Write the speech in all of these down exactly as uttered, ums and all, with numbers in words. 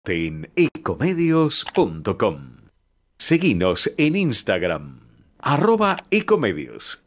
En ecomedios punto com. Seguinos en Instagram, arroba ecomedios.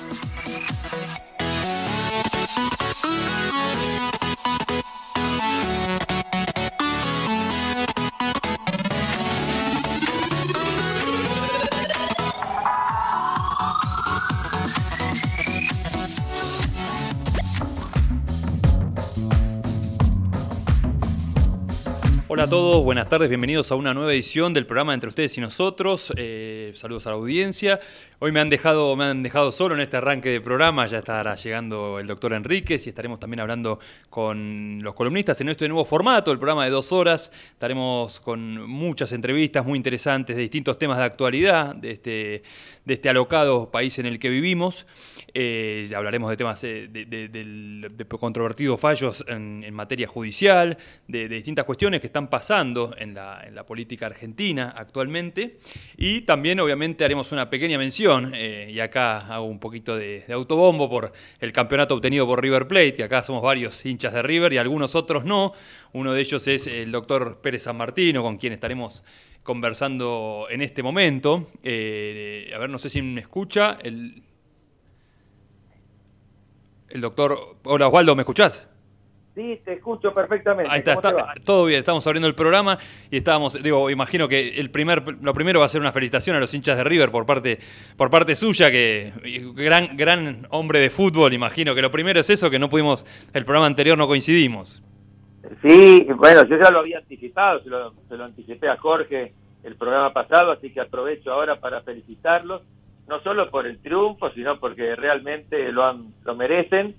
Hola a todos, buenas tardes, bienvenidos a una nueva edición del programa Entre Ustedes y Nosotros. Eh, saludos a la audiencia. Hoy me han dejado, me han dejado solo en este arranque de programa, ya estará llegando el doctor Enríquez y estaremos también hablando con los columnistas en este nuevo formato, el programa de dos horas. Estaremos con muchas entrevistas muy interesantes de distintos temas de actualidad de este, de este alocado país en el que vivimos. Eh, ya hablaremos de temas eh, de, de, de, de controvertidos fallos en, en materia judicial, de, de distintas cuestiones que están pasando en la, en la política argentina actualmente, y también obviamente haremos una pequeña mención, eh, y acá hago un poquito de, de autobombo por el campeonato obtenido por River Plate, que acá somos varios hinchas de River y algunos otros no. Uno de ellos es el doctor Pérez San Martino, con quien estaremos conversando en este momento. Eh, a ver, no sé si me escucha el... El doctor... Hola Osvaldo, ¿me escuchás? Sí, te escucho perfectamente. Ahí está, está todo bien, estamos abriendo el programa y estábamos, digo, imagino que el primer, lo primero va a ser una felicitación a los hinchas de River por parte, por parte suya, que gran, gran hombre de fútbol, imagino que lo primero es eso, que no pudimos, el programa anterior no coincidimos. Sí, bueno, yo ya lo había anticipado, se lo, se lo anticipé a Jorge el programa pasado, así que aprovecho ahora para felicitarlos, no solo por el triunfo, sino porque realmente lo, han, lo merecen,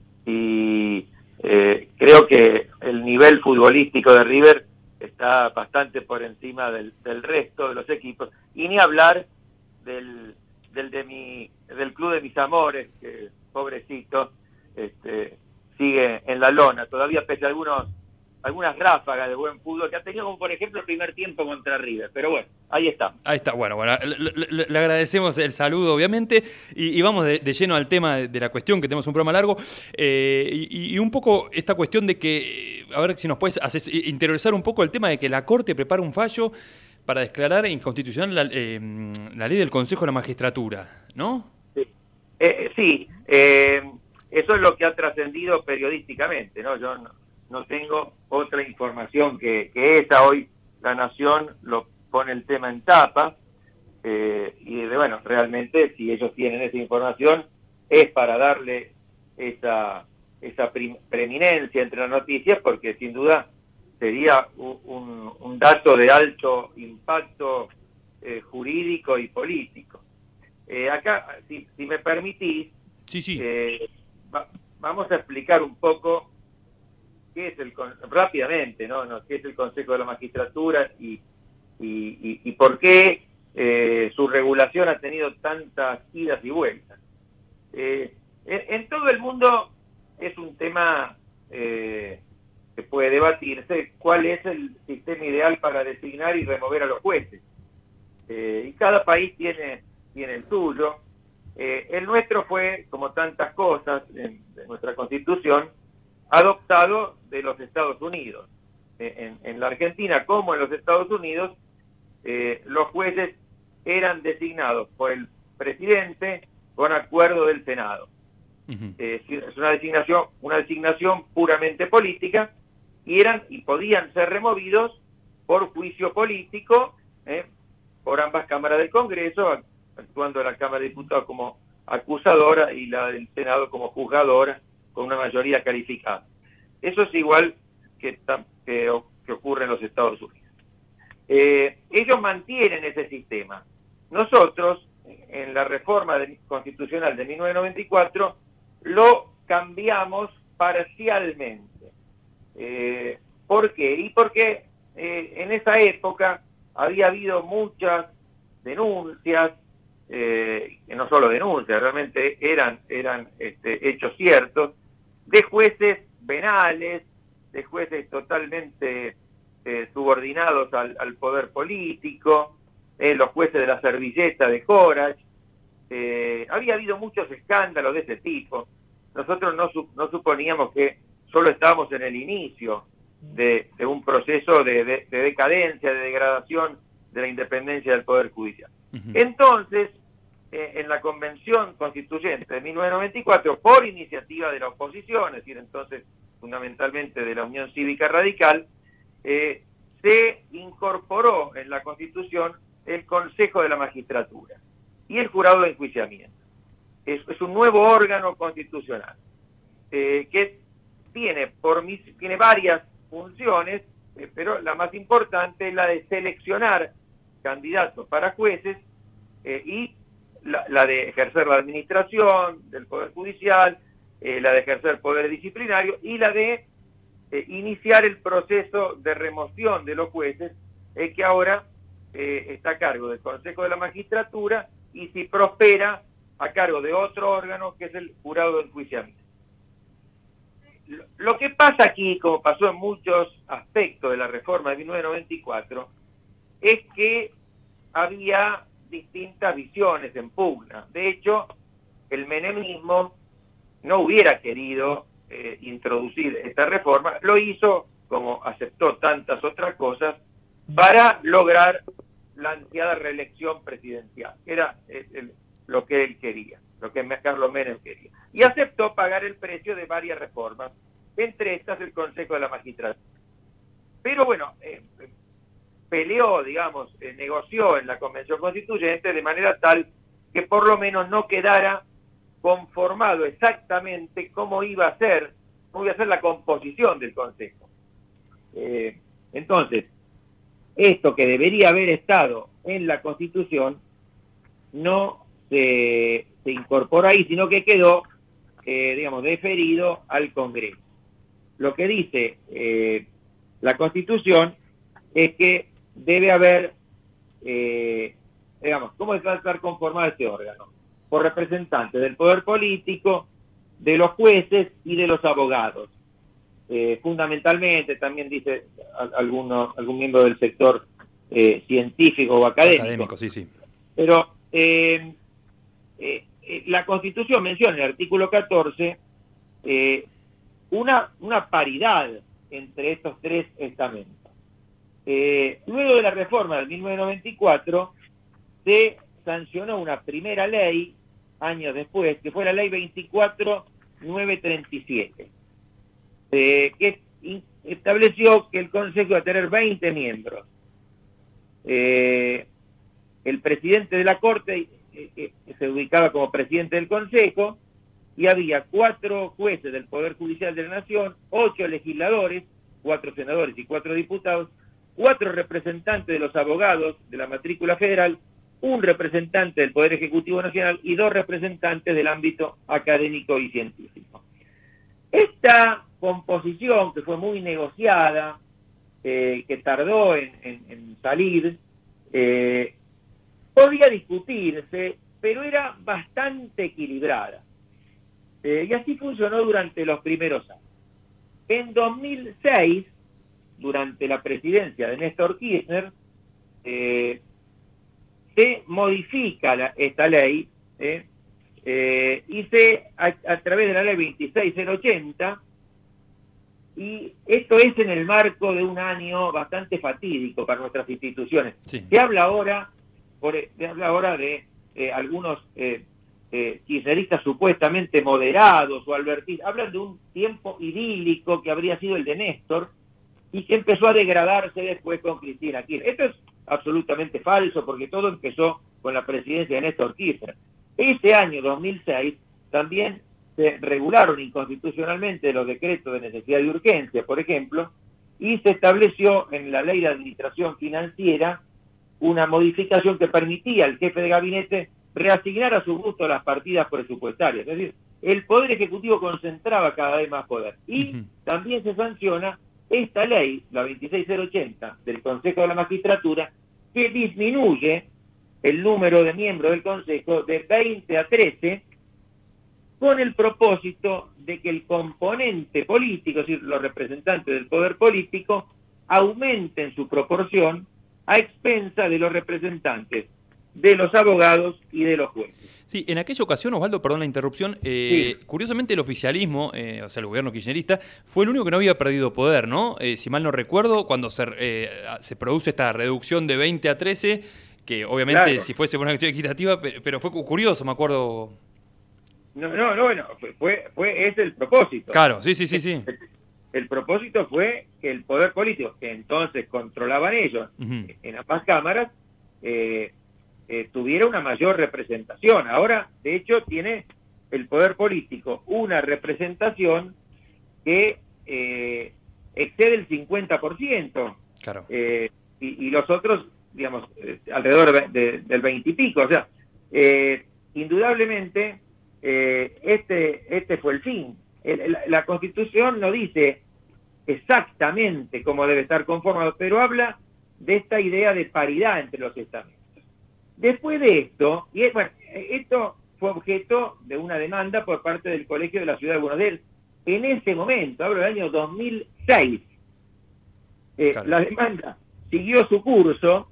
y eh, creo que el nivel futbolístico de River está bastante por encima del, del resto de los equipos, y ni hablar del, del, de mi, del club de mis amores, que pobrecito este, sigue en la lona, todavía pese a algunos algunas ráfagas de buen fútbol que ha tenido, como por ejemplo el primer tiempo contra River, pero bueno, ahí está. Ahí está, bueno, bueno, le, le, le agradecemos el saludo, obviamente, y, y vamos de, de lleno al tema de, de la cuestión, que tenemos un programa largo, eh, y, y un poco esta cuestión de que, a ver si nos puedes hacer, interiorizar un poco el tema de que la Corte prepara un fallo para declarar inconstitucional la, eh, la ley del Consejo de la Magistratura, ¿no? Sí, eh, sí eh, eso es lo que ha trascendido periodísticamente, ¿no? Yo no, no tengo otra información que, que esa. Hoy La Nación lo pone el tema en tapa, eh, y de, bueno, realmente si ellos tienen esa información es para darle esa, esa preeminencia entre las noticias, porque sin duda sería un, un, un dato de alto impacto eh, jurídico y político. Eh, acá, si, si me permitís, sí, sí. Eh, va, vamos a explicar un poco qué es el rápidamente, ¿no? ¿no? qué es el Consejo de la Magistratura y, y, y, y por qué eh, su regulación ha tenido tantas idas y vueltas. Eh, en, en todo el mundo es un tema eh, que puede debatirse cuál es el sistema ideal para designar y remover a los jueces. Eh, y cada país tiene, tiene el suyo. Eh, el nuestro fue, como tantas cosas en, en nuestra Constitución, adoptado de los Estados Unidos. En, en la Argentina, como en los Estados Unidos, eh, los jueces eran designados por el presidente con acuerdo del Senado. Uh-huh. Eh, es una designación, una designación puramente política, y eran y podían ser removidos por juicio político, eh, por ambas cámaras del Congreso, actuando la Cámara de Diputados como acusadora y la del Senado como juzgadora, con una mayoría calificada. Eso es igual que, que, que ocurre en los Estados Unidos. Eh, ellos mantienen ese sistema. Nosotros, en la reforma de, constitucional de mil novecientos noventa y cuatro, lo cambiamos parcialmente. Eh, ¿Por qué? Y porque eh, en esa época había habido muchas denuncias, eh, que no solo denuncias, realmente eran, eran este, hechos ciertos, de jueces venales, de jueces totalmente eh, subordinados al, al poder político, eh, los jueces de la servilleta de Corach. Eh, había habido muchos escándalos de ese tipo. Nosotros no, no suponíamos que solo estábamos en el inicio de, de un proceso de, de, de decadencia, de degradación de la independencia del Poder Judicial. Uh-huh. Entonces, eh, en la Convención Constituyente de mil novecientos noventa y cuatro, por iniciativa de la oposición, es decir, entonces fundamentalmente de la Unión Cívica Radical, eh, se incorporó en la Constitución el Consejo de la Magistratura y el Jurado de Enjuiciamiento. Es, es un nuevo órgano constitucional eh, que tiene, por mis, tiene varias funciones, eh, pero la más importante es la de seleccionar candidatos para jueces eh, y la, la de ejercer la administración del Poder Judicial, eh, la de ejercer poder disciplinario y la de eh, iniciar el proceso de remoción de los jueces, eh, que ahora eh, está a cargo del Consejo de la Magistratura y, si prospera, a cargo de otro órgano que es el Jurado de Enjuiciamiento. Lo que pasa aquí, como pasó en muchos aspectos de la reforma de mil novecientos noventa y cuatro, es que había distintas visiones en pugna. De hecho, el menemismo no hubiera querido eh, introducir esta reforma, lo hizo, como aceptó tantas otras cosas, para lograr la ansiada reelección presidencial. Era el, el, lo que él quería, lo que Carlos Menem quería. Y aceptó pagar el precio de varias reformas, entre estas el Consejo de la Magistratura. Pero bueno, eh, peleó, digamos, eh, negoció en la Convención Constituyente de manera tal que por lo menos no quedara conformado exactamente cómo iba a ser, cómo iba a ser la composición del Consejo. Eh, entonces, esto que debería haber estado en la Constitución no se, se incorporó ahí, sino que quedó, eh, digamos, deferido al Congreso. Lo que dice eh, la Constitución es que debe haber, eh, digamos, ¿cómo va a estar conformado este órgano? Por representantes del poder político, de los jueces y de los abogados. Eh, fundamentalmente, también dice alguno, algún miembro del sector eh, científico o académico. Académico, sí, sí. Pero eh, eh, la Constitución menciona en el artículo catorce eh, una, una paridad entre estos tres estamentos. Eh, luego de la reforma de mil novecientos noventa y cuatro se sancionó una primera ley años después, que fue la ley veinticuatro mil novecientos treinta y siete, eh, que estableció que el Consejo iba a tener veinte miembros. Eh, el presidente de la Corte eh, eh, se ubicaba como presidente del Consejo, y había cuatro jueces del Poder Judicial de la Nación, ocho legisladores, cuatro senadores y cuatro diputados, cuatro representantes de los abogados de la matrícula federal, un representante del Poder Ejecutivo Nacional y dos representantes del ámbito académico y científico. Esta composición, que fue muy negociada, eh, que tardó en, en, en salir, eh, podía discutirse, pero era bastante equilibrada. Eh, y así funcionó durante los primeros años. En dos mil seis, durante la presidencia de Néstor Kirchner, eh, se modifica la, esta ley eh, eh, y se a, a través de la ley veintiséis mil ochenta, y esto es en el marco de un año bastante fatídico para nuestras instituciones. Sí. Se habla ahora, por, se habla ahora de eh, algunos eh, eh, kirchneristas supuestamente moderados o albertistas, hablan de un tiempo idílico que habría sido el de Néstor y que empezó a degradarse después con Cristina Kirchner. Esto es absolutamente falso, porque todo empezó con la presidencia de Néstor Kirchner. Ese año dos mil seis también se regularon inconstitucionalmente los decretos de necesidad y urgencia, por ejemplo, y se estableció en la Ley de Administración Financiera una modificación que permitía al jefe de gabinete reasignar a su gusto las partidas presupuestarias. Es decir, el Poder Ejecutivo concentraba cada vez más poder. Y uh-huh. también se sanciona esta ley, la veintiséis mil ochenta, del Consejo de la Magistratura, que disminuye el número de miembros del Consejo de veinte a trece, con el propósito de que el componente político, es decir, los representantes del poder político, aumenten su proporción a expensa de los representantes de los abogados y de los jueces. Sí, en aquella ocasión, Osvaldo, perdón la interrupción, eh, Sí. curiosamente el oficialismo, eh, o sea, el gobierno kirchnerista, fue el único que no había perdido poder, ¿no? Eh, si mal no recuerdo, cuando se, eh, se produce esta reducción de veinte a trece, que obviamente Claro. si fuese por una cuestión equitativa, pe- pero fue cu- curioso, me acuerdo. No, no, no, bueno, fue, fue, fue ese el propósito. Claro, sí, sí, sí, sí. El, el propósito fue que el poder político, que entonces controlaban ellos Ujú. en ambas cámaras, eh, eh, tuviera una mayor representación. Ahora, de hecho, tiene el poder político una representación que eh, excede el cincuenta por ciento, Claro. eh, y, y los otros, digamos, eh, alrededor de, de, del veinte y pico. O sea, eh, indudablemente, eh, este, este fue el fin. El, la, la Constitución no dice exactamente cómo debe estar conformado, pero habla de esta idea de paridad entre los estamentos. Después de esto, y es, bueno, esto fue objeto de una demanda por parte del Colegio de la Ciudad de Buenos Aires. En ese momento, hablo del año dos mil seis, eh, Claro. la demanda siguió su curso.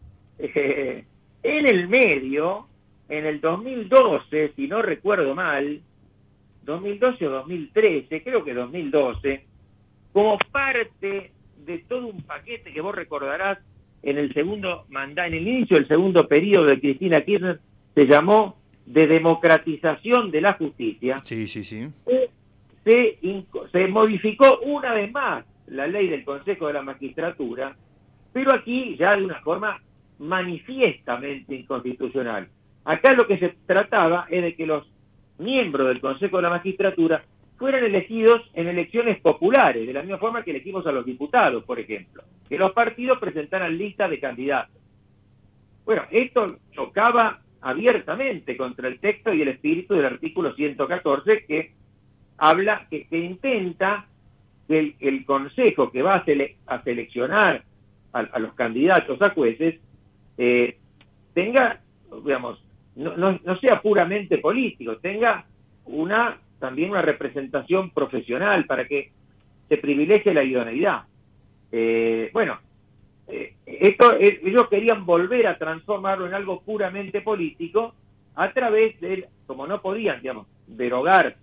Eh, en el medio, en el dos mil doce, si no recuerdo mal, dos mil doce o dos mil trece, creo que dos mil doce, como parte de todo un paquete que vos recordarás en el segundo mandato, en el inicio del segundo periodo de Cristina Kirchner, se llamó de democratización de la justicia. Sí, sí, sí. Eh, Se, se modificó una vez más la ley del Consejo de la Magistratura, pero aquí ya de una forma manifiestamente inconstitucional. Acá lo que se trataba es de que los miembros del Consejo de la Magistratura fueran elegidos en elecciones populares, de la misma forma que elegimos a los diputados, por ejemplo, que los partidos presentaran listas de candidatos. Bueno, esto chocaba abiertamente contra el texto y el espíritu del artículo ciento catorce, que habla, que, que intenta que el, el Consejo que va a, sele, a seleccionar a, a los candidatos a jueces eh, tenga, digamos, no, no, no sea puramente político, tenga una también una representación profesional para que se privilegie la idoneidad. Eh, bueno, eh, esto eh, ellos querían volver a transformarlo en algo puramente político a través de, como no podían, digamos, derogar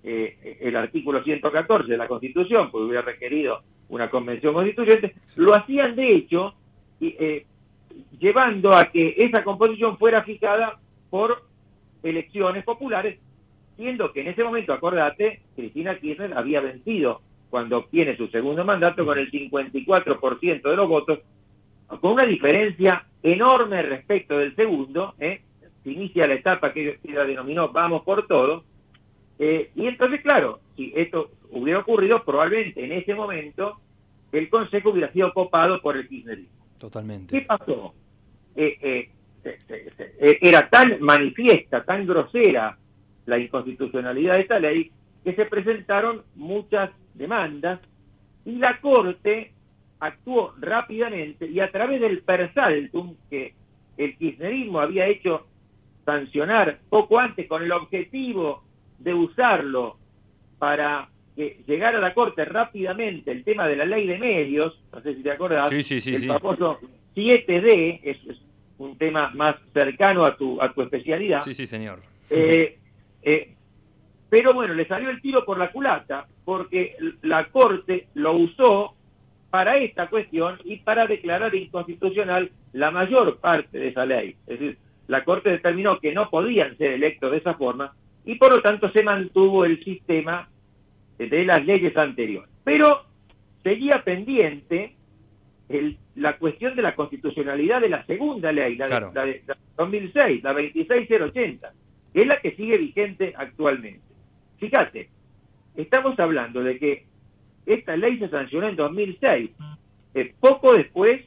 eh, el artículo ciento catorce de la Constitución, porque hubiera requerido una convención constituyente, lo hacían de hecho y, eh, llevando a que esa composición fuera fijada por elecciones populares, siendo que en ese momento, acordate, Cristina Kirchner había vencido cuando obtiene su segundo mandato con el cincuenta y cuatro por ciento de los votos, con una diferencia enorme respecto del segundo. ¿eh? Se inicia la etapa que ella denominó vamos por todo, eh, y entonces, claro, si esto hubiera ocurrido, probablemente en ese momento el Consejo hubiera sido copado por el kirchnerismo. Totalmente. ¿Qué pasó? Eh, eh, se, se, se, era tan manifiesta, tan grosera la inconstitucionalidad de esta ley, que se presentaron muchas demandas y la Corte actuó rápidamente y a través del persaltum que el kirchnerismo había hecho sancionar poco antes con el objetivo de usarlo para que llegara a la Corte rápidamente el tema de la ley de medios, no sé si te acordás, sí, sí, sí, el sí. famoso siete D, es, es un tema más cercano a tu, a tu especialidad. Sí, sí, señor. Eh, eh, pero bueno, le salió el tiro por la culata porque la Corte lo usó para esta cuestión y para declarar inconstitucional la mayor parte de esa ley. Es decir, la Corte determinó que no podían ser electos de esa forma y por lo tanto se mantuvo el sistema de las leyes anteriores. Pero seguía pendiente el, la cuestión de la constitucionalidad de la segunda ley, la, Claro. de, la de la dos mil seis, la veintiséis mil ochenta, que es la que sigue vigente actualmente. Fíjate, estamos hablando de que esta ley se sancionó en dos mil seis. Eh, poco después,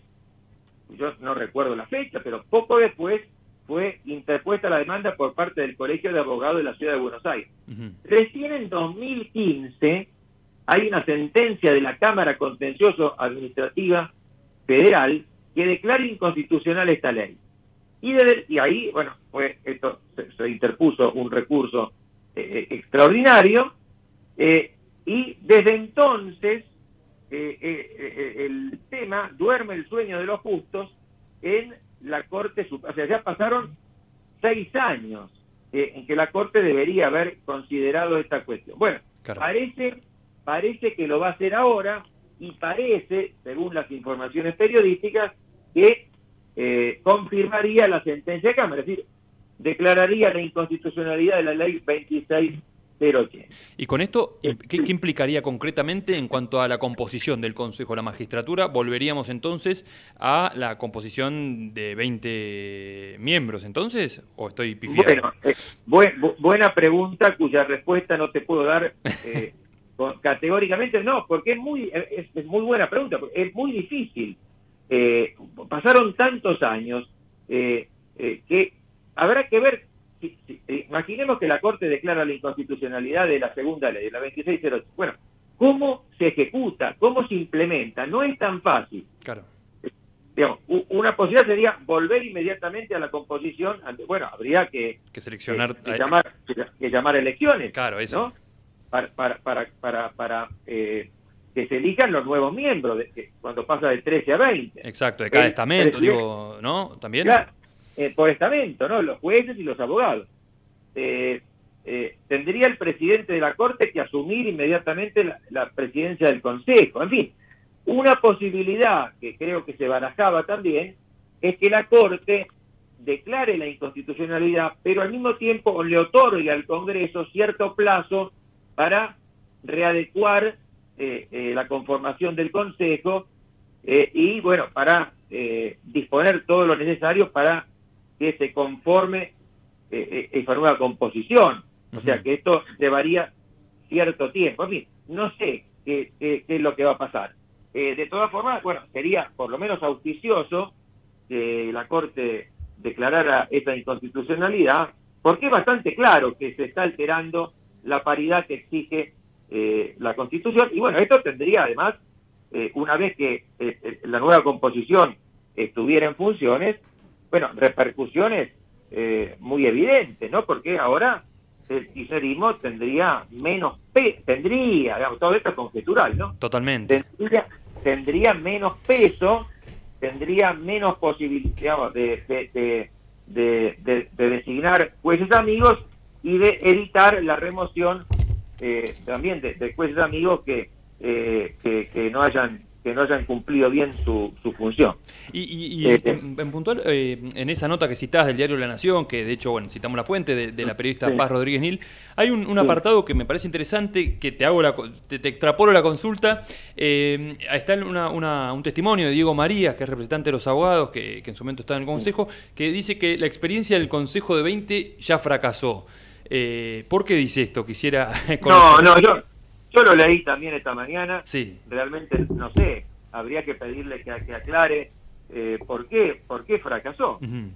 yo no recuerdo la fecha, pero poco después fue interpuesta la demanda por parte del Colegio de Abogados de la Ciudad de Buenos Aires. Uh-huh. Recién en dos mil quince hay una sentencia de la Cámara Contencioso Administrativa Federal que declara inconstitucional esta ley. Y, de, y ahí, bueno, fue esto se, se interpuso un recurso eh, extraordinario, eh, y desde entonces eh, eh, el tema duerme el sueño de los justos en la Corte Suprema. O sea, ya pasaron seis años eh, en que la Corte debería haber considerado esta cuestión. Bueno, claro. parece, parece que lo va a hacer ahora, y parece, según las informaciones periodísticas, que eh, confirmaría la sentencia de Cámara, es decir, declararía la inconstitucionalidad de la ley veintiséis cero ochenta. Y con esto, ¿qué, ¿qué implicaría concretamente en cuanto a la composición del Consejo de la Magistratura? ¿Volveríamos entonces a la composición de veinte miembros entonces? ¿O estoy pifiando? Bueno, eh, buen, bu buena pregunta cuya respuesta no te puedo dar eh, categóricamente, no, porque es muy, es, es muy buena pregunta, porque es muy difícil. Eh, pasaron tantos años eh, eh, que habrá que ver. Si, si, eh, imaginemos que la Corte declara la inconstitucionalidad de la segunda ley, de la veintiséis cero ocho. Bueno, ¿cómo se ejecuta? ¿Cómo se implementa? No es tan fácil. Claro. Digamos, una posibilidad sería volver inmediatamente a la composición. Bueno, habría que, que seleccionar, que, que, llamar, que llamar elecciones. Claro, eso. ¿No? Para, para, para, para, para eh, que se elijan los nuevos miembros, de, que cuando pasa de trece a veinte. Exacto, de cada el, estamento, el, digo, ¿no? También. Claro, eh, por estamento, ¿no? Los jueces y los abogados. Eh, eh, tendría el presidente de la Corte que asumir inmediatamente la, la presidencia del Consejo. En fin, una posibilidad que creo que se barajaba también es que la Corte declare la inconstitucionalidad, pero al mismo tiempo le otorgue al Congreso cierto plazo para readecuar eh, eh, la conformación del Consejo eh, y, bueno, para eh, disponer todo lo necesario para que se conforme eh, esa nueva composición. O uh-huh. sea, que esto llevaría cierto tiempo. En fin, no sé qué, qué, qué es lo que va a pasar. Eh, de todas formas, bueno, sería por lo menos auspicioso que la Corte declarara esa inconstitucionalidad, porque es bastante claro que se está alterando la paridad que exige eh, la Constitución. Y bueno, esto tendría además, eh, una vez que eh, la nueva composición estuviera en funciones, bueno, repercusiones eh, muy evidentes, ¿no? Porque ahora el kirchnerismo tendría menos peso, tendría, digamos, todo esto es conjetural, ¿no? Totalmente. Tendría, tendría menos peso, tendría menos posibilidad, digamos, de, de, de, de, de, de designar jueces amigos y de evitar la remoción eh, también de, de jueces amigos que, eh, que, que no hayan que no hayan cumplido bien su, su función. Y, y, y eh, en, en puntual, eh, en esa nota que citás del diario La Nación, que de hecho, bueno, citamos la fuente de, de la periodista sí. Paz Rodríguez Nil, hay un, un sí. apartado que me parece interesante, que te hago la, te, te extrapolo la consulta. Eh, está una, una, un testimonio de Diego Marías, que es representante de los abogados, que, que en su momento estaba en el Consejo, que dice que la experiencia del Consejo de veinte ya fracasó. Eh, ¿Por qué dice esto? Quisiera... No, no, yo... Yo lo leí también esta mañana, sí. Realmente, no sé, habría que pedirle que, que aclare eh, por qué por qué fracasó. Uh-huh.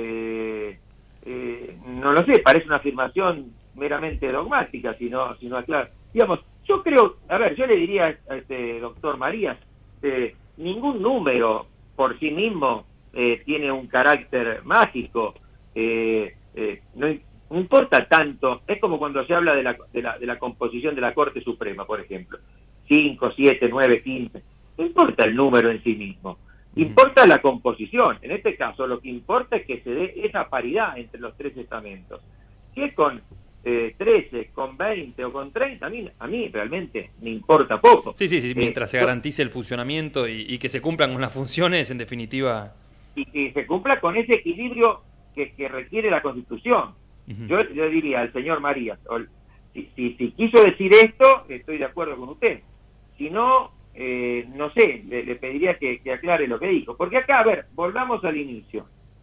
eh, eh, no lo sé, parece una afirmación meramente dogmática, si no, si no aclara. Digamos, yo creo, a ver, yo le diría a este doctor Marías, eh, ningún número por sí mismo eh, tiene un carácter mágico, eh, eh, no No importa tanto, es como cuando se habla de la, de la, de la composición de la Corte Suprema, por ejemplo, cinco, siete, nueve, quince, no importa el número en sí mismo, importa la composición. En este caso lo que importa es que se dé esa paridad entre los tres estamentos. Si es con eh, trece, con veinte o con treinta, a mí, a mí realmente me importa poco. Sí, sí, sí, mientras eh, se garantice el funcionamiento y, y que se cumplan con las funciones, en definitiva... Y que se cumpla con ese equilibrio que, que requiere la Constitución. Yo, yo diría al señor Marías, si, si, si quiso decir esto, estoy de acuerdo con usted. Si no, eh, no sé, le, le pediría que, que aclare lo que dijo. Porque acá, a ver, volvamos al inicio.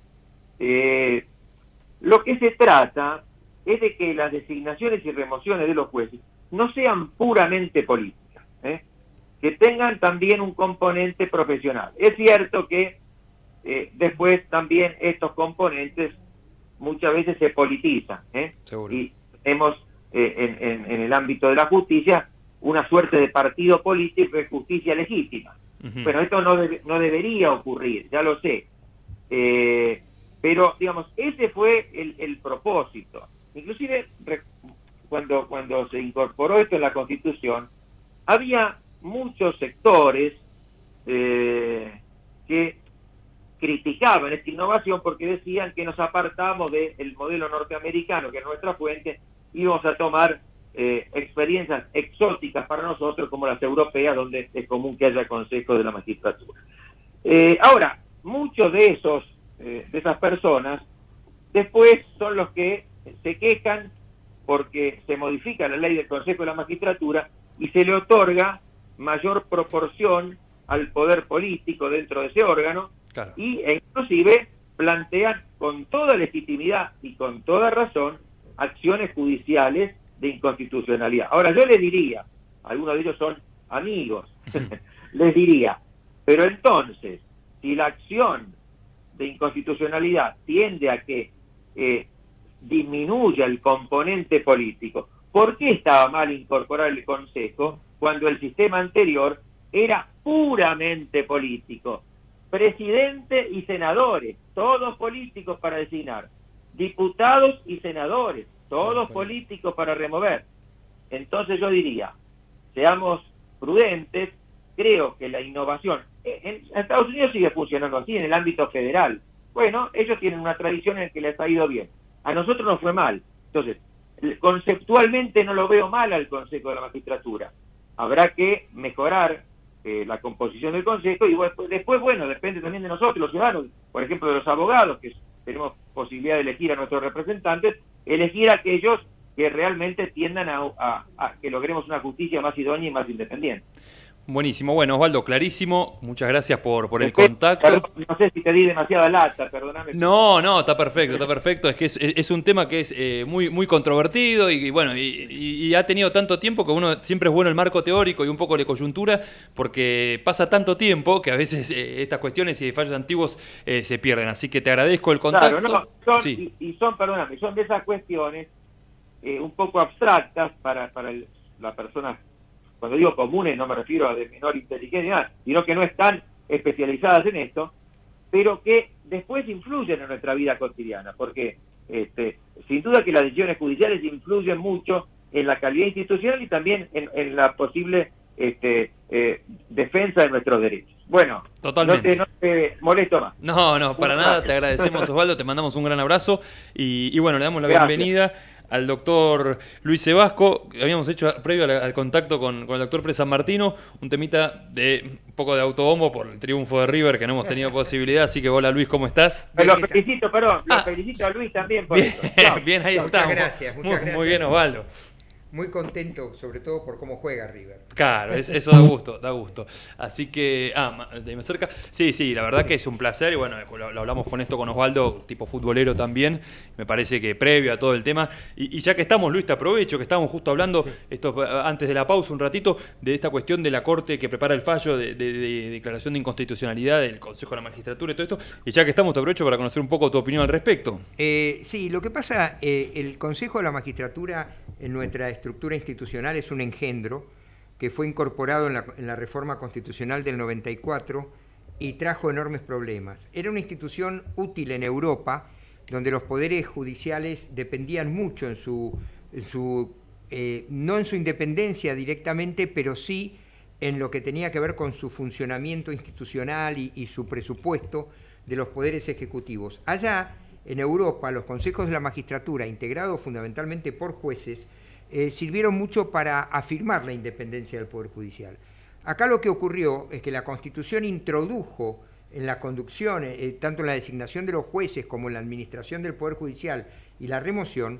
Eh, lo que se trata es de que las designaciones y remociones de los jueces no sean puramente políticas, ¿eh? que tengan también un componente profesional. Es cierto que eh, después también estos componentes muchas veces se politiza, ¿eh? y hemos eh, en, en, en el ámbito de la justicia una suerte de partido político de justicia legítima. Uh-huh. Pero esto no, debe, no debería ocurrir, ya lo sé. Eh, pero, digamos, ese fue el, el propósito. Inclusive, cuando, cuando se incorporó esto en la Constitución, había muchos sectores eh, que criticaban esta innovación porque decían que nos apartamos del modelo norteamericano, que es nuestra fuente, y íbamos a tomar eh, experiencias exóticas para nosotros como las europeas, donde es común que haya consejos de la magistratura. Eh, ahora, muchos de esos eh, de esas personas después son los que se quejan porque se modifica la ley del Consejo de la Magistratura y se le otorga mayor proporción al poder político dentro de ese órgano. Claro. Y e inclusive plantean con toda legitimidad y con toda razón acciones judiciales de inconstitucionalidad. Ahora yo les diría, algunos de ellos son amigos, les diría, pero entonces, si la acción de inconstitucionalidad tiende a que eh, disminuya el componente político, ¿por qué estaba mal incorporar el Consejo cuando el sistema anterior era puramente político? Presidente y senadores, todos políticos para designar, diputados y senadores, todos políticos para remover. Entonces yo diría, seamos prudentes, creo que la innovación, en Estados Unidos sigue funcionando así, en el ámbito federal. Bueno, ellos tienen una tradición en la que les ha ido bien. A nosotros nos fue mal. Entonces, conceptualmente no lo veo mal al Consejo de la Magistratura. Habrá que mejorar eh, la composición del Consejo y después, después, bueno, depende también de nosotros, los ciudadanos, por ejemplo, de los abogados, que tenemos posibilidad de elegir a nuestros representantes, elegir a aquellos que realmente tiendan a, a, a que logremos una justicia más idónea y más independiente. Buenísimo. Bueno, Osvaldo, clarísimo. Muchas gracias por, por el contacto. No sé si te di demasiada lata, perdóname. No, no, está perfecto, está perfecto. Es que es, es un tema que es eh, muy, muy controvertido y, y bueno, y, y, y ha tenido tanto tiempo que uno siempre es bueno el marco teórico y un poco de coyuntura, porque pasa tanto tiempo que a veces eh, estas cuestiones y fallos antiguos eh, se pierden. Así que te agradezco el contacto. Claro, no, son, sí. y, y son, perdóname, son de esas cuestiones eh, un poco abstractas para, para el, la persona. Cuando digo comunes no me refiero a de menor inteligencia, sino que no están especializadas en esto, pero que después influyen en nuestra vida cotidiana, porque este, sin duda que las decisiones judiciales influyen mucho en la calidad institucional y también en, en la posible este, eh, defensa de nuestros derechos. Bueno, totalmente. No, te, no te molesto más. No, no, para nada, te agradecemos, Osvaldo, te mandamos un gran abrazo y, y bueno, le damos la Gracias. bienvenida al doctor Luis Sebasco. Habíamos hecho previo al, al contacto con, con el doctor Pérez San Martino un temita de un poco de autobombo por el triunfo de River, que no hemos tenido posibilidad, así que hola Luis, ¿cómo estás? Me lo felicito, perdón, ah. lo felicito a Luis también por bien, eso. Bien, ahí muchas estamos. Gracias, muchas muy, gracias. Muy bien, Osvaldo. Muy contento, sobre todo por cómo juega River. Claro, es, eso da gusto, da gusto. Así que, ah, de más cerca. Sí, sí, la verdad que es un placer. Y bueno, lo, lo hablamos con esto con Osvaldo, tipo futbolero también. Me parece que previo a todo el tema. Y, y ya que estamos, Luis, te aprovecho que estábamos justo hablando, sí. esto antes de la pausa, un ratito, de esta cuestión de la Corte que prepara el fallo de, de, de declaración de inconstitucionalidad del Consejo de la Magistratura y todo esto. Y ya que estamos, te aprovecho para conocer un poco tu opinión al respecto. Eh, sí, lo que pasa, eh, el Consejo de la Magistratura en nuestra estructura institucional es un engendro que fue incorporado en la, en la reforma constitucional del noventa y cuatro y trajo enormes problemas. Era una institución útil en Europa, donde los poderes judiciales dependían mucho en su, en su eh, no en su independencia directamente, pero sí en lo que tenía que ver con su funcionamiento institucional y, y su presupuesto de los poderes ejecutivos. Allá, en Europa, los consejos de la magistratura, integrados fundamentalmente por jueces, Eh, sirvieron mucho para afirmar la independencia del Poder Judicial. Acá lo que ocurrió es que la Constitución introdujo en la conducción, eh, tanto en la designación de los jueces como en la administración del Poder Judicial y la remoción,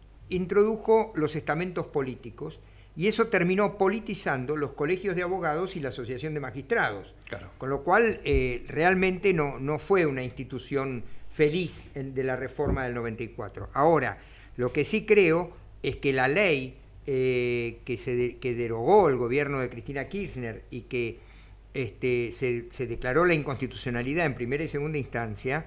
introdujo los estamentos políticos y eso terminó politizando los colegios de abogados y la Asociación de Magistrados. Claro. Con lo cual, eh, realmente no, no fue una institución feliz en, de la reforma del noventa y cuatro. Ahora, lo que sí creo es que la ley eh, que, se de, que derogó el gobierno de Cristina Kirchner y que este, se, se declaró la inconstitucionalidad en primera y segunda instancia,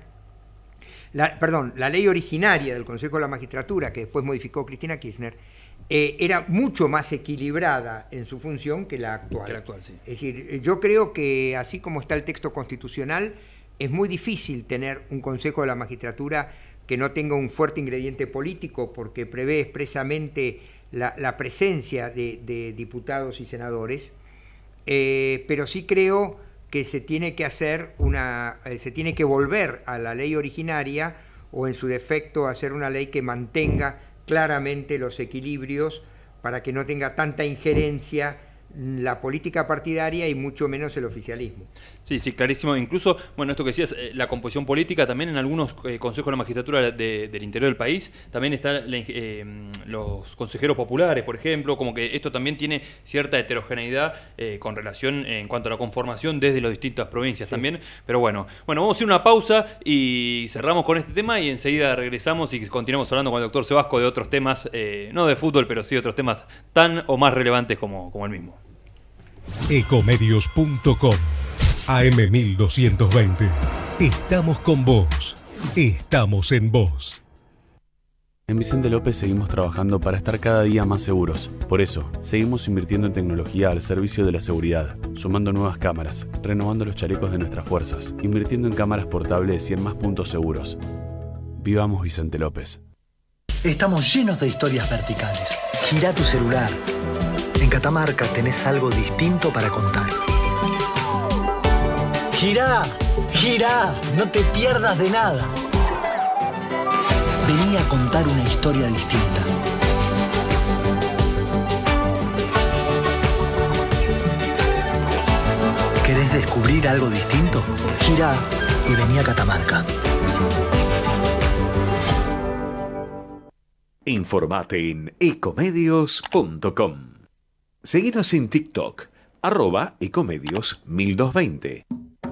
la, perdón, la ley originaria del Consejo de la Magistratura, que después modificó Cristina Kirchner, eh, era mucho más equilibrada en su función que la actual. Que la actual, sí. Es decir, yo creo que así como está el texto constitucional, es muy difícil tener un Consejo de la Magistratura que no tenga un fuerte ingrediente político, porque prevé expresamente la, la presencia de, de diputados y senadores, eh, pero sí creo que se tiene que hacer una, eh, se tiene que volver a la ley originaria o en su defecto hacer una ley que mantenga claramente los equilibrios para que no tenga tanta injerencia la política partidaria y mucho menos el oficialismo. Sí, sí, clarísimo. Incluso, bueno, esto que decías, eh, la composición política, también en algunos eh, consejos de la magistratura de, del interior del país, también están eh, los consejeros populares, por ejemplo, como que esto también tiene cierta heterogeneidad eh, con relación en cuanto a la conformación desde las distintas provincias, sí, también. Pero bueno, bueno, vamos a hacer una pausa y cerramos con este tema y enseguida regresamos y continuamos hablando con el doctor Sebasco de otros temas, eh, no de fútbol, pero sí de otros temas tan o más relevantes como, como el mismo. Ecomedios punto com A M mil doscientos veinte. Estamos con vos. Estamos en vos. En Vicente López seguimos trabajando para estar cada día más seguros. Por eso, seguimos invirtiendo en tecnología al servicio de la seguridad, sumando nuevas cámaras, renovando los chalecos de nuestras fuerzas, invirtiendo en cámaras portables y en más puntos seguros. Vivamos Vicente López. Estamos llenos de historias verticales. Girá tu celular. En Catamarca tenés algo distinto para contar. Girá, girá, no te pierdas de nada. Vení a contar una historia distinta. ¿Querés descubrir algo distinto? Girá y vení a Catamarca. Informate en ecomedios punto com. Seguinos en TikTok, arroba ecomedios mil doscientos veinte.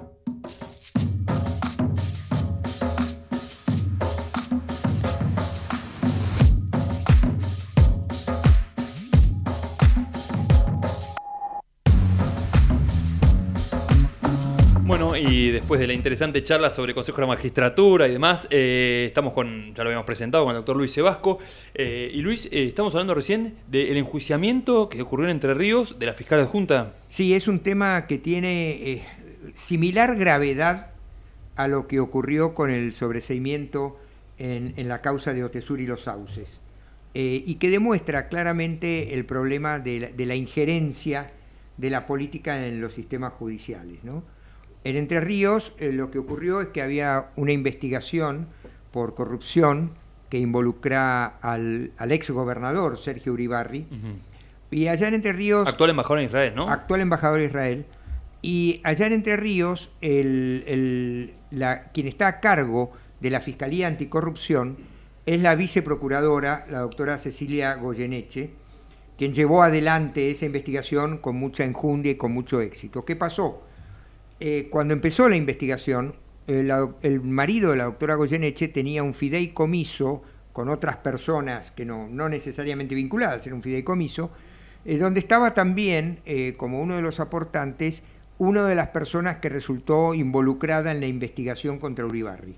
Bueno, y después de la interesante charla sobre Consejo de la Magistratura y demás, eh, estamos con, ya lo habíamos presentado, con el doctor Luis Sebasco. Eh, y Luis, eh, estamos hablando recién del enjuiciamiento que ocurrió en Entre Ríos de la fiscal adjunta. Sí, es un tema que tiene eh, similar gravedad a lo que ocurrió con el sobreseimiento en, en la causa de Otesur y los Sauces, eh, y que demuestra claramente el problema de la, de la injerencia de la política en los sistemas judiciales, ¿no? En Entre Ríos eh, lo que ocurrió es que había una investigación por corrupción que involucra al, al ex gobernador Sergio Uribarri, uh-huh. y allá en Entre Ríos... Actual embajador en Israel, ¿no? Actual embajador de Israel. Y allá en Entre Ríos, el, el, la, quien está a cargo de la Fiscalía Anticorrupción es la viceprocuradora, la doctora Cecilia Goyeneche, quien llevó adelante esa investigación con mucha enjundia y con mucho éxito. ¿Qué pasó? Eh, cuando empezó la investigación, eh, la, el marido de la doctora Goyeneche tenía un fideicomiso con otras personas que no, no necesariamente vinculadas, era un fideicomiso, eh, donde estaba también, eh, como uno de los aportantes, una de las personas que resultó involucrada en la investigación contra Uribarri.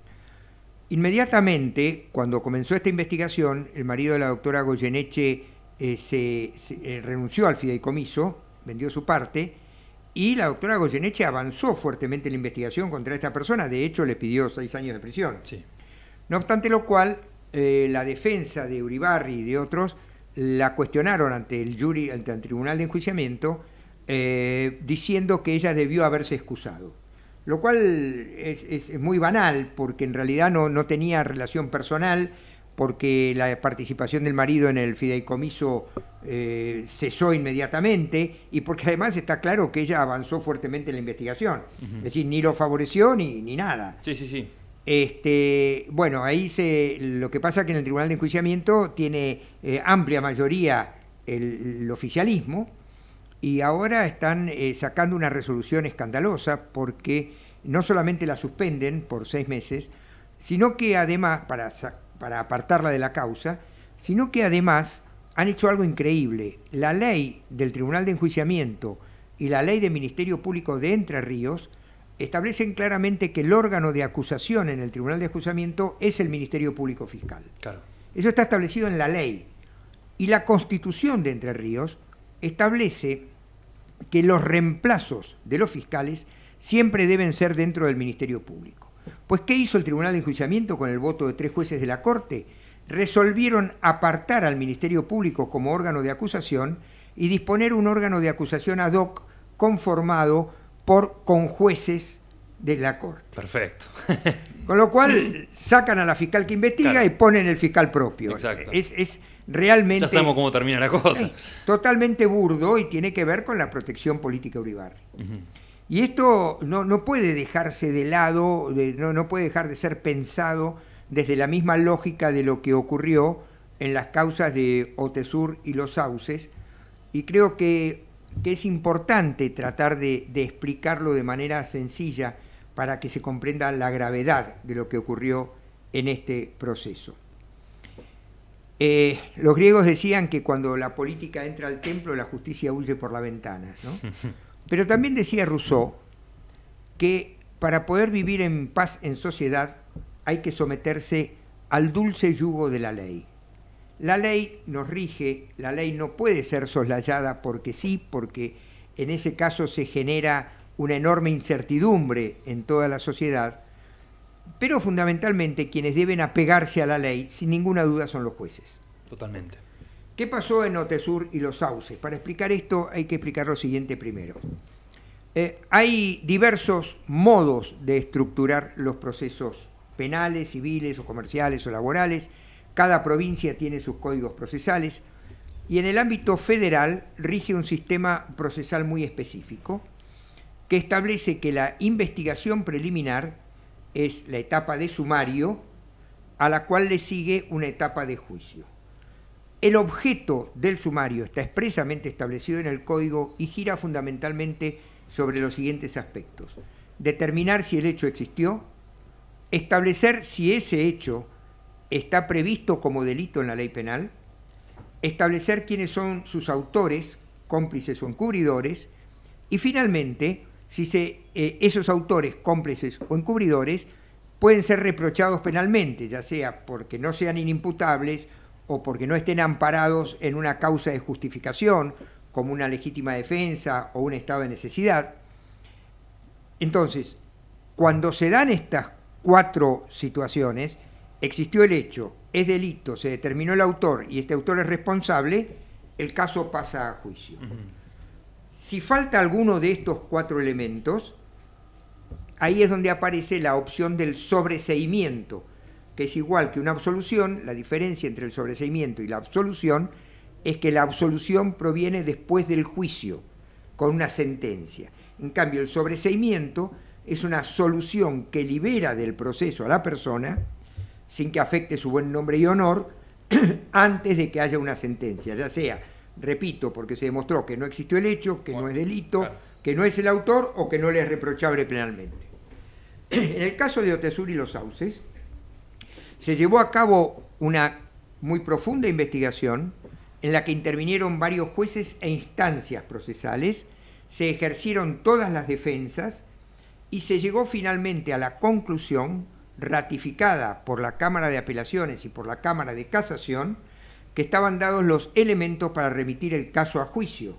Inmediatamente, cuando comenzó esta investigación, el marido de la doctora Goyeneche eh, se, se eh, renunció al fideicomiso, vendió su parte, y la doctora Goyeneche avanzó fuertemente en la investigación contra esta persona, de hecho le pidió seis años de prisión. Sí. No obstante lo cual, eh, la defensa de Uribarri y de otros la cuestionaron ante el jury, ante el Tribunal de Enjuiciamiento, eh, diciendo que ella debió haberse excusado. Lo cual es, es, es muy banal, porque en realidad no, no tenía relación personal, porque la participación del marido en el fideicomiso eh, cesó inmediatamente, y porque además está claro que ella avanzó fuertemente en la investigación. Uh-huh. Es decir, ni lo favoreció ni, ni nada. Sí, sí, sí. Este, bueno, ahí se, lo que pasa es que en el Tribunal de Enjuiciamiento tiene eh, amplia mayoría el, el oficialismo, y ahora están eh, sacando una resolución escandalosa porque no solamente la suspenden por seis meses, sino que además, para, para apartarla de la causa, sino que además han hecho algo increíble. La ley del Tribunal de Enjuiciamiento y la ley del Ministerio Público de Entre Ríos establecen claramente que el órgano de acusación en el Tribunal de Enjuiciamiento es el Ministerio Público Fiscal. Claro. Eso está establecido en la ley. Y la Constitución de Entre Ríos establece que los reemplazos de los fiscales siempre deben ser dentro del Ministerio Público. Pues, ¿qué hizo el Tribunal de Enjuiciamiento con el voto de tres jueces de la Corte? Resolvieron apartar al Ministerio Público como órgano de acusación y disponer un órgano de acusación ad hoc conformado por conjueces de la Corte. Perfecto. Con lo cual sacan a la fiscal que investiga, claro, y ponen el fiscal propio. Exacto. Es, es realmente... Ya sabemos cómo termina la cosa. Es totalmente burdo y tiene que ver con la protección política Uribarri. Uh-huh. Y esto no, no puede dejarse de lado, de, no, no puede dejar de ser pensado desde la misma lógica de lo que ocurrió en las causas de Otesur y Los Sauces, y creo que, que es importante tratar de, de explicarlo de manera sencilla para que se comprenda la gravedad de lo que ocurrió en este proceso. Eh, los griegos decían que cuando la política entra al templo, la justicia huye por la ventana, ¿no? Pero también decía Rousseau que para poder vivir en paz en sociedad hay que someterse al dulce yugo de la ley. La ley nos rige, la ley no puede ser soslayada porque sí, porque en ese caso se genera una enorme incertidumbre en toda la sociedad, pero fundamentalmente quienes deben apegarse a la ley, sin ninguna duda, son los jueces. Totalmente. ¿Qué pasó en Otesur y Los Sauces? Para explicar esto hay que explicar lo siguiente primero. Eh, hay diversos modos de estructurar los procesos penales, civiles o comerciales o laborales. Cada provincia tiene sus códigos procesales y en el ámbito federal rige un sistema procesal muy específico que establece que la investigación preliminar es la etapa de sumario a la cual le sigue una etapa de juicio. El objeto del sumario está expresamente establecido en el código y gira fundamentalmente sobre los siguientes aspectos: determinar si el hecho existió, establecer si ese hecho está previsto como delito en la ley penal, establecer quiénes son sus autores, cómplices o encubridores, y finalmente, si se, eh, esos autores, cómplices o encubridores pueden ser reprochados penalmente, ya sea porque no sean inimputables o porque no estén amparados en una causa de justificación, como una legítima defensa o un estado de necesidad. Entonces, cuando se dan estas cuatro situaciones, existió el hecho, es delito, se determinó el autor y este autor es responsable, el caso pasa a juicio. Uh-huh. Si falta alguno de estos cuatro elementos, ahí es donde aparece la opción del sobreseimiento, que es igual que una absolución. La diferencia entre el sobreseimiento y la absolución es que la absolución proviene después del juicio, con una sentencia. En cambio, el sobreseimiento es una solución que libera del proceso a la persona, sin que afecte su buen nombre y honor, antes de que haya una sentencia, ya sea, repito, porque se demostró que no existió el hecho, que no es delito, claro, que no es el autor o que no le es reprochable penalmente. En el caso de Otesur y Los Sauces, se llevó a cabo una muy profunda investigación en la que intervinieron varios jueces e instancias procesales, se ejercieron todas las defensas y se llegó finalmente a la conclusión, ratificada por la Cámara de Apelaciones y por la Cámara de Casación, que estaban dados los elementos para remitir el caso a juicio.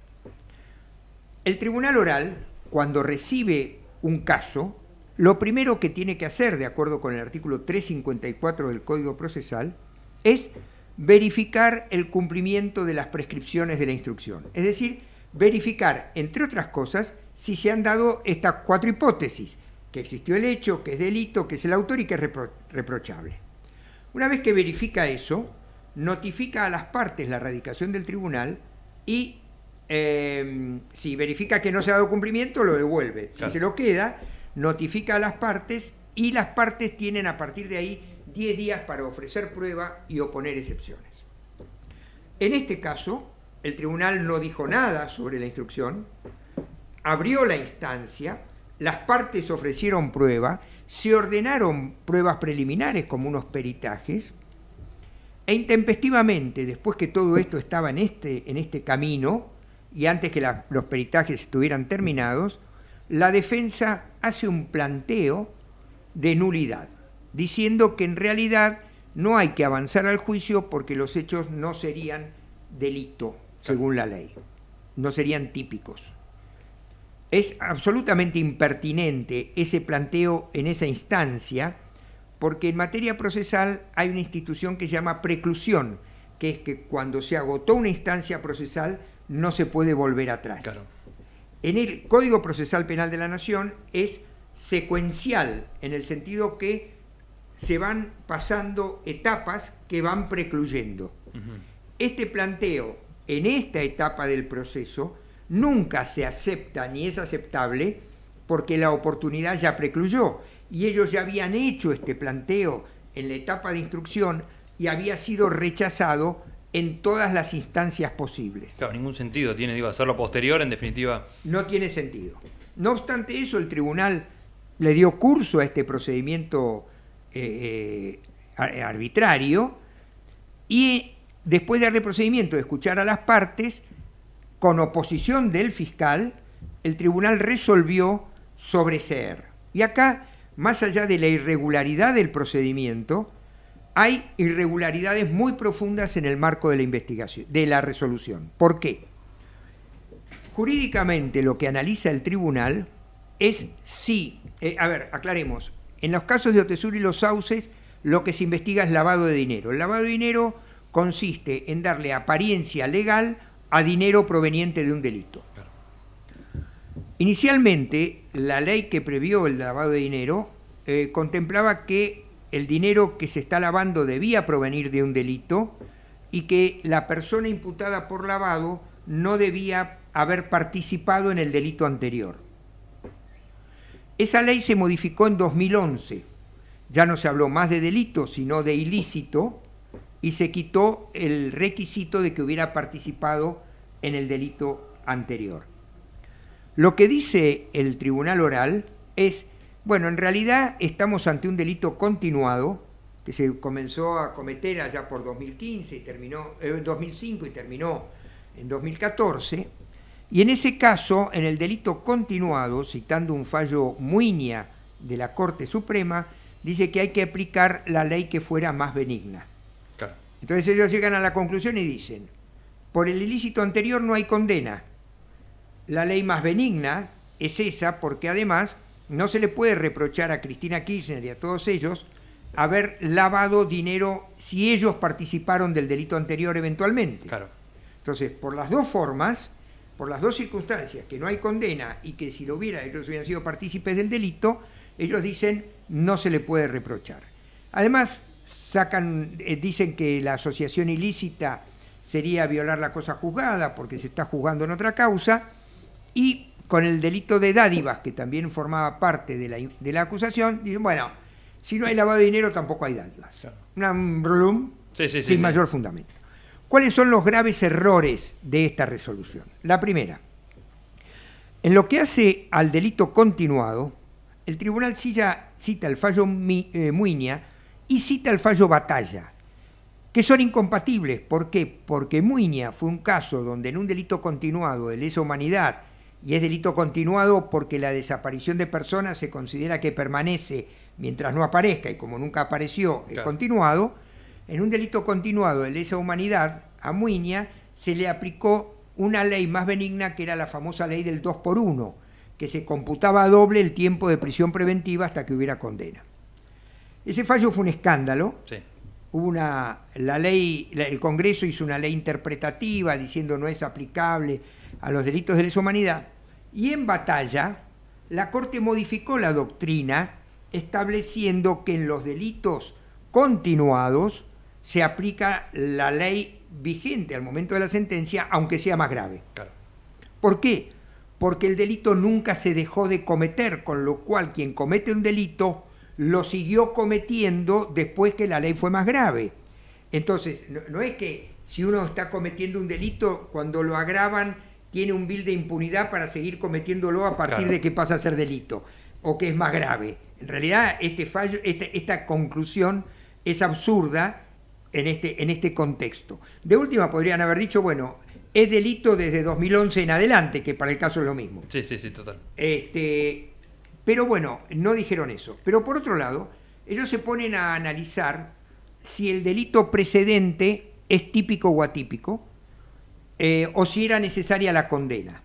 El tribunal oral, cuando recibe un caso, lo primero que tiene que hacer, de acuerdo con el artículo trescientos cincuenta y cuatro del Código Procesal, es verificar el cumplimiento de las prescripciones de la instrucción. Es decir, verificar, entre otras cosas, si se han dado estas cuatro hipótesis: que existió el hecho, que es delito, que es el autor y que es repro- reprochable. Una vez que verifica eso, notifica a las partes la radicación del tribunal y eh, si verifica que no se ha dado cumplimiento, lo devuelve. Si claro. se lo queda, notifica a las partes y las partes tienen a partir de ahí diez días para ofrecer prueba y oponer excepciones. En este caso, el tribunal no dijo nada sobre la instrucción, abrió la instancia, las partes ofrecieron prueba, se ordenaron pruebas preliminares como unos peritajes, e intempestivamente, después que todo esto estaba en este, en este camino, y antes que la, los peritajes estuvieran terminados, la defensa hace un planteo de nulidad, diciendo que en realidad no hay que avanzar al juicio porque los hechos no serían delito, según la ley, no serían típicos. Es absolutamente impertinente ese planteo en esa instancia, porque en materia procesal hay una institución que se llama preclusión, que es que cuando se agotó una instancia procesal no se puede volver atrás. Claro. En el Código Procesal Penal de la Nación es secuencial, en el sentido que se van pasando etapas que van precluyendo. Uh-huh. Este planteo, en esta etapa del proceso, nunca se acepta ni es aceptable porque la oportunidad ya precluyó y ellos ya habían hecho este planteo en la etapa de instrucción y había sido rechazado en todas las instancias posibles. Claro, ningún sentido tiene, digo, hacerlo posterior, en definitiva. No tiene sentido. No obstante eso, el tribunal le dio curso a este procedimiento eh, eh, arbitrario y después de darle procedimiento de escuchar a las partes, con oposición del fiscal, el tribunal resolvió sobreseer. Y acá, más allá de la irregularidad del procedimiento, hay irregularidades muy profundas en el marco de la investigación, de la resolución. ¿Por qué? Jurídicamente lo que analiza el tribunal es si, eh, a ver, aclaremos, en los casos de Otesur y Los Sauces lo que se investiga es lavado de dinero. El lavado de dinero consiste en darle apariencia legal a dinero proveniente de un delito. Claro. Inicialmente, la ley que previó el lavado de dinero eh, contemplaba que el dinero que se está lavando debía provenir de un delito y que la persona imputada por lavado no debía haber participado en el delito anterior. Esa ley se modificó en dos mil once. Ya no se habló más de delito, sino de ilícito, y se quitó el requisito de que hubiera participado en el delito anterior. Lo que dice el tribunal oral es: bueno, en realidad estamos ante un delito continuado que se comenzó a cometer allá por dos mil quince y terminó en eh, dos mil cinco y terminó en dos mil catorce, y en ese caso, en el delito continuado, citando un fallo Muiña de la Corte Suprema, dice que hay que aplicar la ley que fuera más benigna. Claro. Entonces ellos llegan a la conclusión y dicen: por el ilícito anterior no hay condena. La ley más benigna es esa porque además no se le puede reprochar a Cristina Kirchner y a todos ellos haber lavado dinero si ellos participaron del delito anterior eventualmente. Claro. Entonces, por las dos formas, por las dos circunstancias, que no hay condena y que si lo hubiera, ellos hubieran sido partícipes del delito, ellos dicen no se le puede reprochar. Además, sacan, eh, dicen que la asociación ilícita sería violar la cosa juzgada porque se está juzgando en otra causa, y con el delito de dádivas, que también formaba parte de la, de la acusación, dicen, bueno, si no hay lavado de dinero tampoco hay dádivas. Claro. Una brum, sí, sí, sin sí, mayor sí. fundamento. ¿Cuáles son los graves errores de esta resolución? La primera, en lo que hace al delito continuado, el tribunal cita, cita el fallo Mi, eh, Muiña y cita el fallo Batalla, que son incompatibles. ¿Por qué? Porque Muiña fue un caso donde en un delito continuado de lesa humanidad, y es delito continuado porque la desaparición de personas se considera que permanece mientras no aparezca, y como nunca apareció, es claro. continuado. En un delito continuado de lesa humanidad, a Muiña se le aplicó una ley más benigna, que era la famosa ley del dos por uno, que se computaba doble el tiempo de prisión preventiva hasta que hubiera condena. Ese fallo fue un escándalo. Sí. Hubo una, la ley, el Congreso hizo una ley interpretativa diciendo no es aplicable a los delitos de lesa humanidad, y en Batalla la Corte modificó la doctrina estableciendo que en los delitos continuados se aplica la ley vigente al momento de la sentencia, aunque sea más grave. Claro. ¿Por qué? Porque el delito nunca se dejó de cometer, con lo cual quien comete un delito lo siguió cometiendo después que la ley fue más grave. Entonces, no, no es que si uno está cometiendo un delito, cuando lo agravan, tiene un bill de impunidad para seguir cometiéndolo a partir claro. de que pasa a ser delito, o que es más grave. En realidad, este fallo, esta, esta conclusión es absurda en este, en este contexto. De última, podrían haber dicho, bueno, es delito desde dos mil once en adelante, que para el caso es lo mismo. Sí, sí, sí, total. Este, pero bueno, no dijeron eso. Pero por otro lado, ellos se ponen a analizar si el delito precedente es típico o atípico, eh, o si era necesaria la condena.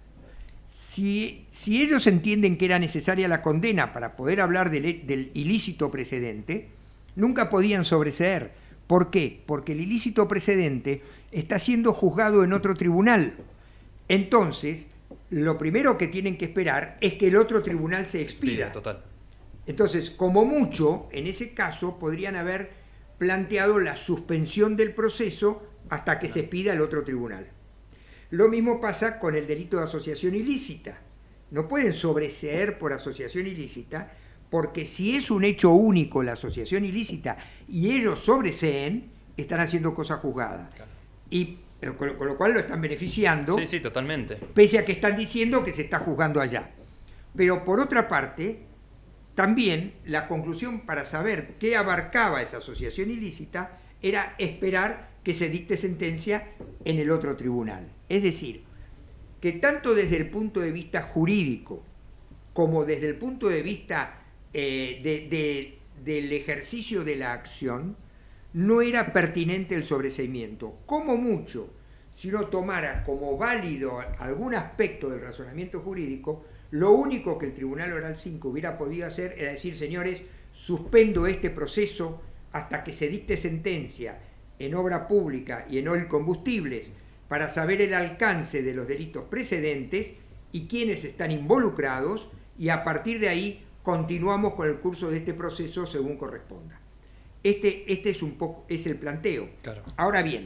Si, si ellos entienden que era necesaria la condena para poder hablar del, del ilícito precedente, nunca podían sobreseer. ¿Por qué? Porque el ilícito precedente está siendo juzgado en otro tribunal. Entonces, lo primero que tienen que esperar es que el otro tribunal se expida. Total. Entonces, como mucho, en ese caso, podrían haber planteado la suspensión del proceso hasta que se expida el otro tribunal. Lo mismo pasa con el delito de asociación ilícita. No pueden sobreseer por asociación ilícita, porque si es un hecho único la asociación ilícita y ellos sobreseen, están haciendo cosa juzgada. Claro. Y con lo, con lo cual lo están beneficiando. Sí, sí, totalmente. Pese a que están diciendo que se está juzgando allá. Pero por otra parte, también la conclusión para saber qué abarcaba esa asociación ilícita era esperar que se dicte sentencia en el otro tribunal. Es decir, que tanto desde el punto de vista jurídico como desde el punto de vista eh, de, de, del ejercicio de la acción, no era pertinente el sobreseimiento. Como mucho, si uno tomara como válido algún aspecto del razonamiento jurídico, lo único que el Tribunal Oral cinco hubiera podido hacer era decir, señores, suspendo este proceso hasta que se dicte sentencia en obra pública y en oil combustibles para saber el alcance de los delitos precedentes y quiénes están involucrados, y a partir de ahí continuamos con el curso de este proceso según corresponda. Este, este es un poco es el planteo. Claro. Ahora bien,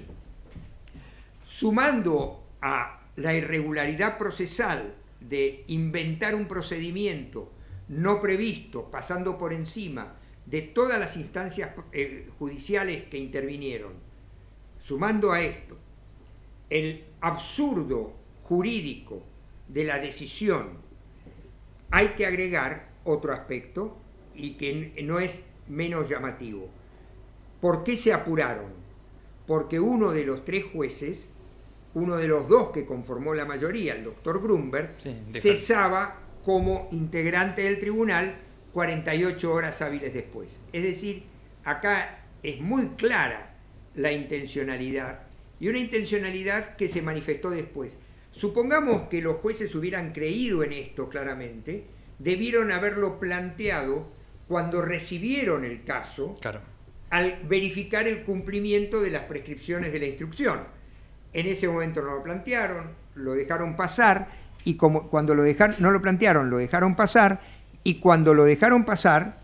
sumando a la irregularidad procesal de inventar un procedimiento no previsto, pasando por encima de todas las instancias eh, judiciales que intervinieron, sumando a esto el absurdo jurídico de la decisión, hay que agregar otro aspecto y que no es menos llamativo. ¿Por qué se apuraron? Porque uno de los tres jueces, uno de los dos que conformó la mayoría, el doctor Grunberg, sí, cesaba como integrante del tribunal cuarenta y ocho horas hábiles después. Es decir, acá es muy clara la intencionalidad, y una intencionalidad que se manifestó después. Supongamos que los jueces hubieran creído en esto claramente, debieron haberlo planteado cuando recibieron el caso, claro, al verificar el cumplimiento de las prescripciones de la instrucción. En ese momento no lo plantearon, lo dejaron pasar, y como cuando lo dejaron, no lo plantearon, lo dejaron pasar, y cuando lo dejaron pasar,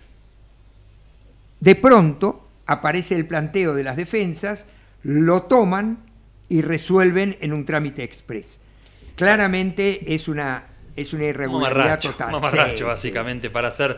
de pronto aparece el planteo de las defensas, lo toman y resuelven en un trámite express. Claramente es una, es una irregularidad mamarracho, total. Mamarracho, sí, básicamente, sí. para hacer...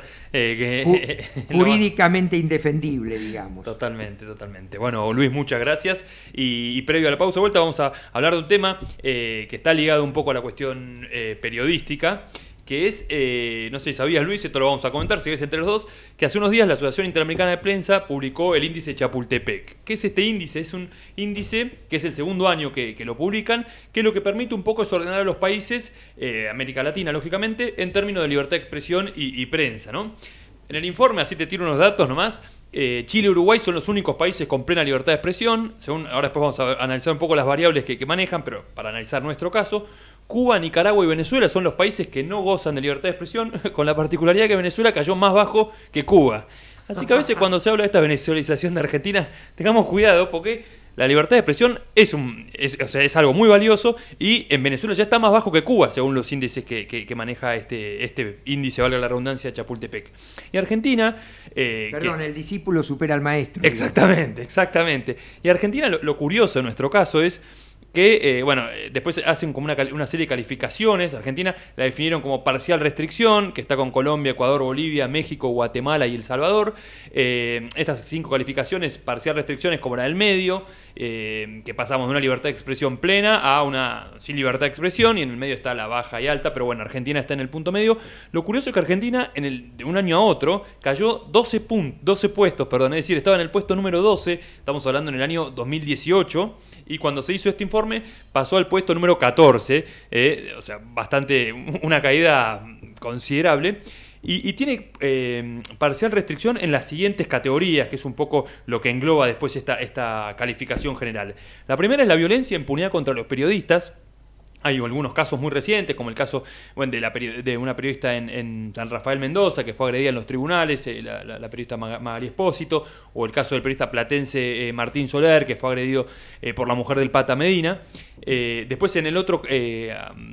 Eh, que, jurídicamente indefendible, digamos. Totalmente, totalmente. Bueno, Luis, muchas gracias. Y, y previo a la pausa de vuelta vamos a hablar de un tema eh, que está ligado un poco a la cuestión eh, periodística, que es, eh, no sé si sabías, Luis, esto lo vamos a comentar, si ves entre los dos, que hace unos días la Asociación Interamericana de Prensa publicó el índice Chapultepec. ¿Qué es este índice? Es un índice que es el segundo año que, que lo publican, que lo que permite un poco es ordenar a los países, eh, América Latina, lógicamente, en términos de libertad de expresión y, y prensa, ¿no? En el informe, así te tiro unos datos nomás, eh, Chile y Uruguay son los únicos países con plena libertad de expresión, según, ahora después vamos a analizar un poco las variables que, que manejan, pero para analizar nuestro caso, Cuba, Nicaragua y Venezuela son los países que no gozan de libertad de expresión, con la particularidad que Venezuela cayó más bajo que Cuba. Así que a veces cuando se habla de esta venezuelización de Argentina, tengamos cuidado porque la libertad de expresión es, un, es, o sea, es algo muy valioso, y en Venezuela ya está más bajo que Cuba, según los índices que, que, que maneja este, este índice, valga la redundancia, de Chapultepec. Y Argentina... Eh, Perdón, que, el discípulo supera al maestro. Exactamente, digamos. exactamente. Y Argentina, lo, lo curioso en nuestro caso es que, eh, bueno, después hacen como una, una serie de calificaciones. Argentina la definieron como parcial restricción, que está con Colombia, Ecuador, Bolivia, México, Guatemala y El Salvador. Eh, estas cinco calificaciones, parcial restricción es como la del medio, eh, que pasamos de una libertad de expresión plena a una sin libertad de expresión, y en el medio está la baja y alta, pero bueno, Argentina está en el punto medio. Lo curioso es que Argentina, en el, de un año a otro, cayó doce, puntos, doce puestos, perdón, es decir, estaba en el puesto número doce, estamos hablando en el año dos mil dieciocho, y cuando se hizo este informe pasó al puesto número catorce, eh, o sea, bastante, una caída considerable, y, y tiene eh, parcial restricción en las siguientes categorías, que es un poco lo que engloba después esta, esta calificación general. La primera es la violencia e impunidad contra los periodistas. Hay algunos casos muy recientes, como el caso bueno, de, la, de una periodista en, en San Rafael, Mendoza, que fue agredida en los tribunales, eh, la, la, la periodista Magali Espósito, o el caso del periodista platense eh, Martín Soler, que fue agredido eh, por la mujer del Pata Medina. Eh, después en el otro... Eh,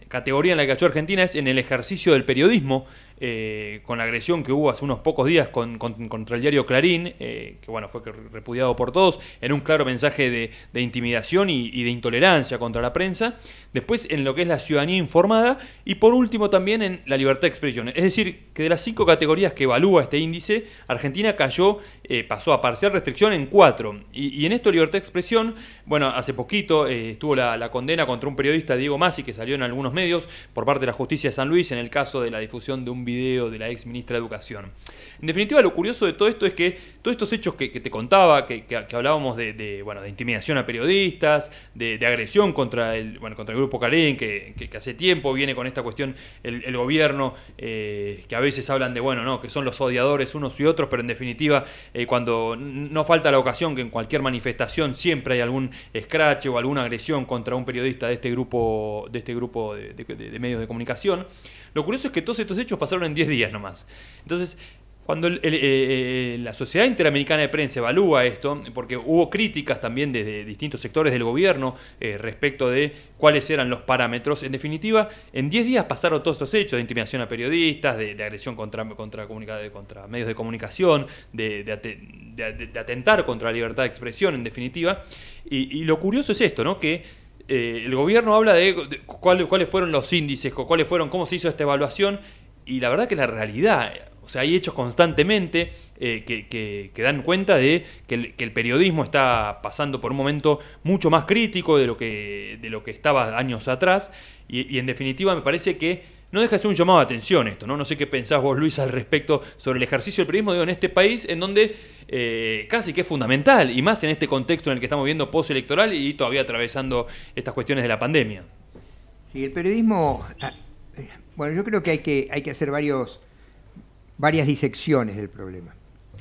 categoría en la que cayó Argentina es en el ejercicio del periodismo, eh, con la agresión que hubo hace unos pocos días con, con, contra el diario Clarín, eh, que bueno, fue repudiado por todos, en un claro mensaje de, de intimidación y, y de intolerancia contra la prensa. Después en lo que es la ciudadanía informada y por último también en la libertad de expresión. Es decir, que de las cinco categorías que evalúa este índice, Argentina cayó, eh, pasó a parcial restricción en cuatro. Y, y en esto libertad de expresión, bueno, hace poquito eh, estuvo la, la condena contra un periodista, Diego Masi, que salió en algunos medios por parte de la justicia de San Luis en el caso de la difusión de un video de la ex ministra de Educación. En definitiva, lo curioso de todo esto es que todos estos hechos que, que te contaba, que, que, que hablábamos de, de, bueno, de intimidación a periodistas, de, de agresión contra el, bueno, contra el grupo Clarín, que, que, que hace tiempo viene con esta cuestión el, el gobierno, eh, que a veces hablan de, bueno, no, que son los odiadores unos y otros, pero en definitiva, eh, cuando no falta la ocasión que en cualquier manifestación siempre hay algún escrache o alguna agresión contra un periodista de este grupo, de, este grupo de, de, de medios de comunicación. Lo curioso es que todos estos hechos pasaron en diez días nomás. Entonces, cuando el, el, eh, la Sociedad Interamericana de Prensa evalúa esto, porque hubo críticas también desde distintos sectores del gobierno eh, respecto de cuáles eran los parámetros, en definitiva, en diez días pasaron todos estos hechos de intimidación a periodistas, de, de agresión contra, contra, contra medios de comunicación, de, de, de, de atentar contra la libertad de expresión, en definitiva. Y, y lo curioso es esto, ¿no? Que eh, el gobierno habla de, de cuáles, cuáles fueron los índices, cuáles fueron, cómo se hizo esta evaluación, y la verdad que la realidad... O sea, hay hechos constantemente eh, que, que, que dan cuenta de que el, que el periodismo está pasando por un momento mucho más crítico de lo que, de lo que estaba años atrás. Y, y en definitiva me parece que no deja de ser un llamado de atención esto, ¿no? No sé qué pensás vos, Luis, al respecto sobre el ejercicio del periodismo, digo, en este país en donde eh, casi que es fundamental, y más en este contexto en el que estamos viendo postelectoral y todavía atravesando estas cuestiones de la pandemia. Sí, el periodismo... Bueno, yo creo que hay que, hay que hacer varios... varias disecciones del problema.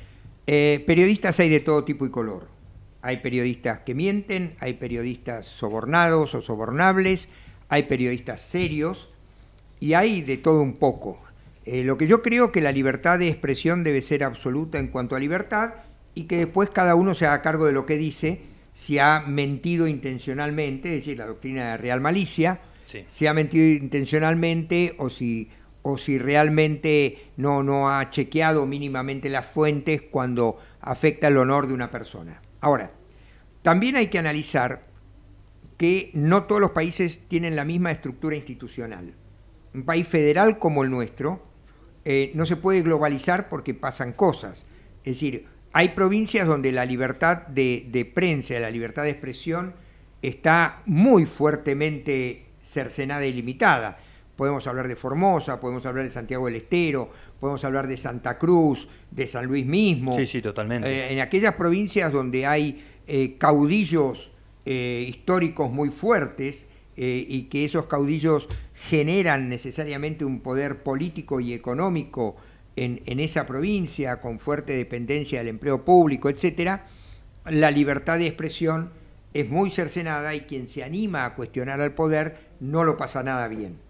Eh, periodistas hay de todo tipo y color. Hay periodistas que mienten, hay periodistas sobornados o sobornables, hay periodistas serios y hay de todo un poco. Eh, lo que yo creo que la libertad de expresión debe ser absoluta en cuanto a libertad y que después cada uno se haga cargo de lo que dice, si ha mentido intencionalmente, es decir, la doctrina de real malicia, sí. Si ha mentido intencionalmente o si... o si realmente no, no ha chequeado mínimamente las fuentes cuando afecta el honor de una persona. Ahora, también hay que analizar que no todos los países tienen la misma estructura institucional. Un país federal como el nuestro eh, no se puede globalizar porque pasan cosas. Es decir, hay provincias donde la libertad de, de prensa, la libertad de expresión está muy fuertemente cercenada y limitada. Podemos hablar de Formosa, podemos hablar de Santiago del Estero, podemos hablar de Santa Cruz, de San Luis mismo. Sí, sí, totalmente. Eh, en aquellas provincias donde hay eh, caudillos eh, históricos muy fuertes eh, y que esos caudillos generan necesariamente un poder político y económico en, en esa provincia, con fuerte dependencia del empleo público, etcétera, la libertad de expresión es muy cercenada y quien se anima a cuestionar al poder no lo pasa nada bien.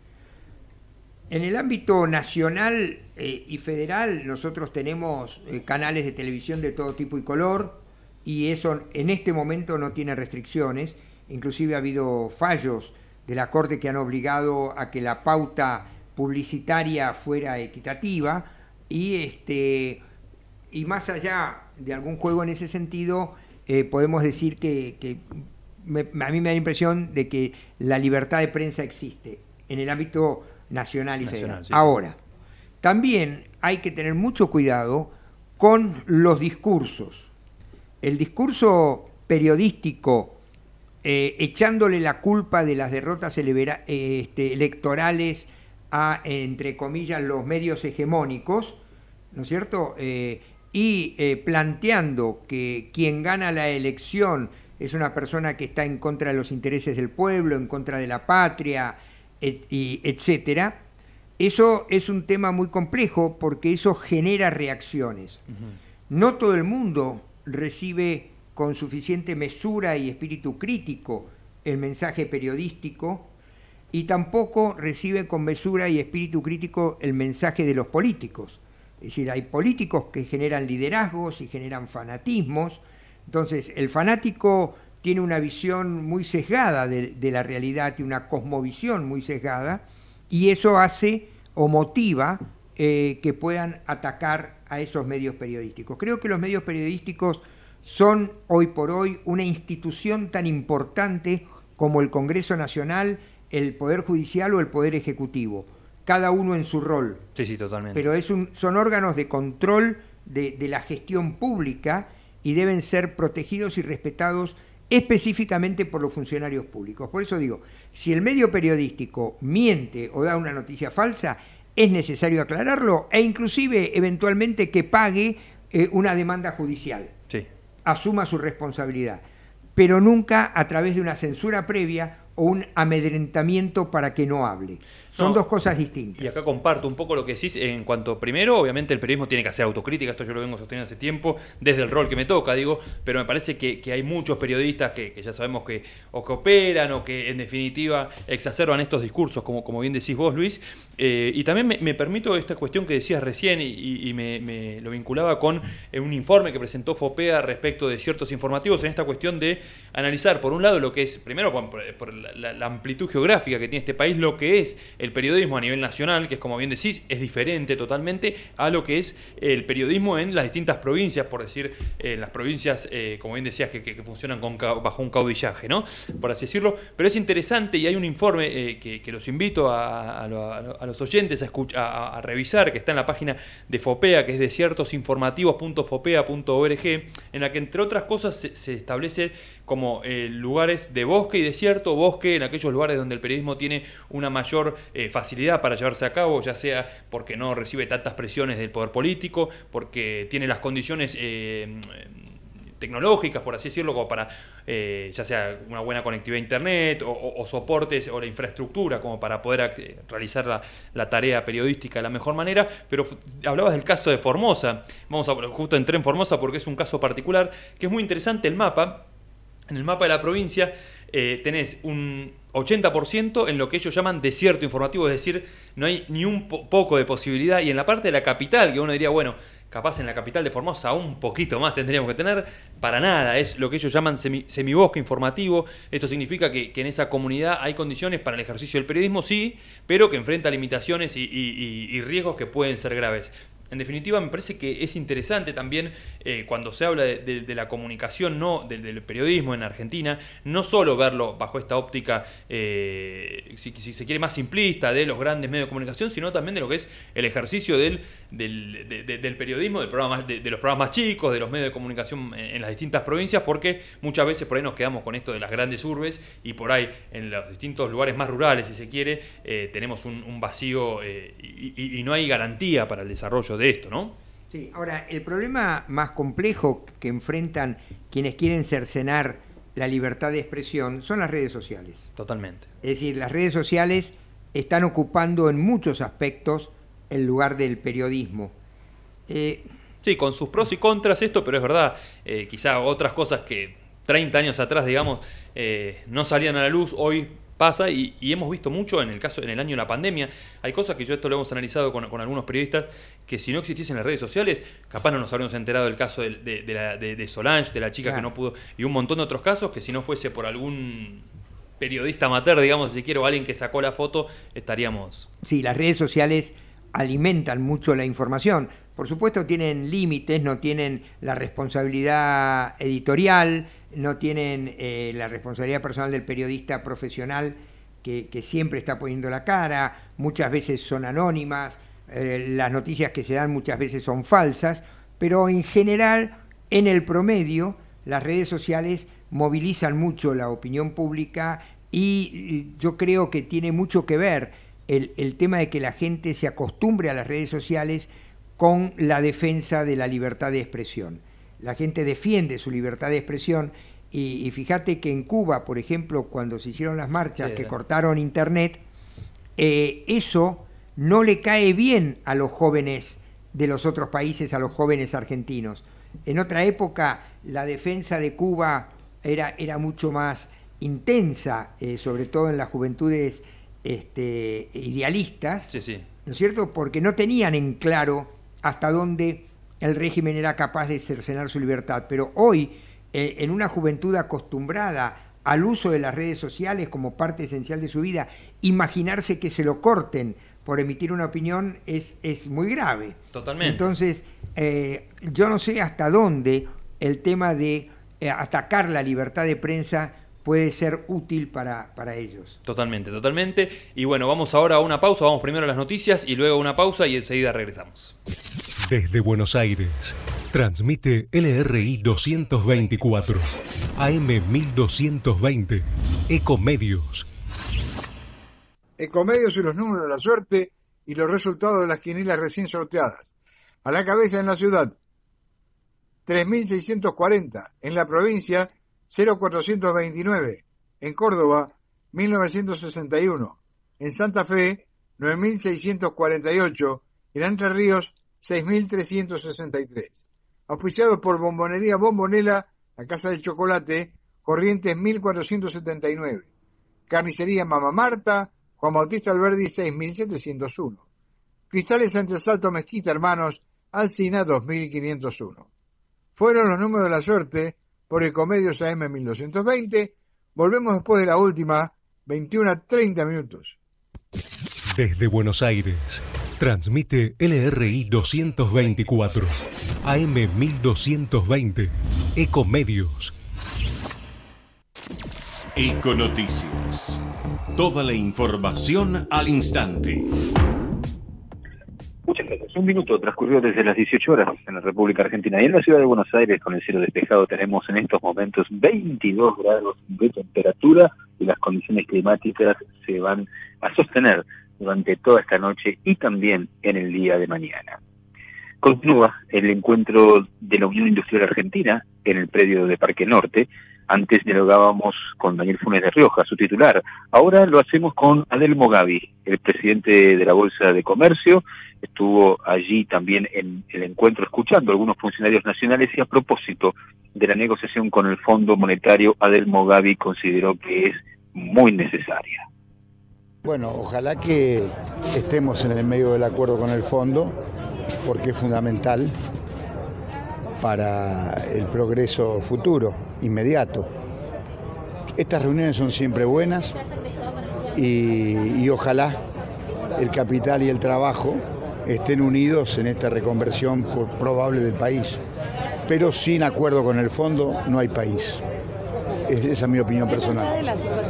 En el ámbito nacional eh, y federal nosotros tenemos eh, canales de televisión de todo tipo y color y eso en este momento no tiene restricciones, inclusive ha habido fallos de la Corte que han obligado a que la pauta publicitaria fuera equitativa y, este, y más allá de algún juego en ese sentido, eh, podemos decir que, que me, a mí me da la impresión de que la libertad de prensa existe en el ámbito nacional y nacional, federal. Sí. Ahora, también hay que tener mucho cuidado con los discursos. El discurso periodístico eh, echándole la culpa de las derrotas elevera, eh, este, electorales a, entre comillas, los medios hegemónicos, ¿no es cierto? Eh, y eh, planteando que quien gana la elección es una persona que está en contra de los intereses del pueblo, en contra de la patria, Et, y etcétera, eso es un tema muy complejo porque eso genera reacciones. Uh-huh. No todo el mundo recibe con suficiente mesura y espíritu crítico el mensaje periodístico y tampoco recibe con mesura y espíritu crítico el mensaje de los políticos. Es decir, hay políticos que generan liderazgos y generan fanatismos, entonces el fanático tiene una visión muy sesgada de, de la realidad, tiene una cosmovisión muy sesgada, y eso hace o motiva eh, que puedan atacar a esos medios periodísticos. Creo que los medios periodísticos son hoy por hoy una institución tan importante como el Congreso Nacional, el Poder Judicial o el Poder Ejecutivo, cada uno en su rol. Sí, sí, totalmente. Pero es un, son órganos de control de, de la gestión pública y deben ser protegidos y respetados específicamente por los funcionarios públicos. Por eso digo, si el medio periodístico miente o da una noticia falsa, es necesario aclararlo e inclusive eventualmente que pague eh, una demanda judicial. Sí. Asuma su responsabilidad, pero nunca a través de una censura previa o un amedrentamiento para que no hable. Son No, dos cosas distintas. Y acá comparto un poco lo que decís en cuanto, primero, obviamente el periodismo tiene que hacer autocrítica, esto yo lo vengo sosteniendo hace tiempo, desde el rol que me toca, digo, pero me parece que, que hay muchos periodistas que, que ya sabemos que o que operan o que en definitiva exacerban estos discursos, como, como bien decís vos, Luis, eh, y también me, me permito esta cuestión que decías recién y, y me, me lo vinculaba con un informe que presentó FOPEA respecto de ciertos informativos en esta cuestión de analizar, por un lado, lo que es, primero por, por la, la, la amplitud geográfica que tiene este país, lo que es el periodismo a nivel nacional, que es como bien decís, es diferente totalmente a lo que es el periodismo en las distintas provincias, por decir, en eh, las provincias, eh, como bien decías, que, que, que funcionan con, bajo un caudillaje, ¿no? Por así decirlo. Pero es interesante y hay un informe eh, que, que los invito a, a, a, a los oyentes a, escuchar, a, a revisar, que está en la página de FOPEA, que es desiertosinformativos punto fopea punto org, en la que, entre otras cosas, se, se establece como eh, lugares de bosque y desierto, bosque en aquellos lugares donde el periodismo tiene una mayor eh, facilidad para llevarse a cabo, ya sea porque no recibe tantas presiones del poder político, porque tiene las condiciones eh, tecnológicas, por así decirlo, como para eh, ya sea una buena conectividad a internet o, o, o soportes o la infraestructura como para poder eh, realizar la, la tarea periodística de la mejor manera. Pero hablabas del caso de Formosa, vamos a, justo entré en Formosa porque es un caso particular que es muy interesante. El mapa En el mapa de la provincia eh, tenés un ochenta por ciento en lo que ellos llaman desierto informativo, es decir, no hay ni un po poco de posibilidad. Y en la parte de la capital, que uno diría, bueno, capaz en la capital de Formosa un poquito más tendríamos que tener, para nada, es lo que ellos llaman semi, semibosque informativo. Esto significa que, que en esa comunidad hay condiciones para el ejercicio del periodismo, sí, pero que enfrenta limitaciones y, y, y, y riesgos que pueden ser graves. En definitiva, me parece que es interesante también eh, cuando se habla de, de, de la comunicación, no del, del periodismo en Argentina, no solo verlo bajo esta óptica, eh, si, si se quiere, más simplista de los grandes medios de comunicación, sino también de lo que es el ejercicio del, del, de, de, del periodismo, del programa, de, de los programas más chicos, de los medios de comunicación en, en las distintas provincias, porque muchas veces por ahí nos quedamos con esto de las grandes urbes y por ahí en los distintos lugares más rurales, si se quiere, eh, tenemos un, un vacío eh, y, y, y no hay garantía para el desarrollo de esto, ¿no? Sí, ahora, el problema más complejo que enfrentan quienes quieren cercenar la libertad de expresión son las redes sociales. Totalmente. Es decir, las redes sociales están ocupando en muchos aspectos el lugar del periodismo. Eh, sí, con sus pros y contras esto, pero es verdad, eh, quizá otras cosas que treinta años atrás, digamos, eh, no salían a la luz, hoy pasa y, y hemos visto mucho en el caso en el año de la pandemia. Hay cosas que yo esto lo hemos analizado con, con algunos periodistas, que si no existiesen las redes sociales, capaz no nos habríamos enterado del caso de, de, de, la, de, de Solange, de la chica claro. que no pudo, y un montón de otros casos que si no fuese por algún periodista amateur, digamos, si quiero, alguien que sacó la foto, estaríamos... Sí, las redes sociales alimentan mucho la información. Por supuesto tienen límites, no tienen la responsabilidad editorial, no tienen eh, la responsabilidad personal del periodista profesional que, que siempre está poniendo la cara, muchas veces son anónimas, eh, las noticias que se dan muchas veces son falsas, pero en general, en el promedio, las redes sociales movilizan mucho la opinión pública y, y yo creo que tiene mucho que ver el, el tema de que la gente se acostumbre a las redes sociales con la defensa de la libertad de expresión. La gente defiende su libertad de expresión y, y fíjate que en Cuba, por ejemplo, cuando se hicieron las marchas sí, que cortaron internet, eh, eso no le cae bien a los jóvenes de los otros países, a los jóvenes argentinos. En otra época la defensa de Cuba era, era mucho más intensa, eh, sobre todo en las juventudes este, idealistas, sí, sí. ¿no es cierto? Porque no tenían en claro hasta dónde el régimen era capaz de cercenar su libertad. Pero hoy eh, en una juventud acostumbrada al uso de las redes sociales como parte esencial de su vida, imaginarse que se lo corten por emitir una opinión es, es muy grave. Totalmente. Entonces, eh, yo no sé hasta dónde el tema de eh, atacar la libertad de prensa puede ser útil para, para ellos. Totalmente, totalmente. Y bueno, vamos ahora a una pausa, vamos primero a las noticias y luego a una pausa y enseguida regresamos. Desde Buenos Aires, transmite L R I doscientos veinticuatro, A M mil doscientos veinte, Ecomedios. Ecomedios y los números de la suerte y los resultados de las quinielas recién sorteadas. A la cabeza en la ciudad, tres mil seiscientos cuarenta. En la provincia, cero cuatrocientos veintinueve. En Córdoba, mil novecientos sesenta y uno. En Santa Fe, nueve mil seiscientos cuarenta y ocho. En Entre Ríos, seis mil trescientos sesenta y tres. Auspiciados por Bombonería Bombonela, la Casa del Chocolate, Corrientes mil cuatrocientos setenta y nueve. Carnicería Mama Marta, Juan Bautista Alberdi seis mil setecientos uno. Cristales Antesalto Mezquita Hermanos, Alcina dos mil quinientos uno. Fueron los números de la suerte por Ecomedios A M mil doscientos veinte. Volvemos después de la última, veintiuno a treinta minutos. Desde Buenos Aires, transmite L R I doscientos veinticuatro, A M mil doscientos veinte, Ecomedios. Econoticias. Toda la información al instante. Muchas gracias. Un minuto transcurrió desde las dieciocho horas en la República Argentina. Y en la ciudad de Buenos Aires, con el cielo despejado, tenemos en estos momentos veintidós grados de temperatura y las condiciones climáticas se van a sostener durante toda esta noche y también en el día de mañana. Continúa el encuentro de la Unión Industrial Argentina en el predio de Parque Norte. Antes dialogábamos con Daniel Funes de Rioja, su titular. Ahora lo hacemos con Adelmo Gavi, el presidente de la Bolsa de Comercio. Estuvo allí también en el encuentro escuchando a algunos funcionarios nacionales y a propósito de la negociación con el Fondo Monetario, Adelmo Gavi consideró que es muy necesaria. Bueno, ojalá que estemos en el medio del acuerdo con el fondo, porque es fundamental para el progreso futuro, inmediato. Estas reuniones son siempre buenas y, y ojalá el capital y el trabajo estén unidos en esta reconversión probable del país. Pero sin acuerdo con el fondo no hay país. Esa es mi opinión personal.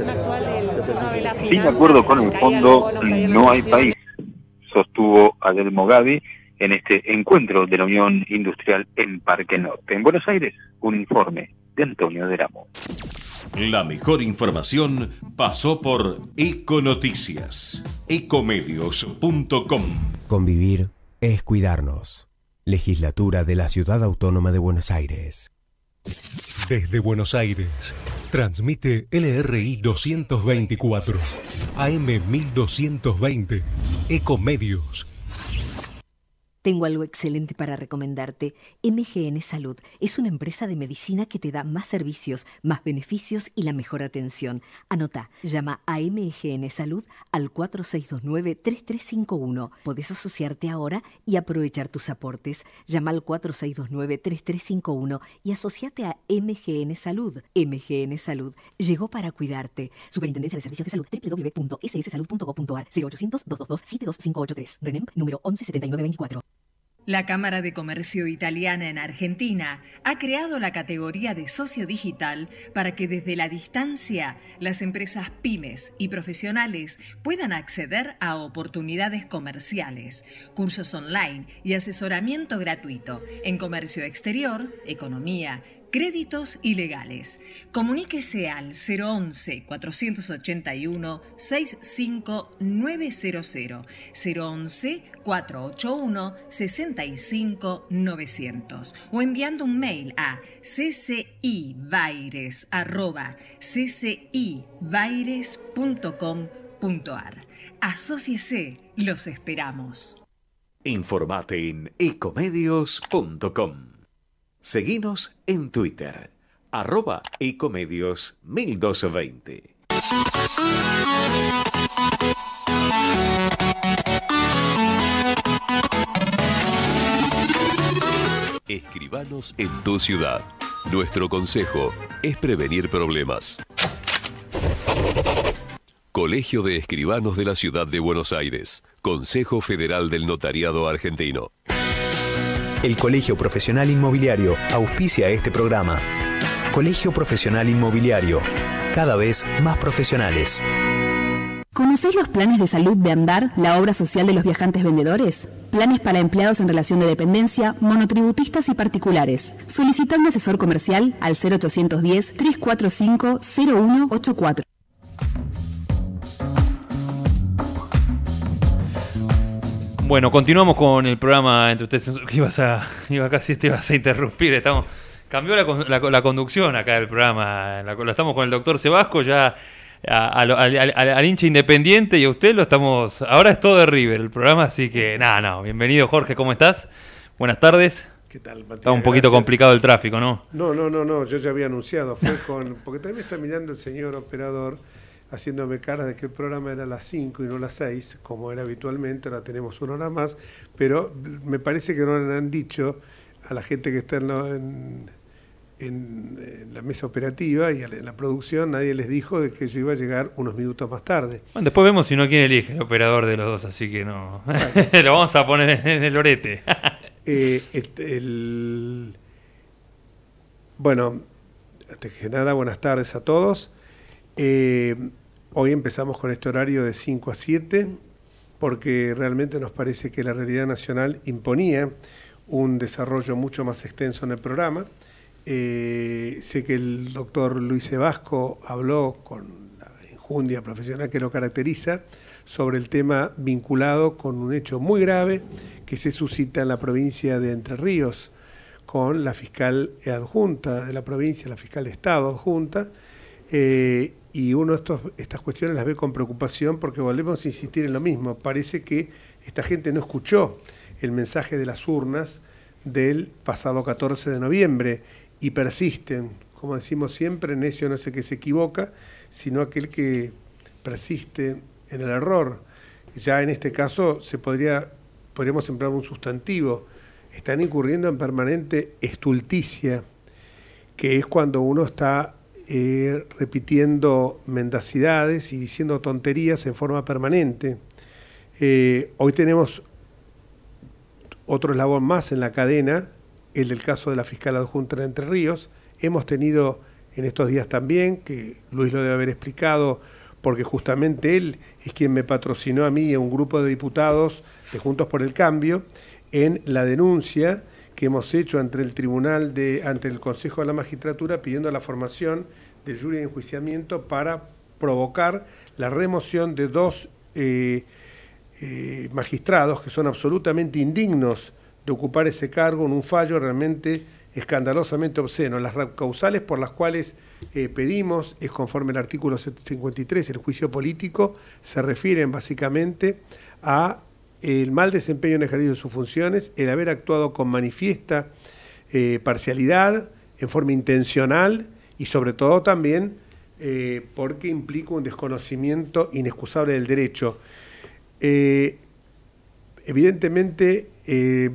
Sin acuerdo con el fondo no hay país, sostuvo Adelmo Gavi en este encuentro de la Unión Industrial en Parque Norte. En Buenos Aires, un informe de Antonio Deramo. La mejor información pasó por Econoticias. Ecomedios punto com. Convivir es cuidarnos. Legislatura de la Ciudad Autónoma de Buenos Aires. Desde Buenos Aires, transmite L R I doscientos veinticuatro, A M mil doscientos veinte, Ecomedios. Tengo algo excelente para recomendarte. M G N Salud es una empresa de medicina que te da más servicios, más beneficios y la mejor atención. Anota, llama a M G N Salud al cuatro seis dos nueve, tres tres cinco uno. Podés asociarte ahora y aprovechar tus aportes. Llama al cuatro seis dos nueve, tres tres cinco uno y asociate a M G N Salud. M G N Salud llegó para cuidarte. Superintendencia de Servicios de Salud, doble u doble u doble u punto s s salud punto gov punto a r, cero ochocientos, doscientos veintidós, setenta y dos cinco ochenta y tres. RENEM número once setenta y nueve veinticuatro. La Cámara de Comercio Italiana en Argentina ha creado la categoría de socio digital para que desde la distancia las empresas pymes y profesionales puedan acceder a oportunidades comerciales, cursos online y asesoramiento gratuito en comercio exterior, economía, créditos y legales. Comuníquese al cero once, cuatrocientos ochenta y uno, sesenta y cinco novecientos, cero once, cuatrocientos ochenta y uno, sesenta y cinco novecientos o enviando un mail a ccibaires arroba ccibaires punto com punto a r. Asóciese, los esperamos. Informate en ecomedios punto com. Seguinos en Twitter, arroba Ecomedios mil doscientos veinte. Escribanos en tu ciudad. Nuestro consejo es prevenir problemas. Colegio de Escribanos de la Ciudad de Buenos Aires. Consejo Federal del Notariado Argentino. El Colegio Profesional Inmobiliario auspicia este programa. Colegio Profesional Inmobiliario, cada vez más profesionales. ¿Conocéis los planes de salud de Andar, la obra social de los viajantes vendedores? Planes para empleados en relación de dependencia, monotributistas y particulares. Solicita un asesor comercial al cero ochocientos diez, trescientos cuarenta y cinco, cero uno ochenta y cuatro. Bueno, continuamos con el programa entre ustedes. Ibas a, iba casi te ibas a interrumpir. Estamos, cambió la, la, la conducción acá del programa. La, lo estamos con el doctor Sebasco ya a, a, al, al, al hincha independiente y a usted lo estamos. Ahora es todo de River el programa, así que nada, no. Bienvenido, Jorge, ¿cómo estás? Buenas tardes. ¿Qué tal, Matías? Está un poquito Gracias. Complicado el tráfico, ¿no? No, no, no, no. Yo ya había anunciado. Fue con porque también me está mirando el señor operador, haciéndome cara de que el programa era a las cinco y no a las seis, como era habitualmente. Ahora tenemos una hora más, pero me parece que no le han dicho a la gente que está en, la, en, en, en la mesa operativa y en la producción, nadie les dijo de que yo iba a llegar unos minutos más tarde. Bueno, después vemos si no quién elige el operador de los dos, así que no. Bueno. Lo vamos a poner en el orete. eh, el, el, bueno, antes que nada, buenas tardes a todos. Eh, hoy empezamos con este horario de cinco a siete porque realmente nos parece que la realidad nacional imponía un desarrollo mucho más extenso en el programa. Eh, sé que el doctor Luis Sebasco habló con la enjundia profesional que lo caracteriza sobre el tema vinculado con un hecho muy grave que se suscita en la provincia de Entre Ríos con la fiscal adjunta de la provincia, la fiscal de Estado adjunta, eh, y uno de estos, estas cuestiones las ve con preocupación porque volvemos a insistir en lo mismo. Parece que esta gente no escuchó el mensaje de las urnas del pasado catorce de noviembre y persisten, como decimos siempre, necio no es el que se equivoca, sino aquel que persiste en el error. Ya en este caso se podría, podríamos emplear un sustantivo. Están incurriendo en permanente estulticia, que es cuando uno está Eh, repitiendo mendacidades y diciendo tonterías en forma permanente. Eh, hoy tenemos otro eslabón más en la cadena, el del caso de la fiscal adjunta de Entre Ríos. Hemos tenido en estos días también, que Luis lo debe haber explicado, porque justamente él es quien me patrocinó a mí y a un grupo de diputados de Juntos por el Cambio en la denuncia que hemos hecho ante el tribunal, de, ante el Consejo de la Magistratura, pidiendo la formación del jury de enjuiciamiento para provocar la remoción de dos eh, eh, magistrados que son absolutamente indignos de ocupar ese cargo en un fallo realmente escandalosamente obsceno. Las causales por las cuales eh, pedimos es conforme al artículo cincuenta y tres, el juicio político, se refieren básicamente a el mal desempeño en ejercicio de sus funciones, el haber actuado con manifiesta eh, parcialidad, en forma intencional y sobre todo también eh, porque implica un desconocimiento inexcusable del derecho. Eh, evidentemente eh,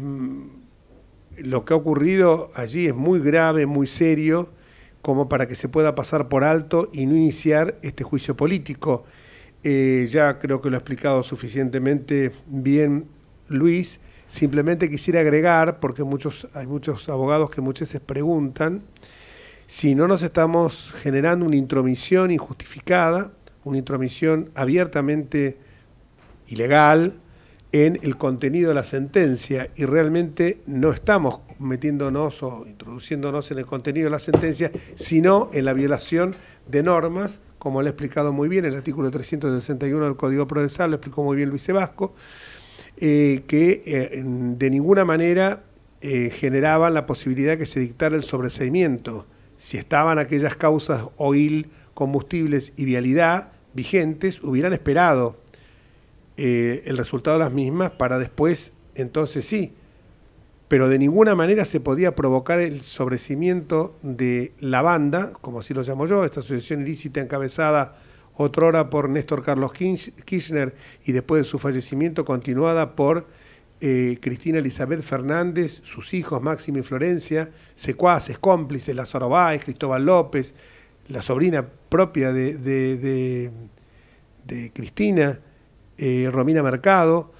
lo que ha ocurrido allí es muy grave, muy serio, como para que se pueda pasar por alto y no iniciar este juicio político. Eh, ya creo que lo ha explicado suficientemente bien Luis. Simplemente quisiera agregar, porque muchos, hay muchos abogados que muchas veces preguntan si no nos estamos generando una intromisión injustificada, una intromisión abiertamente ilegal en el contenido de la sentencia, y realmente no estamos metiéndonos o introduciéndonos en el contenido de la sentencia, sino en la violación de normas, como lo ha explicado muy bien el artículo trescientos sesenta y uno del Código Procesal, lo explicó muy bien Luis Sebasco, eh, que eh, de ninguna manera eh, generaban la posibilidad que se dictara el sobreseimiento. Si estaban aquellas causas oil, combustibles y vialidad vigentes, hubieran esperado eh, el resultado de las mismas para después, entonces sí, pero de ninguna manera se podía provocar el sobreseimiento de la banda, como así lo llamo yo, esta asociación ilícita encabezada otrora por Néstor Carlos Kirchner y después de su fallecimiento continuada por eh, Cristina Elizabeth Fernández, sus hijos Máximo y Florencia, secuaces, cómplices, Lázaro Báez, Cristóbal López, la sobrina propia de, de, de, de Cristina, eh, Romina Mercado,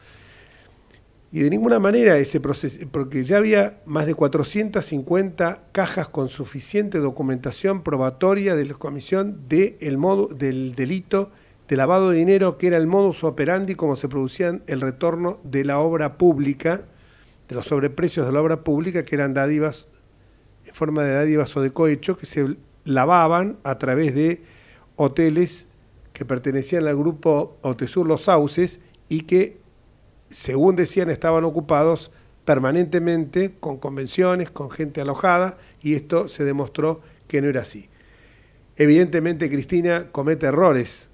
y de ninguna manera ese proceso, porque ya había más de cuatrocientas cincuenta cajas con suficiente documentación probatoria de la comisión de el modo, del delito de lavado de dinero, que era el modus operandi como se producían el retorno de la obra pública, de los sobreprecios de la obra pública, que eran dádivas, en forma de dádivas o de cohecho, que se lavaban a través de hoteles que pertenecían al grupo Otesur Los Sauces y que, según decían, estaban ocupados permanentemente con convenciones, con gente alojada, y esto se demostró que no era así. Evidentemente Cristina comete errores.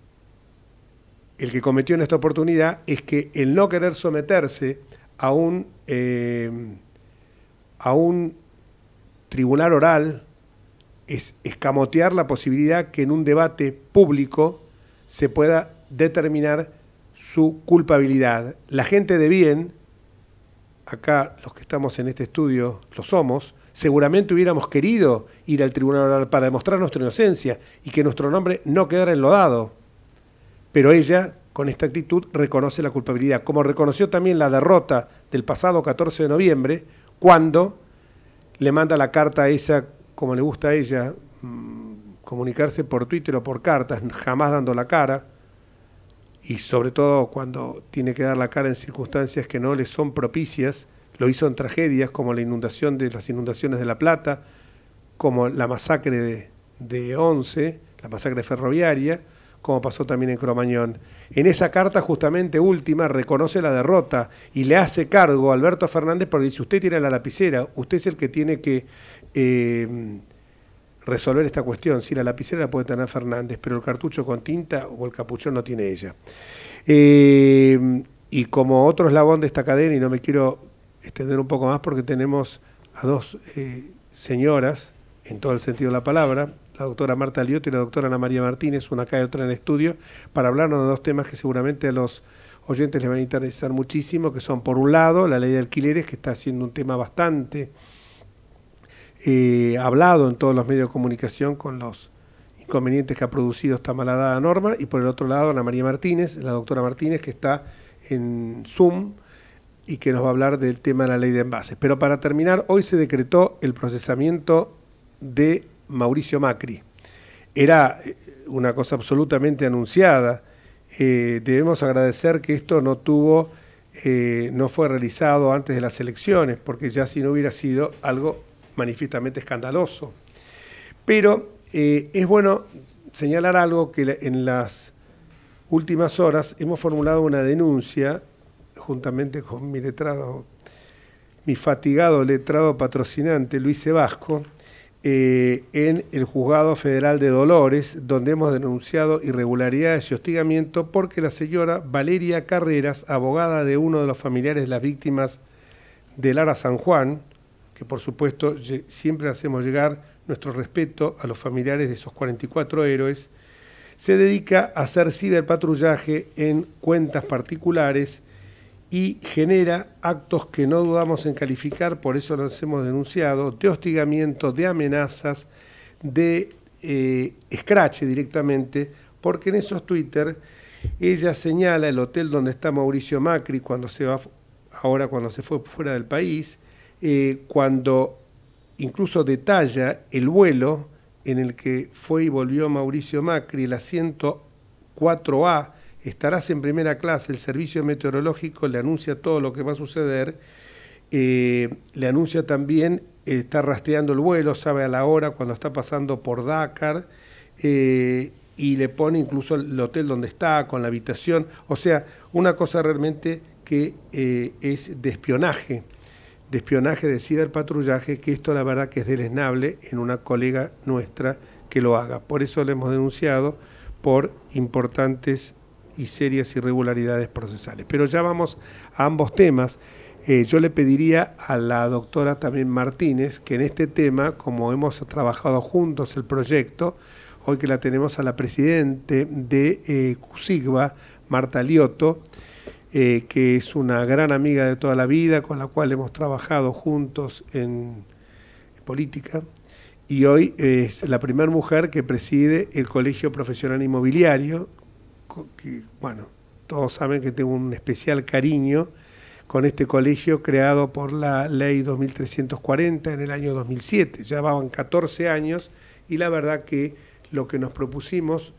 El que cometió en esta oportunidad es que el no querer someterse a un, eh, a un tribunal oral es escamotear la posibilidad que en un debate público se pueda determinar su culpabilidad. La gente de bien, acá los que estamos en este estudio lo somos, seguramente hubiéramos querido ir al tribunal oral para demostrar nuestra inocencia y que nuestro nombre no quedara enlodado. Pero ella, con esta actitud, reconoce la culpabilidad, como reconoció también la derrota del pasado catorce de noviembre, cuando le manda la carta esa, como le gusta a ella, mmm, comunicarse por Twitter o por cartas, jamás dando la cara, y sobre todo cuando tiene que dar la cara en circunstancias que no le son propicias. Lo hizo en tragedias como la inundación de las inundaciones de La Plata, como la masacre de, de Once, la masacre ferroviaria, como pasó también en Cromañón. En esa carta justamente última reconoce la derrota y le hace cargo a Alberto Fernández porque dice: usted tira la lapicera, usted es el que tiene que eh, resolver esta cuestión. Si la lapicera la puede tener Fernández, pero el cartucho con tinta o el capuchón no tiene ella. Eh, y como otro eslabón de esta cadena, y no me quiero extender un poco más porque tenemos a dos eh, señoras, en todo el sentido de la palabra, la doctora Marta Lioto y la doctora Ana María Martínez, una acá y otra en el estudio, para hablarnos de dos temas que seguramente a los oyentes les van a interesar muchísimo, que son, por un lado, la ley de alquileres, que está siendo un tema bastante eh, hablado en todos los medios de comunicación con los inconvenientes que ha producido esta malhadada norma, y por el otro lado, Ana María Martínez, la doctora Martínez, que está en Zoom y que nos va a hablar del tema de la ley de envases. Pero para terminar, hoy se decretó el procesamiento de Mauricio Macri. Era una cosa absolutamente anunciada. Eh, debemos agradecer que esto no tuvo, eh, no fue realizado antes de las elecciones, porque ya si no hubiera sido algo manifiestamente escandaloso. Pero eh, es bueno señalar algo que en las últimas horas hemos formulado una denuncia, juntamente con mi letrado, mi fatigado letrado patrocinante, Luis Sebasco, Eh, en el Juzgado Federal de Dolores, donde hemos denunciado irregularidades y hostigamiento porque la señora Valeria Carreras, abogada de uno de los familiares de las víctimas de Lara San Juan, que por supuesto siempre hacemos llegar nuestro respeto a los familiares de esos cuarenta y cuatro héroes, se dedica a hacer ciberpatrullaje en cuentas particulares y genera actos que no dudamos en calificar, por eso los hemos denunciado, de hostigamiento, de amenazas, de eh, escrache directamente, porque en esos Twitter ella señala el hotel donde está Mauricio Macri cuando se va, ahora cuando se fue fuera del país, eh, cuando incluso detalla el vuelo en el que fue y volvió Mauricio Macri, el asiento cuatro A, estarás en primera clase, el servicio meteorológico le anuncia todo lo que va a suceder, eh, le anuncia también, eh, está rastreando el vuelo, sabe a la hora cuando está pasando por Dakar, eh, y le pone incluso el hotel donde está, con la habitación, o sea, una cosa realmente que eh, es de espionaje, de espionaje, de ciberpatrullaje, que esto la verdad que es deleznable en una colega nuestra que lo haga. Por eso le hemos denunciado por importantes y serias irregularidades procesales. Pero ya vamos a ambos temas. Eh, yo le pediría a la doctora también Martínez que en este tema, como hemos trabajado juntos el proyecto, hoy que la tenemos a la presidente de eh, CUSIGBA, Marta Lioto, eh, que es una gran amiga de toda la vida, con la cual hemos trabajado juntos en, en política, y hoy es la primera mujer que preside el Colegio Profesional Inmobiliario, que, bueno, todos saben que tengo un especial cariño con este colegio creado por la ley dos mil trescientos cuarenta en el año dos mil siete. Ya van catorce años y la verdad que lo que nos propusimos,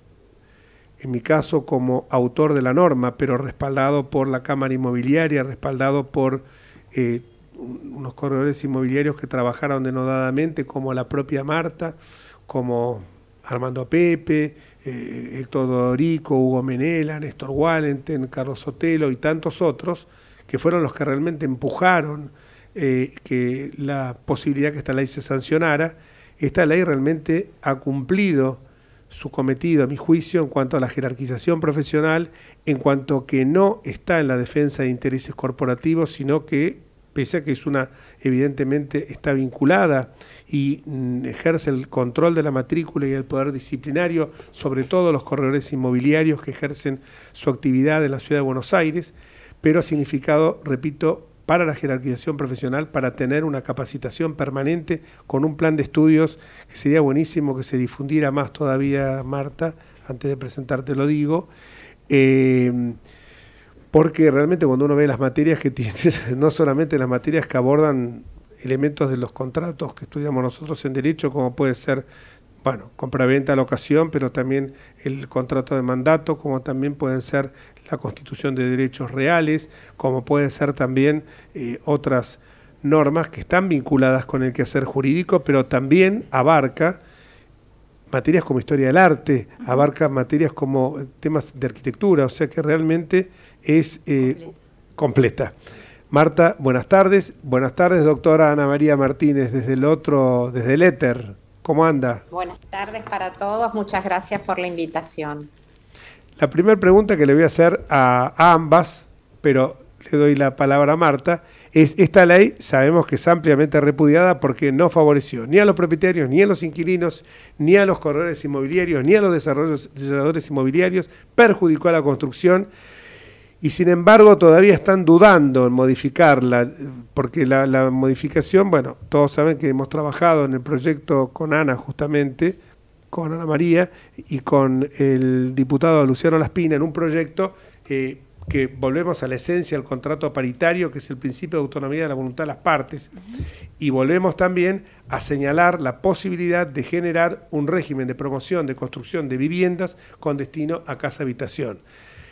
en mi caso como autor de la norma, pero respaldado por la Cámara Inmobiliaria, respaldado por eh, unos corredores inmobiliarios que trabajaron denodadamente, como la propia Marta, como Armando Pepe, eh, Héctor Dorico, Hugo Menela, Néstor Wallenten, Carlos Sotelo y tantos otros, que fueron los que realmente empujaron eh, que la posibilidad que esta ley se sancionara. Esta ley realmente ha cumplido su cometido, a mi juicio, en cuanto a la jerarquización profesional, en cuanto que no está en la defensa de intereses corporativos, sino que, pese a que es una, evidentemente está vinculada y mm, ejerce el control de la matrícula y el poder disciplinario sobre todo los corredores inmobiliarios que ejercen su actividad en la Ciudad de Buenos Aires, pero ha significado, repito, para la jerarquización profesional, para tener una capacitación permanente con un plan de estudios que sería buenísimo que se difundiera más todavía, Marta, antes de presentarte lo digo, eh, porque realmente cuando uno ve las materias que tiene, no solamente las materias que abordan elementos de los contratos que estudiamos nosotros en Derecho, como puede ser, bueno, compraventa, locación, pero también el contrato de mandato, como también pueden ser la constitución de derechos reales, como pueden ser también eh, otras normas que están vinculadas con el quehacer jurídico, pero también abarca materias como historia del arte, abarca materias como temas de arquitectura, o sea que realmente es eh, completa. Marta, buenas tardes. Buenas tardes, doctora Ana María Martínez, desde el otro, desde el éter. ¿Cómo anda? Buenas tardes para todos, muchas gracias por la invitación. La primera pregunta que le voy a hacer a, a ambas, pero le doy la palabra a Marta, es: esta ley sabemos que es ampliamente repudiada porque no favoreció ni a los propietarios, ni a los inquilinos, ni a los corredores inmobiliarios, ni a los desarrolladores inmobiliarios, perjudicó a la construcción y sin embargo todavía están dudando en modificarla, porque la, la modificación, bueno, todos saben que hemos trabajado en el proyecto con Ana justamente, con Ana María y con el diputado Luciano Laspina en un proyecto eh, que volvemos a la esencia del contrato paritario, que es el principio de autonomía de la voluntad de las partes, uh-huh. y volvemos también a señalar la posibilidad de generar un régimen de promoción de construcción de viviendas con destino a casa-habitación.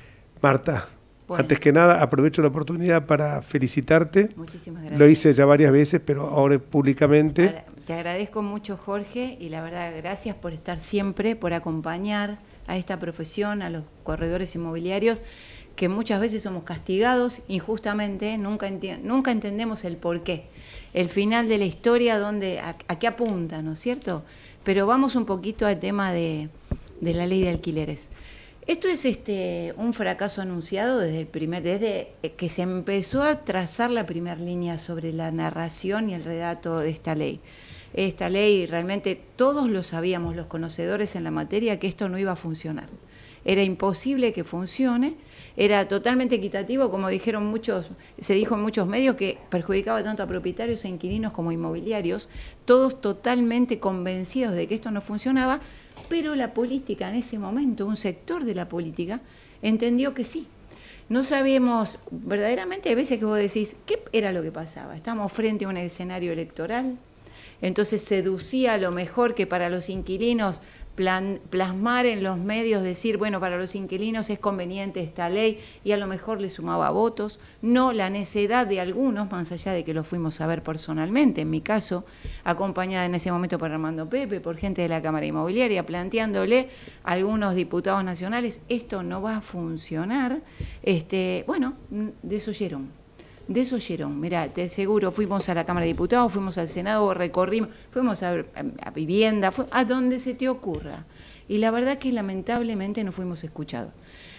Marta, bueno. Antes que nada aprovecho la oportunidad para felicitarte. Muchísimas gracias. Lo hice ya varias veces, pero ahora públicamente. Ahora, te agradezco mucho, Jorge, y la verdad gracias por estar siempre, por acompañar a esta profesión, a los corredores inmobiliarios, que muchas veces somos castigados injustamente, nunca, enti nunca entendemos el porqué, el final de la historia, donde, a, a qué apunta, ¿no es cierto? Pero vamos un poquito al tema de, de la ley de alquileres. Esto es este, un fracaso anunciado desde el primer, desde que se empezó a trazar la primera línea sobre la narración y el relato de esta ley. Esta ley realmente todos lo sabíamos, los conocedores en la materia, que esto no iba a funcionar. Era imposible que funcione, era totalmente equitativo, como dijeron muchos, se dijo en muchos medios, que perjudicaba tanto a propietarios e inquilinos como inmobiliarios, todos totalmente convencidos de que esto no funcionaba, pero la política en ese momento, un sector de la política, entendió que sí. No sabíamos, verdaderamente, hay veces que vos decís, ¿qué era lo que pasaba? Estamos frente a un escenario electoral, entonces seducía a lo mejor que para los inquilinos plan, plasmar en los medios, decir, bueno, para los inquilinos es conveniente esta ley y a lo mejor le sumaba votos, no la necedad de algunos, más allá de que lo fuimos a ver personalmente, en mi caso, acompañada en ese momento por Armando Pepe, por gente de la Cámara Inmobiliaria, planteándole a algunos diputados nacionales, esto no va a funcionar, este, bueno, desoyeron. Desoyeron, mirá, te aseguro, fuimos a la Cámara de Diputados, fuimos al Senado, recorrimos, fuimos a, a, a vivienda, fue, a donde se te ocurra. Y la verdad que lamentablemente no fuimos escuchados.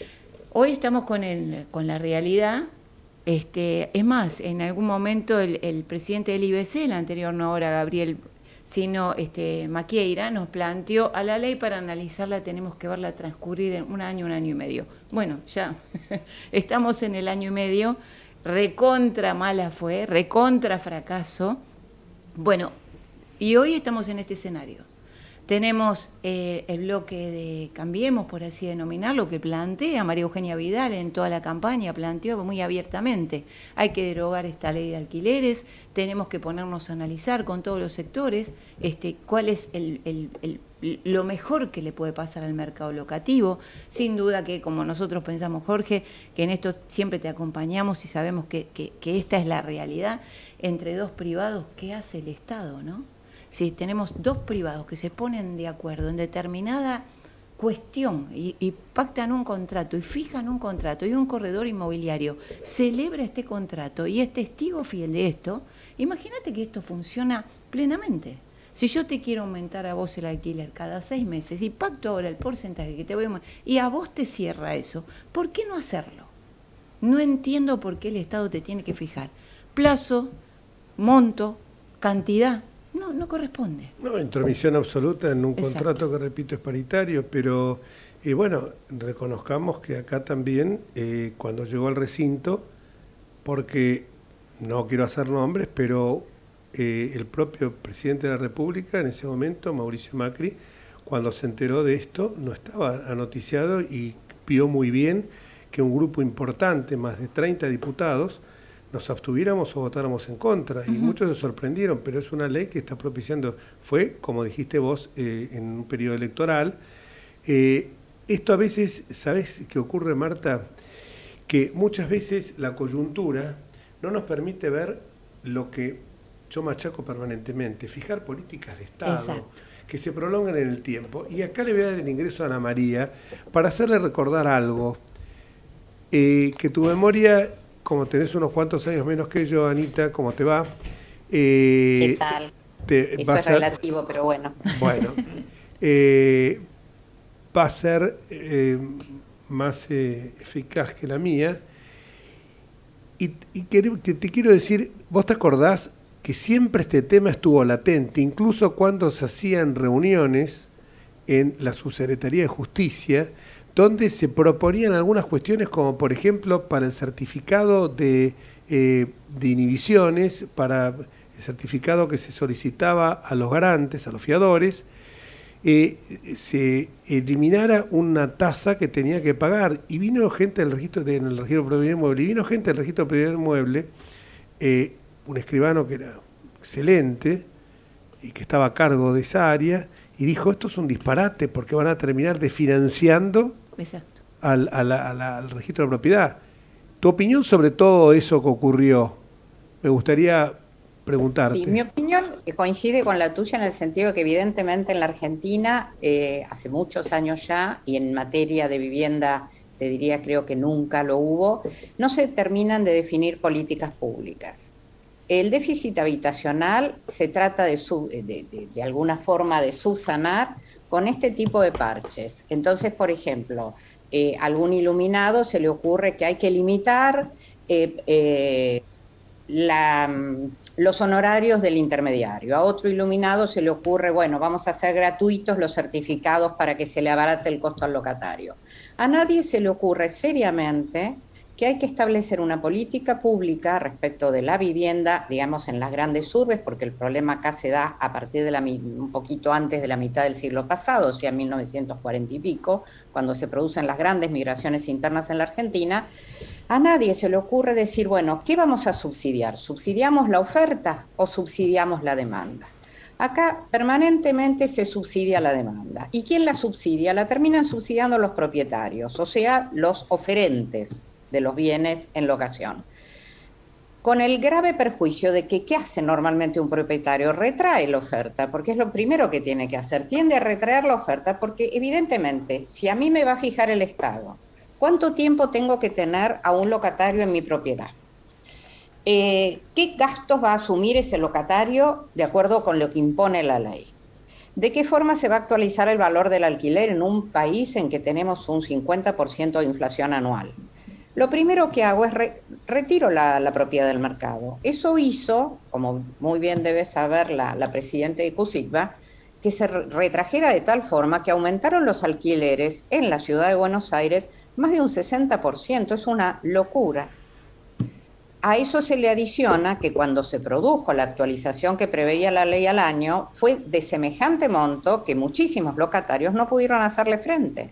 Hoy estamos con, el, con la realidad, este, es más, en algún momento el, el presidente del I B C, el anterior no ahora, Gabriel, sino este, Maquieira nos planteó a la ley para analizarla tenemos que verla transcurrir en un año, un año y medio. Bueno, ya estamos en el año y medio, recontra mala fue, recontra fracaso. Bueno, y hoy estamos en este escenario. Tenemos eh, el bloque de Cambiemos, por así denominarlo, que plantea María Eugenia Vidal en toda la campaña, planteó muy abiertamente, hay que derogar esta ley de alquileres, tenemos que ponernos a analizar con todos los sectores este, cuál es el, el, el, lo mejor que le puede pasar al mercado locativo. Sin duda que, como nosotros pensamos, Jorge, que en esto siempre te acompañamos y sabemos que, que, que esta es la realidad, entre dos privados, ¿qué hace el Estado, no? Si tenemos dos privados que se ponen de acuerdo en determinada cuestión y, y pactan un contrato y fijan un contrato y un corredor inmobiliario celebra este contrato y es testigo fiel de esto, imagínate que esto funciona plenamente. Si yo te quiero aumentar a vos el alquiler cada seis meses y pacto ahora el porcentaje que te voy a... y a vos te cierra eso, ¿por qué no hacerlo? No entiendo por qué el Estado te tiene que fijar plazo, monto, cantidad. No, no corresponde. No, intromisión absoluta en un Exacto. contrato que, repito, es paritario, pero eh, bueno, reconozcamos que acá también, eh, cuando llegó al recinto, porque no quiero hacer nombres, pero eh, el propio presidente de la República, en ese momento, Mauricio Macri, cuando se enteró de esto, no estaba anoticiado y vio muy bien que un grupo importante, más de treinta diputados, nos abstuviéramos o votáramos en contra, y uh-huh. muchos se sorprendieron, pero es una ley que está propiciando, fue, como dijiste vos, eh, en un periodo electoral. Eh, esto a veces, ¿sabés qué ocurre, Marta? Que muchas veces la coyuntura no nos permite ver lo que yo machaco permanentemente, fijar políticas de Estado, Exacto. que se prolongan en el tiempo. Y acá le voy a dar el ingreso a Ana María para hacerle recordar algo, eh, que tu memoria... Como tenés unos cuantos años menos que yo, Anita, ¿cómo te va? Eh, ¿Qué tal? Te, Eso es a, relativo, pero bueno. Bueno, eh, va a ser eh, más eh, eficaz que la mía. Y, y que, te, te quiero decir, vos te acordás que siempre este tema estuvo latente, incluso cuando se hacían reuniones en la Subsecretaría de Justicia, donde se proponían algunas cuestiones como, por ejemplo, para el certificado de, eh, de inhibiciones, para el certificado que se solicitaba a los garantes, a los fiadores, eh, se eliminara una tasa que tenía que pagar. Y vino gente del registro, de, en el registro de propiedad inmueble, y vino gente del registro de propiedad inmueble, eh, un escribano que era excelente y que estaba a cargo de esa área, y dijo, esto es un disparate porque van a terminar desfinanciando Exacto. Al, a la, a la, al registro de propiedad. Tu opinión sobre todo eso que ocurrió, me gustaría preguntarte. Sí, mi opinión coincide con la tuya en el sentido que evidentemente en la Argentina, eh, hace muchos años ya, y en materia de vivienda, te diría creo que nunca lo hubo, no se terminan de definir políticas públicas. El déficit habitacional se trata de, sub, de, de, de alguna forma de subsanar con este tipo de parches. Entonces, por ejemplo, eh, a algún iluminado se le ocurre que hay que limitar eh, eh, la, los honorarios del intermediario. A otro iluminado se le ocurre, bueno, vamos a hacer gratuitos los certificados para que se le abarate el costo al locatario. A nadie se le ocurre seriamente que hay que establecer una política pública respecto de la vivienda, digamos, en las grandes urbes, porque el problema acá se da a partir de la, un poquito antes de la mitad del siglo pasado, o sea, mil novecientos cuarenta y pico, cuando se producen las grandes migraciones internas en la Argentina. A nadie se le ocurre decir, bueno, ¿qué vamos a subsidiar? ¿Subsidiamos la oferta o subsidiamos la demanda? Acá permanentemente se subsidia la demanda. ¿Y quién la subsidia? La terminan subsidiando los propietarios, o sea, los oferentes de los bienes en locación. Con el grave perjuicio de que, ¿qué hace normalmente un propietario? Retrae la oferta, porque es lo primero que tiene que hacer. Tiende a retraer la oferta porque, evidentemente, si a mí me va a fijar el Estado, ¿cuánto tiempo tengo que tener a un locatario en mi propiedad? Eh, ¿Qué gastos va a asumir ese locatario de acuerdo con lo que impone la ley? ¿De qué forma se va a actualizar el valor del alquiler en un país en que tenemos un cincuenta por ciento de inflación anual? lo primero que hago es re, retiro la, la propiedad del mercado. Eso hizo, como muy bien debe saber la, la presidenta de CUSICBA, que se retrajera de tal forma que aumentaron los alquileres en la ciudad de Buenos Aires más de un sesenta por ciento. Es una locura. A eso se le adiciona que cuando se produjo la actualización que preveía la ley al año, fue de semejante monto que muchísimos locatarios no pudieron hacerle frente.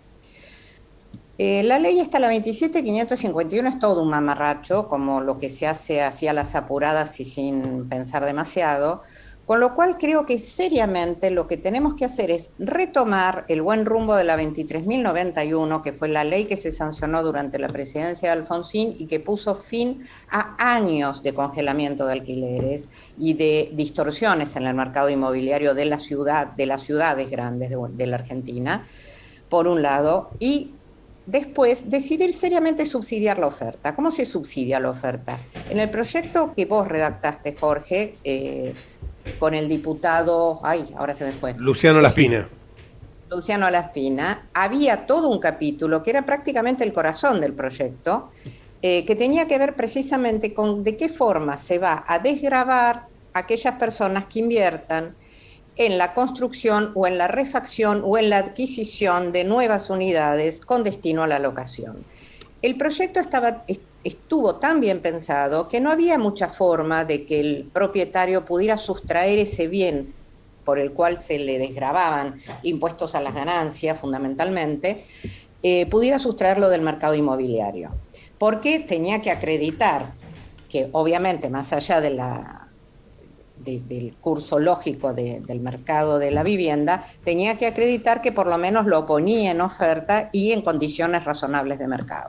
Eh, la ley esta, la veintisiete mil quinientos cincuenta y uno, es todo un mamarracho, como lo que se hace así a las apuradas y sin pensar demasiado, con lo cual creo que seriamente lo que tenemos que hacer es retomar el buen rumbo de la veintitrés mil noventa y uno, que fue la ley que se sancionó durante la presidencia de Alfonsín y que puso fin a años de congelamiento de alquileres y de distorsiones en el mercado inmobiliario de la ciudad, de las ciudades grandes de, de la Argentina, por un lado, y después decidir seriamente subsidiar la oferta. ¿Cómo se subsidia la oferta? En el proyecto que vos redactaste, Jorge, eh, con el diputado, ay, ahora se me fue. Luciano Laspina. Luciano Laspina, había todo un capítulo que era prácticamente el corazón del proyecto, eh, que tenía que ver precisamente con de qué forma se va a desgravar a aquellas personas que inviertan en la construcción o en la refacción o en la adquisición de nuevas unidades con destino a la locación. El proyecto estaba, estuvo tan bien pensado que no había mucha forma de que el propietario pudiera sustraer ese bien por el cual se le desgravaban impuestos a las ganancias fundamentalmente, eh, pudiera sustraerlo del mercado inmobiliario. Porque tenía que acreditar que obviamente más allá de la... De, del curso lógico de, del mercado de la vivienda, tenía que acreditar que por lo menos lo ponía en oferta y en condiciones razonables de mercado.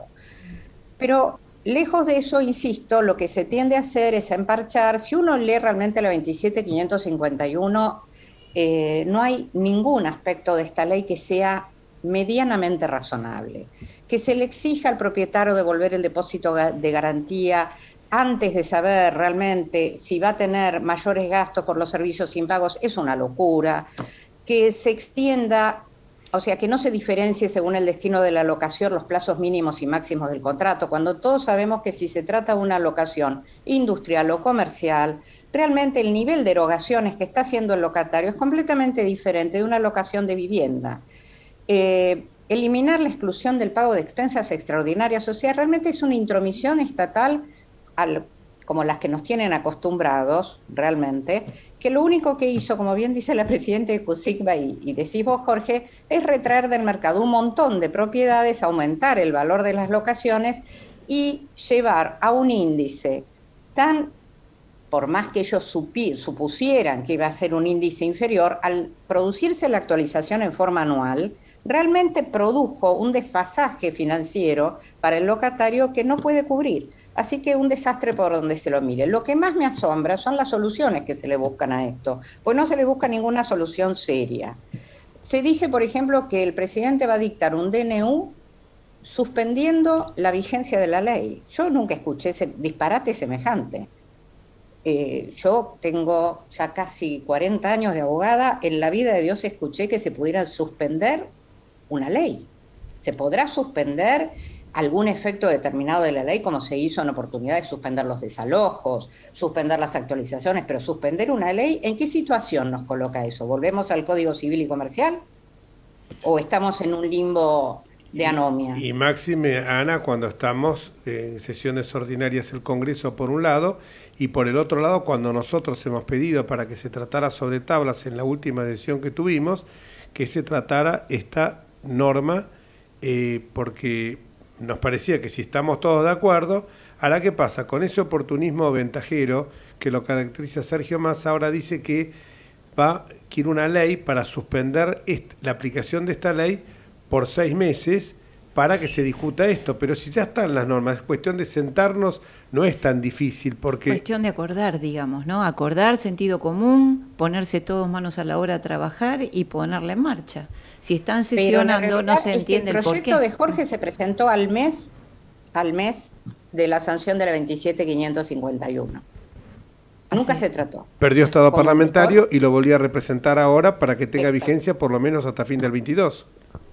Pero lejos de eso, insisto, lo que se tiende a hacer es emparchar. Si uno lee realmente la veintisiete mil quinientos cincuenta y uno, eh, no hay ningún aspecto de esta ley que sea medianamente razonable. Que se le exija al propietario devolver el depósito de garantía antes de saber realmente si va a tener mayores gastos por los servicios impagos es una locura. Que se extienda, o sea, que no se diferencie según el destino de la locación los plazos mínimos y máximos del contrato, cuando todos sabemos que si se trata de una locación industrial o comercial, realmente el nivel de erogaciones que está haciendo el locatario es completamente diferente de una locación de vivienda. Eh, eliminar la exclusión del pago de expensas extraordinarias, o sea, realmente es una intromisión estatal al, como las que nos tienen acostumbrados realmente, que lo único que hizo, como bien dice la presidenta de CUSICBA y, y decís vos, Jorge, es retraer del mercado un montón de propiedades, aumentar el valor de las locaciones y llevar a un índice tan, por más que ellos supi, supusieran que iba a ser un índice inferior, al producirse la actualización en forma anual, realmente produjo un desfasaje financiero para el locatario que no puede cubrir. Así que un desastre por donde se lo mire. Lo que más me asombra son las soluciones que se le buscan a esto, pues no se le busca ninguna solución seria. Se dice, por ejemplo, que el presidente va a dictar un D N U suspendiendo la vigencia de la ley. Yo nunca escuché ese disparate semejante. Eh, yo tengo ya casi cuarenta años de abogada, en la vida de Dios escuché que se pudiera suspender una ley. ¿Se podrá suspender algún efecto determinado de la ley, como se hizo en oportunidad de suspender los desalojos, suspender las actualizaciones, pero suspender una ley? ¿En qué situación nos coloca eso? ¿Volvemos al Código Civil y Comercial? ¿O estamos en un limbo de anomia? Y, y máxime, Ana, cuando estamos en sesiones ordinarias del Congreso por un lado, y por el otro lado, cuando nosotros hemos pedido para que se tratara sobre tablas en la última sesión que tuvimos, que se tratara esta norma, eh, porque nos parecía que si estamos todos de acuerdo, ahora ¿qué pasa? Con ese oportunismo ventajero que lo caracteriza Sergio Massa, ahora dice que va, quiere una ley para suspender esta, la aplicación de esta ley por seis meses para que se discuta esto, pero si ya están las normas, es cuestión de sentarnos, no es tan difícil porque... Cuestión de acordar, digamos, ¿no? Acordar, sentido común, ponerse todos manos a la obra a trabajar y ponerla en marcha. Si están sesionando, no se entiende el porqué. El proyecto de Jorge se presentó al mes, al mes de la sanción de la veintisiete mil quinientos cincuenta y uno. Nunca se trató. Perdió estado parlamentario y lo volví a representar ahora para que tenga vigencia por lo menos hasta fin del veintidós.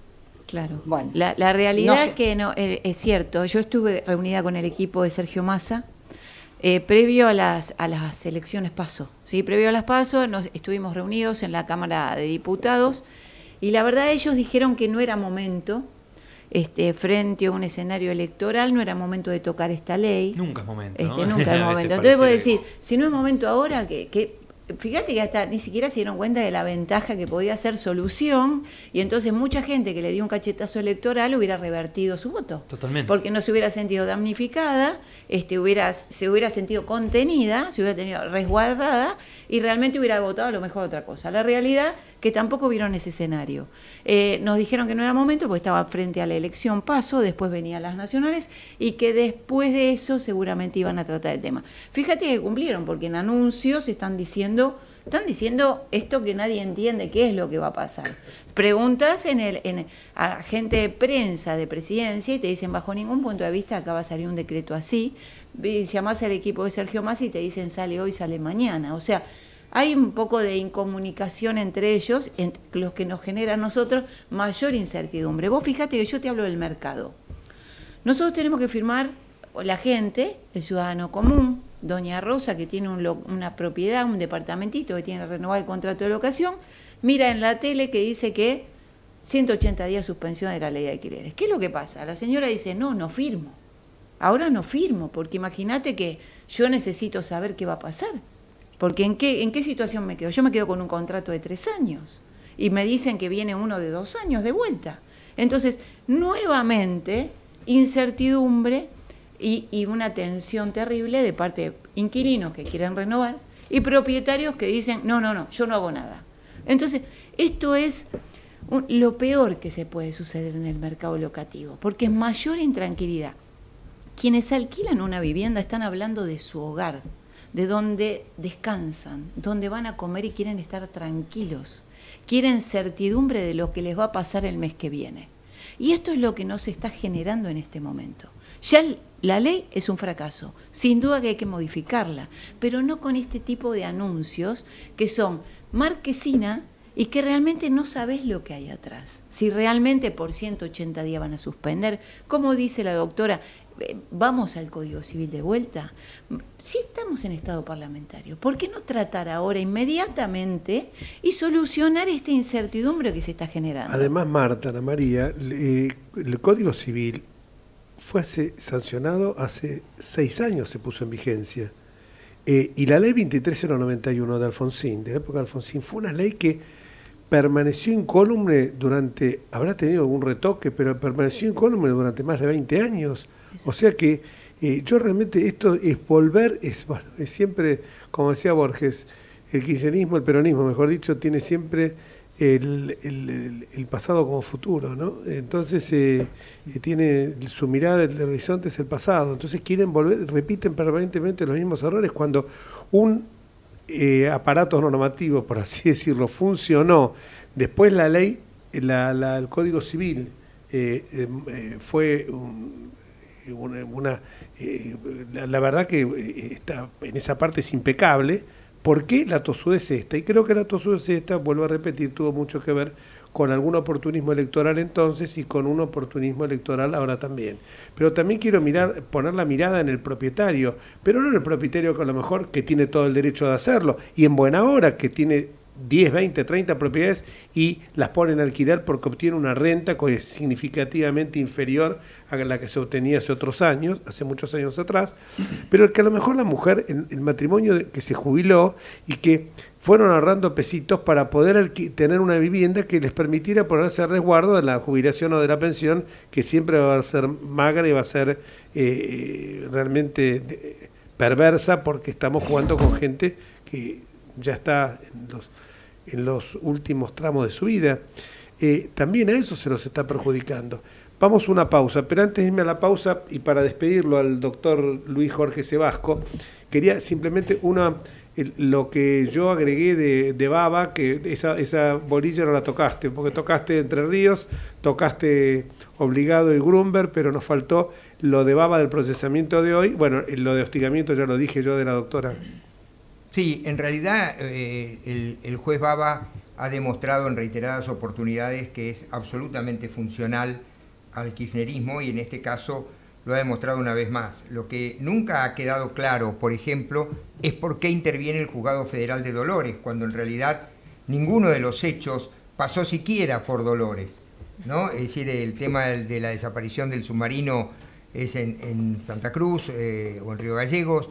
Claro. Bueno, la, la realidad no sé. es que no, eh, es cierto. Yo estuve reunida con el equipo de Sergio Massa eh, previo a las, a las elecciones PASO. ¿sí? Previo a las PASO nos estuvimos reunidos en la Cámara de Diputados y la verdad ellos dijeron que no era momento, este, frente a un escenario electoral, no era momento de tocar esta ley. Nunca es momento. Este, ¿no? Nunca es momento. Entonces vos decís, si no es momento ahora, que... que fíjate que hasta ni siquiera se dieron cuenta de la ventaja que podía ser solución y entonces mucha gente que le dio un cachetazo electoral hubiera revertido su voto. Totalmente. Porque no se hubiera sentido damnificada, este, hubiera, se hubiera sentido contenida, se hubiera tenido resguardada y realmente hubiera votado a lo mejor otra cosa. La realidad que tampoco vieron ese escenario. Eh, nos dijeron que no era momento porque estaba frente a la elección PASO, después venían las nacionales y que después de eso seguramente iban a tratar el tema. Fíjate que cumplieron porque en anuncios están diciendo, están diciendo esto que nadie entiende qué es lo que va a pasar. Preguntas en el, en, a gente de prensa de presidencia y te dicen bajo ningún punto de vista acá va a salir un decreto así. Llamás al equipo de Sergio Massa y te dicen sale hoy, sale mañana. O sea, hay un poco de incomunicación entre ellos, entre los que nos genera a nosotros mayor incertidumbre. Vos fíjate que yo te hablo del mercado. Nosotros tenemos que firmar, la gente, el ciudadano común, doña Rosa, que tiene un lo, una propiedad, un departamentito que tiene que renovar el contrato de locación, mira en la tele que dice que ciento ochenta días suspensión de la ley de alquileres. ¿Qué es lo que pasa? La señora dice, no, no firmo. Ahora no firmo, porque imagínate que yo necesito saber qué va a pasar. Porque ¿en qué, ¿en qué situación me quedo? Yo me quedo con un contrato de tres años y me dicen que viene uno de dos años de vuelta. Entonces, nuevamente, incertidumbre y, y una tensión terrible de parte de inquilinos que quieren renovar y propietarios que dicen, no, no, no, yo no hago nada. Entonces, esto es un, lo peor que se puede suceder en el mercado locativo, porque es mayor intranquilidad. Quienes alquilan una vivienda están hablando de su hogar, de donde descansan, donde van a comer y quieren estar tranquilos, quieren certidumbre de lo que les va a pasar el mes que viene. Y esto es lo que no se está generando en este momento. Ya la ley es un fracaso, sin duda que hay que modificarla, pero no con este tipo de anuncios que son marquesina y que realmente no sabés lo que hay atrás. Si realmente por ciento ochenta días van a suspender, como dice la doctora, vamos al Código Civil de vuelta. Si estamos en estado parlamentario, ¿por qué no tratar ahora inmediatamente y solucionar esta incertidumbre que se está generando? Además, Marta, Ana María, eh, el Código Civil fue hace, sancionado hace seis años, se puso en vigencia. Eh, y la ley veintitrés mil noventa y uno de Alfonsín, de la época de Alfonsín, fue una ley que permaneció incólume durante, habrá tenido algún retoque, pero permaneció incólume durante más de veinte años. O sea que eh, yo realmente, esto es volver, es, bueno, es siempre, como decía Borges, el kirchnerismo, el peronismo, mejor dicho, tiene siempre el, el, el, el pasado como futuro, ¿no? Entonces eh, tiene su mirada, el horizonte es el pasado, entonces quieren volver, repiten permanentemente los mismos errores cuando un eh, aparato normativo, por así decirlo, funcionó, después la ley, la, la, el Código Civil eh, eh, fue un Una, una, eh, la, la verdad que eh, está, en esa parte es impecable. ¿Por qué la tosudez esta? Y creo que la tosudez esta, vuelvo a repetir, tuvo mucho que ver con algún oportunismo electoral entonces y con un oportunismo electoral ahora también. Pero también quiero mirar, poner la mirada en el propietario, pero no en el propietario que a lo mejor que tiene todo el derecho de hacerlo, y en buena hora que tiene diez, veinte, treinta propiedades y las ponen a alquilar porque obtiene una renta que es significativamente inferior a la que se obtenía hace otros años, hace muchos años atrás, pero que a lo mejor la mujer, el, el matrimonio de, que se jubiló y que fueron ahorrando pesitos para poder tener una vivienda que les permitiera ponerse a resguardo de la jubilación o de la pensión, que siempre va a ser magra y va a ser eh, realmente de, perversa, porque estamos jugando con gente que ya está en los en los últimos tramos de su vida. Eh, también a eso se los está perjudicando. Vamos a una pausa, pero antes de irme a la pausa y para despedirlo al doctor Luis Jorge Sebasco, quería simplemente una, el, lo que yo agregué de, de Baba, que esa, esa bolilla no la tocaste, porque tocaste Entre Ríos, tocaste Obligado y Grunberg, pero nos faltó lo de Baba del procesamiento de hoy. Bueno, lo de hostigamiento ya lo dije yo de la doctora. Sí, en realidad eh, el, el juez Baba ha demostrado en reiteradas oportunidades que es absolutamente funcional al kirchnerismo y en este caso lo ha demostrado una vez más. Lo que nunca ha quedado claro, por ejemplo, es por qué interviene el Juzgado Federal de Dolores, cuando en realidad ninguno de los hechos pasó siquiera por Dolores, ¿no? Es decir, el tema de la desaparición del submarino es en, en Santa Cruz eh, o en Río Gallegos,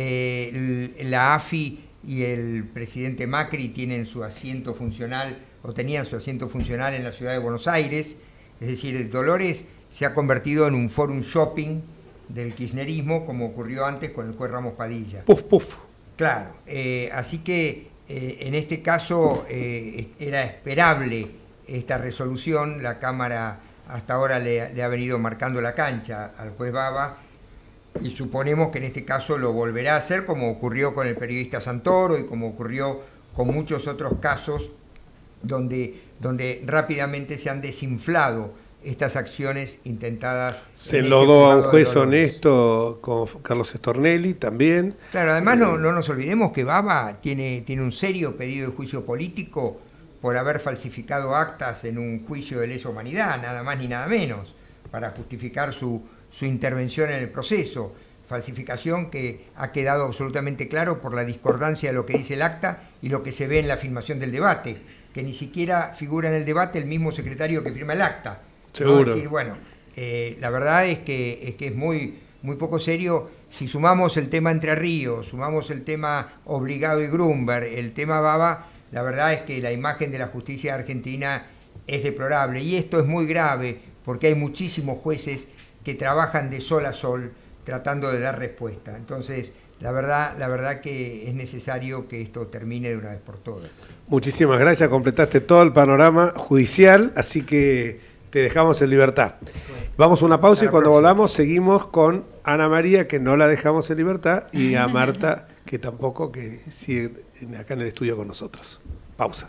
eh, el, la A F I y el presidente Macri tienen su asiento funcional, o tenían su asiento funcional en la ciudad de Buenos Aires, es decir, Dolores se ha convertido en un forum shopping del kirchnerismo, como ocurrió antes con el juez Ramos Padilla. Puf, puf. Claro, eh, así que eh, en este caso eh, era esperable esta resolución, la Cámara hasta ahora le, le ha venido marcando la cancha al juez Baba, y suponemos que en este caso lo volverá a hacer, como ocurrió con el periodista Santoro y como ocurrió con muchos otros casos donde, donde rápidamente se han desinflado estas acciones intentadas. Se enlodó a un juez honesto con Carlos Stornelli también. Claro, además no, no nos olvidemos que Baba tiene, tiene un serio pedido de juicio político por haber falsificado actas en un juicio de lesa humanidad, nada más ni nada menos, para justificar su, su intervención en el proceso. Falsificación que ha quedado absolutamente claro por la discordancia de lo que dice el acta y lo que se ve en la filmación del debate, que ni siquiera figura en el debate el mismo secretario que firma el acta. Seguro. ¿No? Es decir, bueno, eh, la verdad es que es, que es muy, muy poco serio. Si sumamos el tema Entre Ríos, sumamos el tema Obligado y Grunberg, el tema Baba, la verdad es que la imagen de la justicia argentina es deplorable. Y esto es muy grave porque hay muchísimos jueces que trabajan de sol a sol tratando de dar respuesta. Entonces, la verdad, la verdad que es necesario que esto termine de una vez por todas. Muchísimas gracias, completaste todo el panorama judicial, así que te dejamos en libertad. Vamos a una pausa y cuando volvamos seguimos con Ana María, que no la dejamos en libertad, y a Marta, que tampoco, que sigue acá en el estudio con nosotros. Pausa.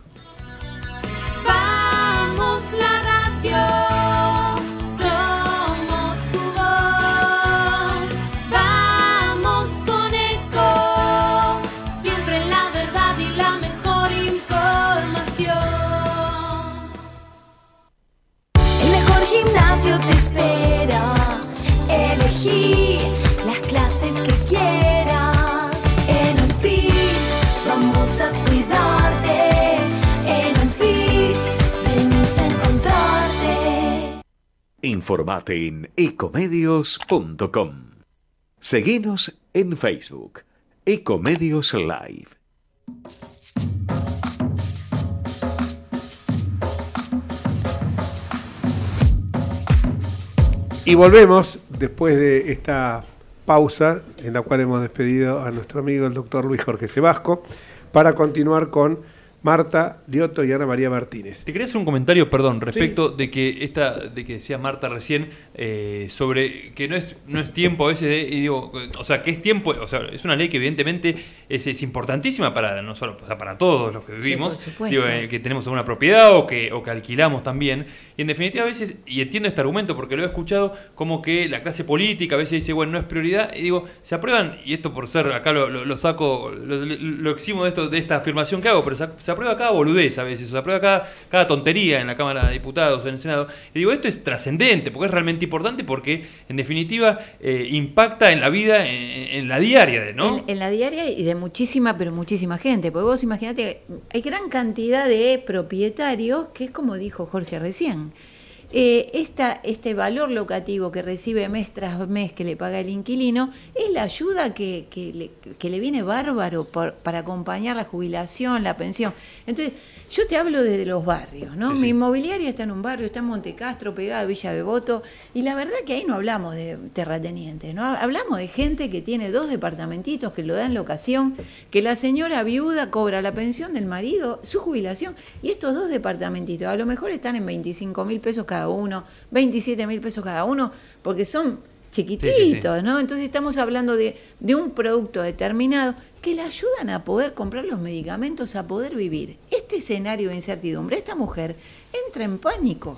Vamos la radio, somos tu voz, vamos con Eco, siempre la verdad y la mejor información. El mejor gimnasio te espera, elegí las clases que quieras. En Unfit vamos a cuidarte, en Unfit venís a encontrarte. Informate en ecomedios punto com. Seguinos en Facebook, Ecomedios Live. Y volvemos después de esta pausa en la cual hemos despedido a nuestro amigo el doctor Luis Jorge Sebasco para continuar con Marta Lioto y Ana María Martínez. Te quería hacer un comentario, perdón, respecto sí. de que esta, de que decía Marta recién eh, sobre que no es no es tiempo a veces de, y digo, o sea, que es tiempo, o sea, es una ley que evidentemente es, es importantísima para no solo, o sea, para todos los que vivimos, sí, por supuesto. digo, eh, que tenemos alguna propiedad o que o que alquilamos también. Y en definitiva a veces, y entiendo este argumento porque lo he escuchado, como que la clase política a veces dice, bueno, no es prioridad, y digo, se aprueban, y esto por ser, acá lo, lo, lo saco, lo, lo eximo de esto, de esta afirmación que hago, pero se, se aprueba cada boludez a veces, se aprueba cada, cada tontería en la Cámara de Diputados o en el Senado, y digo, esto es trascendente, porque es realmente importante, porque en definitiva eh, impacta en la vida, en, en la diaria, ¿no? En, en la diaria y de muchísima, pero muchísima gente, porque vos imaginate, hay gran cantidad de propietarios, que es como dijo Jorge recién, Eh, esta, este valor locativo que recibe mes tras mes que le paga el inquilino es la ayuda que, que, le, que le viene bárbaro por, para acompañar la jubilación, la pensión. Entonces, yo te hablo desde los barrios, ¿no? Sí, sí. Mi inmobiliaria está en un barrio, está en Montecastro, pegada a Villa Devoto, y la verdad que ahí no hablamos de terratenientes, ¿no? Hablamos de gente que tiene dos departamentitos que lo dan locación, que la señora viuda cobra la pensión del marido, su jubilación, y estos dos departamentitos a lo mejor están en veinticinco mil pesos cada uno, veintisiete mil pesos cada uno, porque son chiquititos, sí, sí, sí. ¿no? Entonces estamos hablando de, de un producto determinado que le ayudan a poder comprar los medicamentos, a poder vivir. Este escenario de incertidumbre, esta mujer entra en pánico.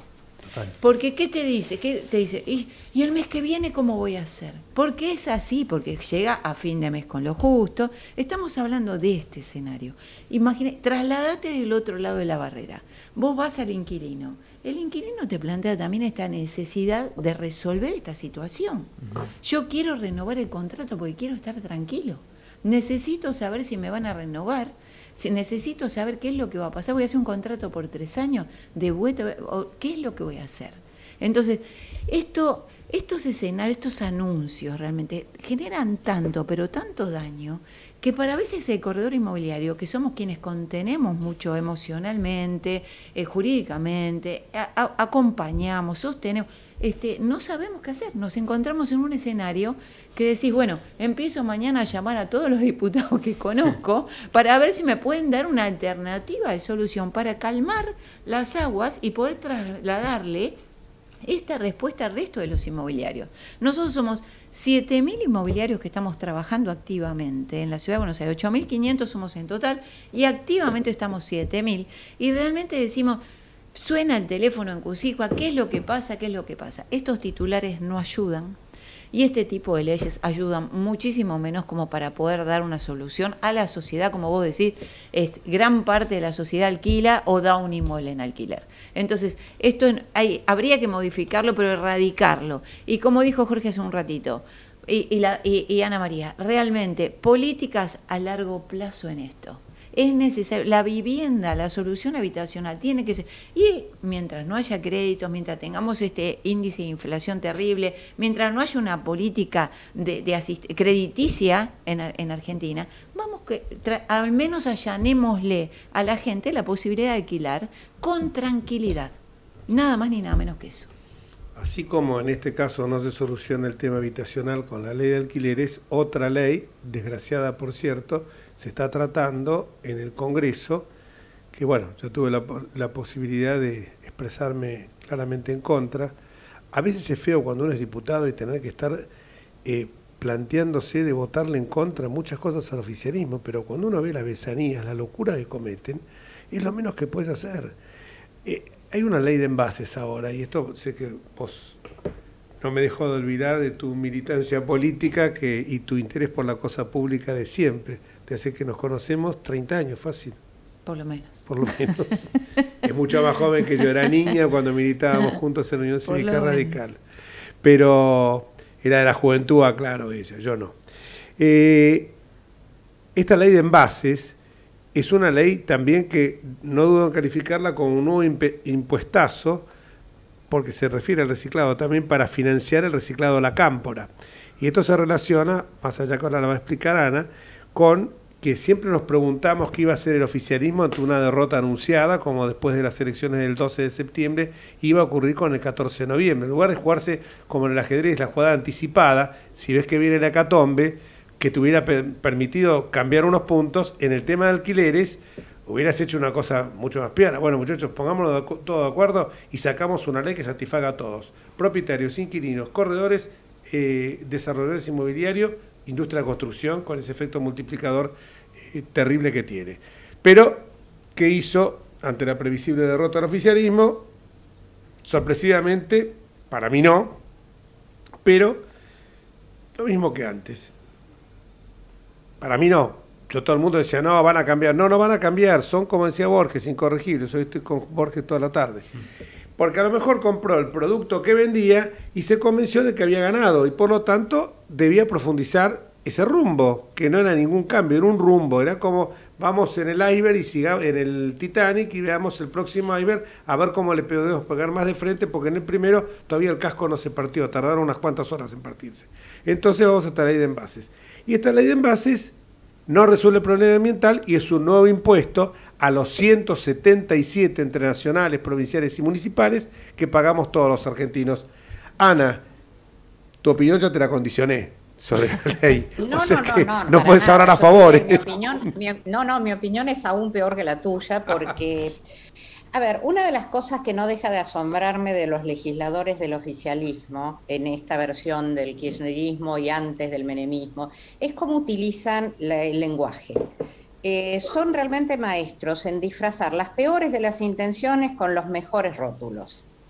Porque ¿qué te dice? ¿Qué te dice? ¿Y, ¿Y el mes que viene cómo voy a hacer? Porque es así, porque llega a fin de mes con lo justo. Estamos hablando de este escenario. Imagina, trasladate del otro lado de la barrera. Vos vas al inquilino. El inquilino te plantea también esta necesidad de resolver esta situación. Yo quiero renovar el contrato porque quiero estar tranquilo. Necesito saber si me van a renovar. Si necesito saber qué es lo que va a pasar, voy a hacer un contrato por tres años, de vuelta, ¿qué es lo que voy a hacer? Entonces, esto, estos escenarios, estos anuncios realmente generan tanto, pero tanto daño, que para veces el corredor inmobiliario, que somos quienes contenemos mucho emocionalmente, eh, jurídicamente, a, a, acompañamos, sostenemos, este, no sabemos qué hacer. Nos encontramos en un escenario que decís, bueno, empiezo mañana a llamar a todos los diputados que conozco para ver si me pueden dar una alternativa de solución para calmar las aguas y poder trasladarle esta respuesta al resto de los inmobiliarios. Nosotros somos siete mil inmobiliarios que estamos trabajando activamente en la Ciudad de Buenos Aires, ocho mil quinientos somos en total y activamente estamos siete mil. Y realmente decimos, suena el teléfono en Cusicua, ¿qué es lo que pasa? ¿Qué es lo que pasa? Estos titulares no ayudan. Y este tipo de leyes ayudan muchísimo menos como para poder dar una solución a la sociedad, como vos decís, es, gran parte de la sociedad alquila o da un inmueble en alquiler. Entonces, esto hay, habría que modificarlo, pero erradicarlo. Y como dijo Jorge hace un ratito, y, y, la, y, y Ana María, realmente políticas a largo plazo en esto. Es necesario, la vivienda, la solución habitacional tiene que ser, y mientras no haya créditos, mientras tengamos este índice de inflación terrible, mientras no haya una política de, de asist- crediticia en, en Argentina, vamos que tra- al menos allanémosle a la gente la posibilidad de alquilar con tranquilidad, nada más ni nada menos que eso. Así como en este caso no se soluciona el tema habitacional con la ley de alquileres, otra ley, desgraciada por cierto, se está tratando en el Congreso, que bueno, yo tuve la, la posibilidad de expresarme claramente en contra. A veces es feo cuando uno es diputado y tener que estar eh, planteándose de votarle en contra muchas cosas al oficialismo, pero cuando uno ve las besanías, la locura que cometen, es lo menos que puedes hacer. Eh, hay una ley de envases ahora, y esto sé que vos no me dejó de olvidar de tu militancia política que, y tu interés por la cosa pública de siempre. Te hace que nos conocemos treinta años, fácil. Por lo menos. Por lo menos. Es mucho más joven que yo, era niña cuando militábamos juntos en la Unión Cívica Radical. Menos. Pero era de la juventud, aclaro ella, yo no. Eh, esta ley de envases es una ley también que no dudo en calificarla como un nuevo impuestazo, porque se refiere al reciclado también para financiar el reciclado de la cámpora. Y esto se relaciona, más allá que ahora la va a explicar Ana, con que siempre nos preguntamos qué iba a hacer el oficialismo ante una derrota anunciada, como después de las elecciones del doce de septiembre, iba a ocurrir con el catorce de noviembre. En lugar de jugarse como en el ajedrez, la jugada anticipada, si ves que viene la hecatombe, que te hubiera permitido cambiar unos puntos, en el tema de alquileres, hubieras hecho una cosa mucho más piana. Bueno, muchachos, pongámonos de todo de acuerdo y sacamos una ley que satisfaga a todos. Propietarios, inquilinos, corredores, eh, desarrolladores inmobiliarios, industria de construcción, con ese efecto multiplicador eh, terrible que tiene. Pero, ¿qué hizo ante la previsible derrota del oficialismo? Sorpresivamente, para mí no, pero lo mismo que antes. Para mí no. Yo, todo el mundo decía, no, van a cambiar. No, no van a cambiar. Son, como decía Borges, incorregibles. Hoy estoy con Borges toda la tarde. Porque a lo mejor compró el producto que vendía y se convenció de que había ganado. Y por lo tanto, debía profundizar ese rumbo, que no era ningún cambio, era un rumbo. Era como, vamos en el iceberg y sigamos en el Titanic y veamos el próximo iceberg a ver cómo le podemos pegar más de frente, porque en el primero todavía el casco no se partió. Tardaron unas cuantas horas en partirse. Entonces vamos a esta ley de envases. Y esta ley de envases no resuelve el problema ambiental y es un nuevo impuesto a los ciento setenta y siete entre nacionales, provinciales y municipales que pagamos todos los argentinos. Ana, tu opinión ya te la condicioné sobre la ley. No, o sea no, que no, no, no puedes hablar a favor. Mi opinión, mi, no, no, mi opinión es aún peor que la tuya porque... A ver, una de las cosas que no deja de asombrarme de los legisladores del oficialismo en esta versión del kirchnerismo y antes del menemismo es cómo utilizan la, el lenguaje. Eh, son realmente maestros en disfrazar las peores de las intenciones con los mejores rótulos.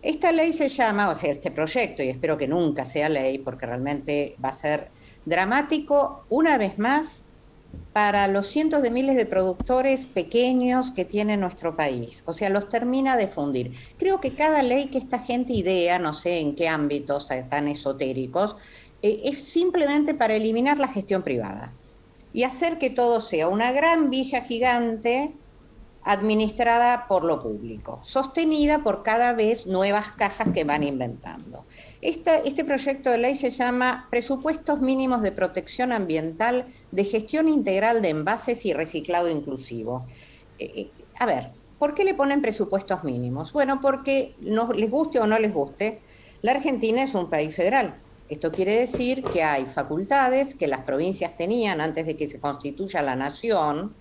Esta ley se llama, o sea, este proyecto, y espero que nunca sea ley, porque realmente va a ser dramático, una vez más, para los cientos de miles de productores pequeños que tiene nuestro país. O sea, los termina de fundir. Creo que cada ley que esta gente idea, no sé en qué ámbitos tan esotéricos, eh, es simplemente para eliminar la gestión privada y hacer que todo sea una gran villa gigante administrada por lo público, sostenida por cada vez nuevas cajas que van inventando. Esta, este proyecto de ley se llama Presupuestos Mínimos de Protección Ambiental de Gestión Integral de Envases y Reciclado Inclusivo. Eh, a ver, ¿por qué le ponen presupuestos mínimos? Bueno, porque no les guste o no les guste, la Argentina es un país federal. Esto quiere decir que hay facultades que las provincias tenían antes de que se constituya la nación,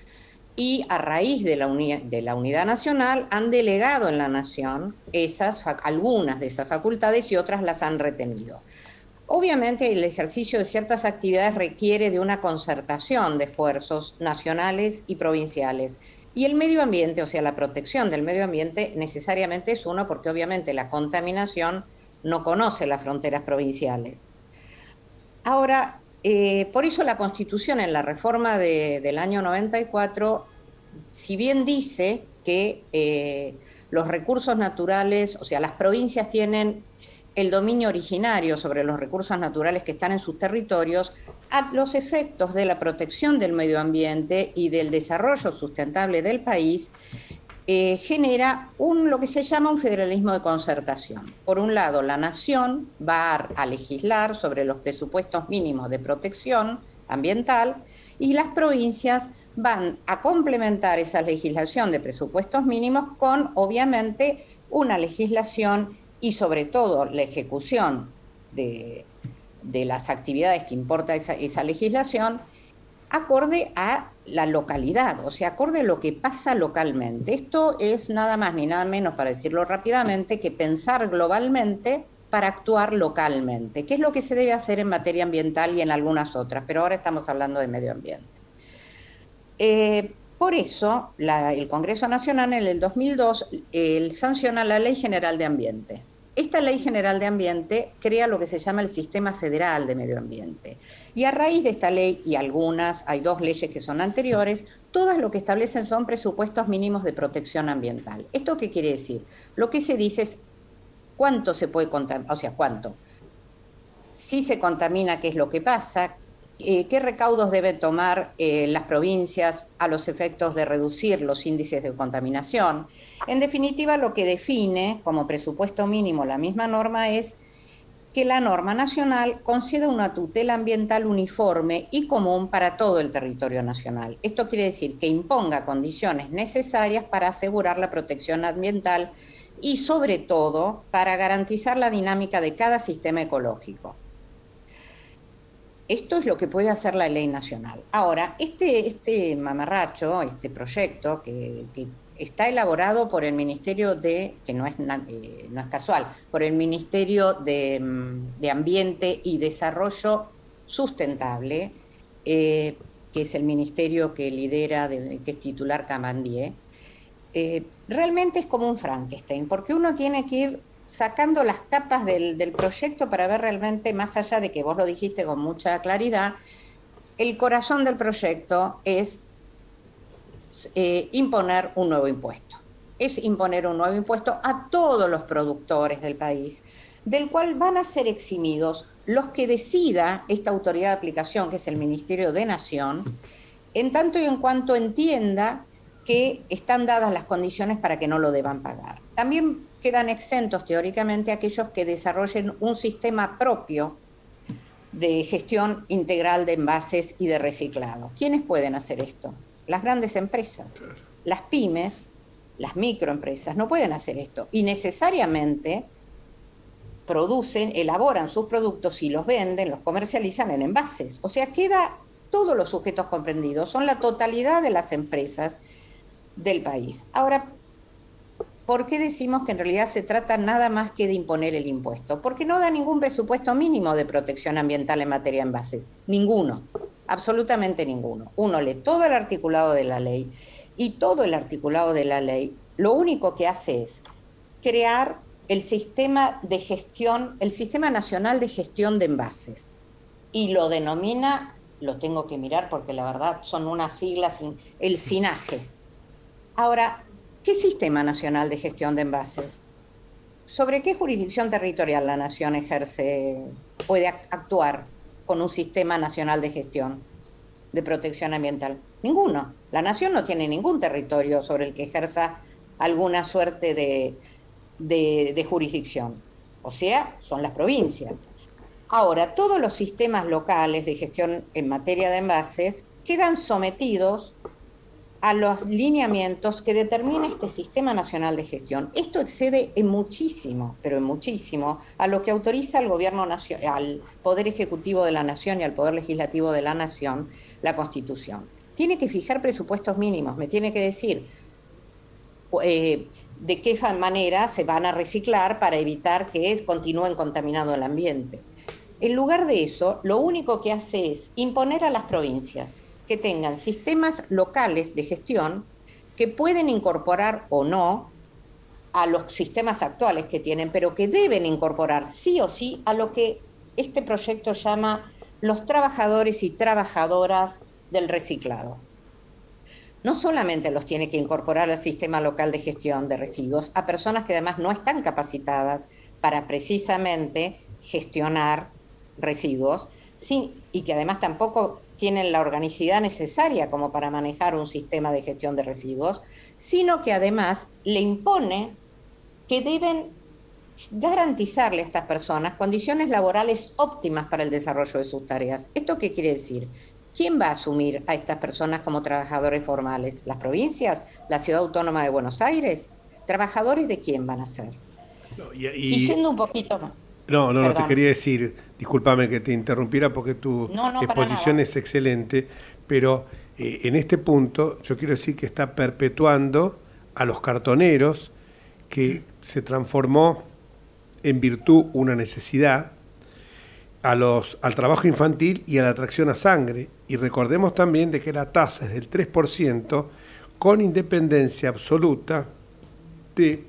y a raíz de la, uni de la unidad nacional han delegado en la nación esas, algunas de esas facultades y otras las han retenido. Obviamente el ejercicio de ciertas actividades requiere de una concertación de esfuerzos nacionales y provinciales. Y el medio ambiente, o sea, la protección del medio ambiente necesariamente es uno, porque obviamente la contaminación no conoce las fronteras provinciales. Ahora, Eh, por eso la Constitución en la reforma de, del año noventa y cuatro, si bien dice que eh, los recursos naturales, o sea, las provincias tienen el dominio originario sobre los recursos naturales que están en sus territorios, a los efectos de la protección del medio ambiente y del desarrollo sustentable del país, Eh, genera un, lo que se llama un federalismo de concertación. Por un lado, la nación va a, a legislar sobre los presupuestos mínimos de protección ambiental y las provincias van a complementar esa legislación de presupuestos mínimos con, obviamente, una legislación y sobre todo la ejecución de, de las actividades que importa esa, esa legislación acorde a la localidad, o sea, acorde a lo que pasa localmente. Esto es nada más ni nada menos, para decirlo rápidamente, que pensar globalmente para actuar localmente, que es lo que se debe hacer en materia ambiental y en algunas otras, pero ahora estamos hablando de medio ambiente. Eh, por eso, la, el Congreso Nacional en el dos mil dos eh, sanciona la Ley General de Ambiente. Esta Ley General de Ambiente crea lo que se llama el Sistema Federal de Medio Ambiente. Y a raíz de esta ley, y algunas, hay dos leyes que son anteriores, todas lo que establecen son presupuestos mínimos de protección ambiental. ¿Esto qué quiere decir? Lo que se dice es cuánto se puede contaminar, o sea, cuánto. Si se contamina, ¿qué es lo que pasa? Eh, ¿Qué recaudos deben tomar eh, las provincias a los efectos de reducir los índices de contaminación? En definitiva, lo que define como presupuesto mínimo la misma norma es que la norma nacional conceda una tutela ambiental uniforme y común para todo el territorio nacional. Esto quiere decir que imponga condiciones necesarias para asegurar la protección ambiental y, sobre todo, para garantizar la dinámica de cada sistema ecológico. Esto es lo que puede hacer la ley nacional. Ahora, este, este mamarracho, este proyecto que, que está elaborado por el Ministerio de, que no es, eh, no es casual, por el Ministerio de, de Ambiente y Desarrollo Sustentable, eh, que es el ministerio que lidera, de, que es titular Camandier, eh, realmente es como un Frankenstein, porque uno tiene que ir sacando las capas del, del proyecto para ver realmente, más allá de que vos lo dijiste con mucha claridad, el corazón del proyecto es eh, imponer un nuevo impuesto. Es imponer un nuevo impuesto a todos los productores del país, del cual van a ser eximidos los que decida esta autoridad de aplicación, que es el Ministerio de Nación, en tanto y en cuanto entienda que están dadas las condiciones para que no lo deban pagar. También quedan exentos teóricamente aquellos que desarrollen un sistema propio de gestión integral de envases y de reciclado. ¿Quiénes pueden hacer esto? Las grandes empresas. Las pymes, las microempresas no pueden hacer esto y necesariamente producen, elaboran sus productos y los venden, los comercializan en envases. O sea, queda todos los sujetos comprendidos, son la totalidad de las empresas del país. Ahora, ¿por qué decimos que en realidad se trata nada más que de imponer el impuesto? Porque no da ningún presupuesto mínimo de protección ambiental en materia de envases. Ninguno, absolutamente ninguno. Uno lee todo el articulado de la ley y todo el articulado de la ley lo único que hace es crear el sistema de gestión, el Sistema Nacional de Gestión de Envases, y lo denomina, lo tengo que mirar porque la verdad son unas siglas, el SINAGE. Ahora, ¿qué Sistema Nacional de Gestión de Envases? ¿Sobre qué jurisdicción territorial la Nación ejerce, puede actuar con un Sistema Nacional de Gestión de Protección Ambiental? Ninguno. La Nación no tiene ningún territorio sobre el que ejerza alguna suerte de, de, de jurisdicción. O sea, son las provincias. Ahora, todos los sistemas locales de gestión en materia de envases quedan sometidos a los lineamientos que determina este Sistema Nacional de Gestión. Esto excede en muchísimo, pero en muchísimo, a lo que autoriza al Gobierno Nacional, al Poder Ejecutivo de la Nación y al Poder Legislativo de la Nación, la Constitución. Tiene que fijar presupuestos mínimos, me tiene que decir eh, de qué manera se van a reciclar para evitar que continúen contaminando el ambiente. En lugar de eso, lo único que hace es imponer a las provincias que tengan sistemas locales de gestión que pueden incorporar o no a los sistemas actuales que tienen, pero que deben incorporar sí o sí a lo que este proyecto llama los trabajadores y trabajadoras del reciclado. No solamente los tiene que incorporar al sistema local de gestión de residuos, a personas que además no están capacitadas para precisamente gestionar residuos, sí, y que además tampoco tienen la organicidad necesaria como para manejar un sistema de gestión de residuos, sino que además le impone que deben garantizarle a estas personas condiciones laborales óptimas para el desarrollo de sus tareas. ¿Esto qué quiere decir? ¿Quién va a asumir a estas personas como trabajadores formales? ¿Las provincias? ¿La Ciudad Autónoma de Buenos Aires? ¿Trabajadores de quién van a ser? No, y, y, y siendo un poquito más. No, no, no, te quería decir, discúlpame que te interrumpiera porque tu no, no, exposición es excelente, pero eh, en este punto yo quiero decir que está perpetuando a los cartoneros, que se transformó en virtud una necesidad, a los, al trabajo infantil y a la atracción a sangre. Y recordemos también de que la tasa es del tres por ciento con independencia absoluta de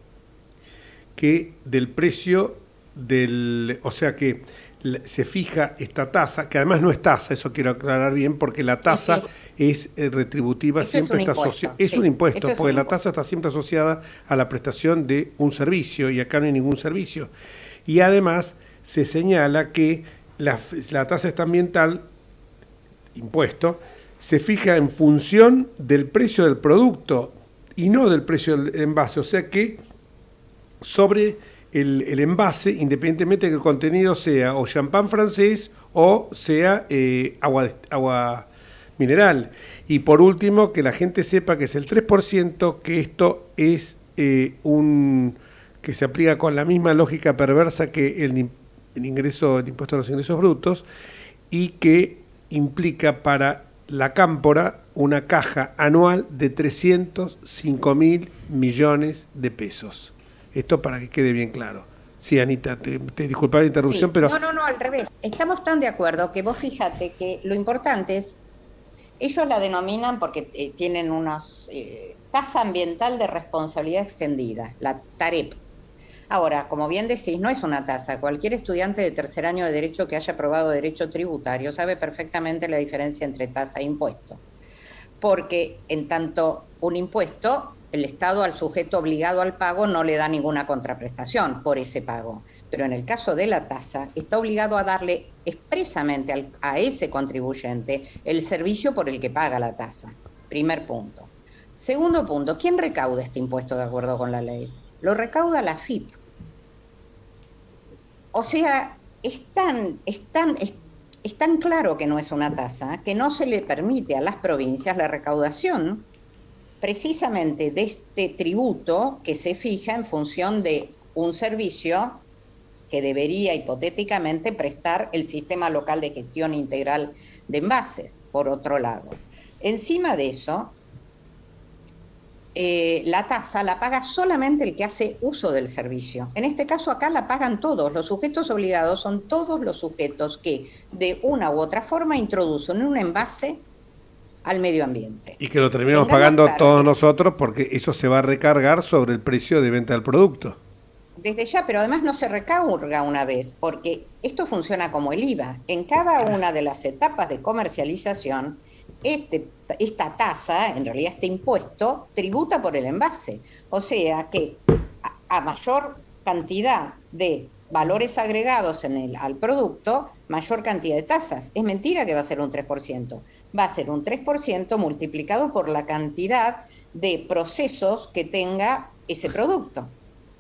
que del precio del, o sea que se fija esta tasa, que además no es tasa, eso quiero aclarar bien, porque la tasa sí, sí. es eh, retributiva, Esto siempre es está asociada, es sí. un impuesto, es porque un la impuesto. tasa está siempre asociada a la prestación de un servicio, y acá no hay ningún servicio. Y además se señala que la, la tasa ambiental, impuesto, se fija en función del precio del producto y no del precio del envase, o sea que sobre El, el envase, independientemente de que el contenido sea o champán francés o sea eh, agua, agua mineral. Y por último, que la gente sepa que es el tres por ciento, que esto es eh, un que se aplica con la misma lógica perversa que el, el ingreso, el impuesto a los ingresos brutos, y que implica para la cámpora una caja anual de trescientos cinco mil millones de pesos. Esto para que quede bien claro. Sí, Anita, te, te disculpa la interrupción, sí. pero... No, no, no, al revés. Estamos tan de acuerdo que vos fíjate que lo importante es, ellos la denominan porque eh, tienen unas eh, tasa ambiental de responsabilidad extendida, la TAREP. Ahora, como bien decís, no es una tasa. Cualquier estudiante de tercer año de Derecho que haya aprobado Derecho Tributario sabe perfectamente la diferencia entre tasa e impuesto. Porque en tanto un impuesto, el Estado al sujeto obligado al pago no le da ninguna contraprestación por ese pago. Pero en el caso de la tasa, está obligado a darle expresamente al, a ese contribuyente el servicio por el que paga la tasa. Primer punto. Segundo punto, ¿quién recauda este impuesto de acuerdo con la ley? Lo recauda la F I P. O sea, es tan, es tan, es, es tan claro que no es una tasa que no se le permite a las provincias la recaudación precisamente de este tributo que se fija en función de un servicio que debería hipotéticamente prestar el Sistema Local de Gestión Integral de Envases, por otro lado. Encima de eso, eh, la tasa la paga solamente el que hace uso del servicio. En este caso acá la pagan todos. Los sujetos obligados son todos los sujetos que de una u otra forma introducen un envase al medio ambiente. Y que lo terminamos Tengamos pagando claro todos que, nosotros porque eso se va a recargar sobre el precio de venta del producto. desde ya, pero además no se recarga una vez, porque esto funciona como el I V A. En cada una de las etapas de comercialización, este, esta tasa, en realidad este impuesto, tributa por el envase. O sea que a, a mayor cantidad de valores agregados en el, al producto, mayor cantidad de tasas. Es mentira que va a ser un tres por ciento. Va a ser un tres por ciento multiplicado por la cantidad de procesos que tenga ese producto.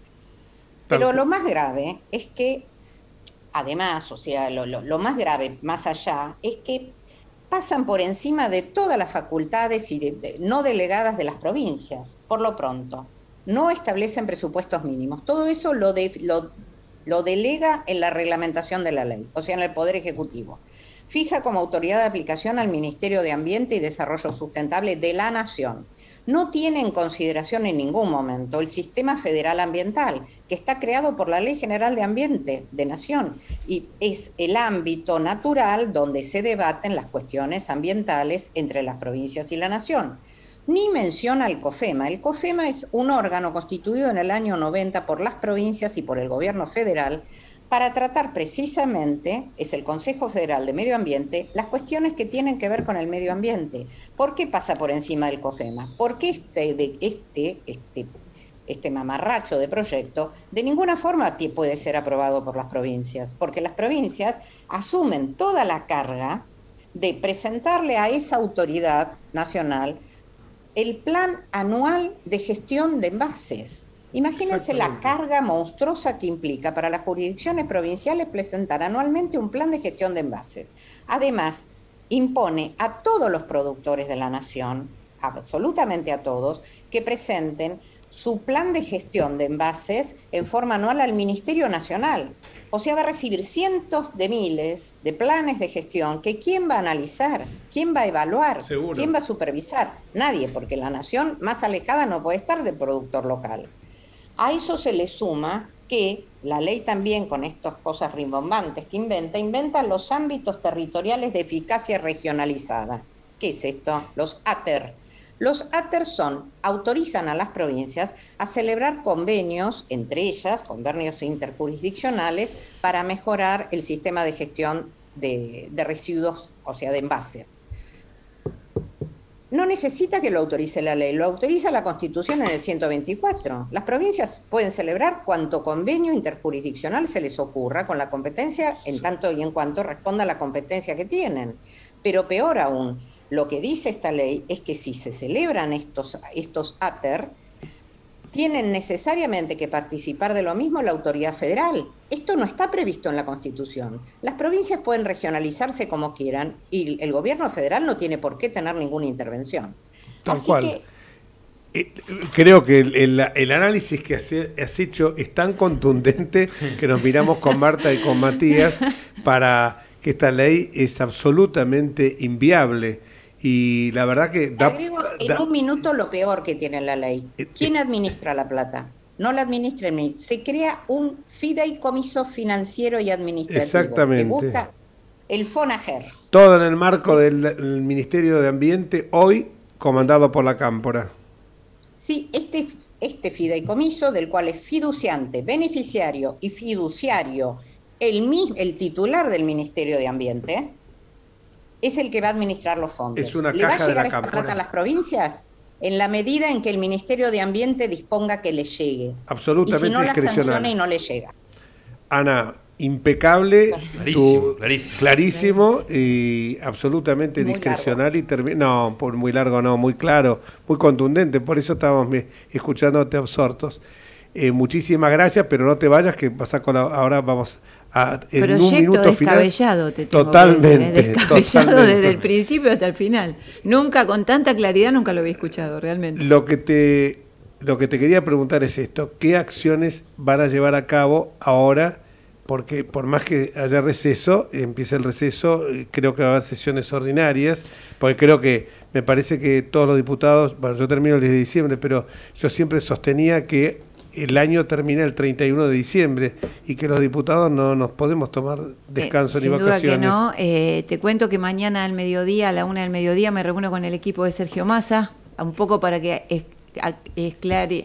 Pero lo más grave es que, además, o sea, lo, lo, lo más grave más allá, es que pasan por encima de todas las facultades y de, de, no delegadas de las provincias, por lo pronto. No establecen presupuestos mínimos. Todo eso lo, de, lo, lo delega en la reglamentación de la ley, o sea, en el Poder Ejecutivo. Fija como autoridad de aplicación al Ministerio de Ambiente y Desarrollo Sustentable de la Nación. No tiene en consideración en ningún momento el sistema federal ambiental, que está creado por la Ley General de Ambiente de Nación, y es el ámbito natural donde se debaten las cuestiones ambientales entre las provincias y la Nación. Ni menciona el COFEMA. El COFEMA es un órgano constituido en el año noventa por las provincias y por el gobierno federal para tratar precisamente, es el Consejo Federal de Medio Ambiente, las cuestiones que tienen que ver con el medio ambiente. ¿Por qué pasa por encima del COFEMA? Porque este, de, este, este, este mamarracho de proyecto de ninguna forma puede ser aprobado por las provincias, porque las provincias asumen toda la carga de presentarle a esa autoridad nacional el plan anual de gestión de envases. Imagínense la carga monstruosa que implica para las jurisdicciones provinciales presentar anualmente un plan de gestión de envases. Además, impone a todos los productores de la nación, absolutamente a todos, que presenten su plan de gestión de envases en forma anual al Ministerio Nacional. O sea, va a recibir cientos de miles de planes de gestión que ¿quién va a analizar? ¿Quién va a evaluar? Seguro. ¿Quién va a supervisar? Nadie, porque la nación más alejada no puede estar del productor local. A eso se le suma que la ley también, con estas cosas rimbombantes que inventa, inventa los ámbitos territoriales de eficacia regionalizada. ¿Qué es esto? Los A T E R. Los A T E R son, autorizan a las provincias a celebrar convenios, entre ellas convenios interjurisdiccionales, para mejorar el sistema de gestión de, de residuos, o sea, de envases. No necesita que lo autorice la ley, lo autoriza la Constitución en el ciento veinticuatro. Las provincias pueden celebrar cuanto convenio interjurisdiccional se les ocurra con la competencia en tanto y en cuanto responda a la competencia que tienen. Pero peor aún, lo que dice esta ley es que si se celebran estos, estos A T E R, tienen necesariamente que participar de lo mismo la autoridad federal. Esto no está previsto en la Constitución. Las provincias pueden regionalizarse como quieran y el gobierno federal no tiene por qué tener ninguna intervención. Tal Así cual. que, Eh, creo que el, el, el análisis que has, has hecho es tan contundente que nos miramos con Marta y con Matías para que esta ley es absolutamente inviable. Y la verdad que da, agrego en da, un minuto lo peor que tiene la ley. ¿Quién administra la plata? No la administra el ministerio. Se crea un fideicomiso financiero y administrativo. Exactamente. ¿Le gusta? El FONAGER. Todo en el marco del, del Ministerio de Ambiente, hoy comandado por la Cámpora. Sí, este, este fideicomiso, del cual es fiduciante, beneficiario y fiduciario el, el titular del Ministerio de Ambiente, es el que va a administrar los fondos. Es una ¿Le va a caja de llegar la esta Cámpora. plata a las provincias? En la medida en que el Ministerio de Ambiente disponga que le llegue. Absolutamente y si no la discrecional. sanciona y no le llega. Ana, impecable, Clarísimo, tu- clarísimo. clarísimo y absolutamente Muy discrecional y termi- no, por muy largo no, muy claro, muy contundente, por eso estábamos me- escuchándote absortos. Eh, muchísimas gracias, pero no te vayas que vas a colab- ahora vamos a en un Proyecto minuto final. descabellado, te tengo Totalmente, que decir, ¿eh? Descabellado totalmente. desde el principio hasta el final. Nunca con tanta claridad, nunca lo había escuchado, realmente. Lo que te lo que te quería preguntar es esto, ¿qué acciones van a llevar a cabo ahora? Porque por más que haya receso, empieza el receso, eh, creo que va a haber sesiones ordinarias, porque creo que, me parece que todos los diputados, bueno, yo termino el diez de diciembre, pero yo siempre sostenía que el año termina el treinta y uno de diciembre y que los diputados no nos podemos tomar descanso Eh, ni sin duda vacaciones. que no. Eh, te cuento que mañana al mediodía, a la una del mediodía, me reúno con el equipo de Sergio Massa, un poco para que es- a- esclare,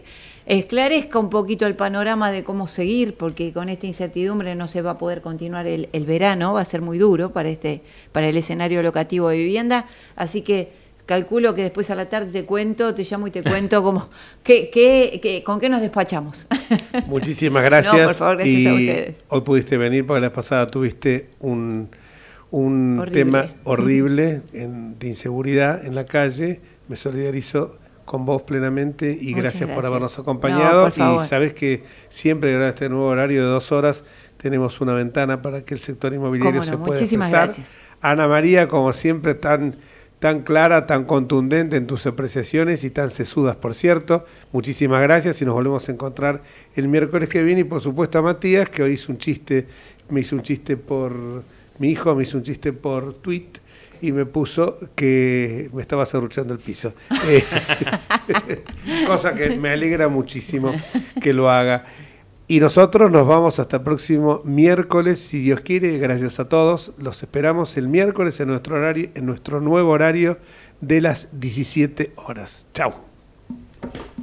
esclarezca un poquito el panorama de cómo seguir, porque con esta incertidumbre no se va a poder continuar el, el verano, va a ser muy duro para, este, para el escenario locativo de vivienda, así que calculo que después a la tarde te cuento, te llamo y te cuento cómo, qué, qué, qué, con qué nos despachamos. Muchísimas gracias. No, por favor, gracias y a ustedes. Hoy pudiste venir porque la vez pasada tuviste un, un horrible. tema horrible en, de inseguridad en la calle. Me solidarizo con vos plenamente y gracias, gracias por habernos acompañado. No, y sabés que siempre, gracias a este nuevo horario de dos horas, tenemos una ventana para que el sector inmobiliario no? se pueda Muchísimas expresar. Gracias. Ana María, como siempre, tan... tan clara, tan contundente en tus apreciaciones y tan sesudas, por cierto. Muchísimas gracias y nos volvemos a encontrar el miércoles que viene. Y por supuesto a Matías, que hoy hizo un chiste, me hizo un chiste por... Mi hijo me hizo un chiste por tweet y me puso que me estaba serruchando el piso. Eh, cosa que me alegra muchísimo que lo haga. Y nosotros nos vamos hasta el próximo miércoles, si Dios quiere. Gracias a todos. Los esperamos el miércoles en nuestro horario, en nuestro nuevo horario de las diecisiete horas. Chau.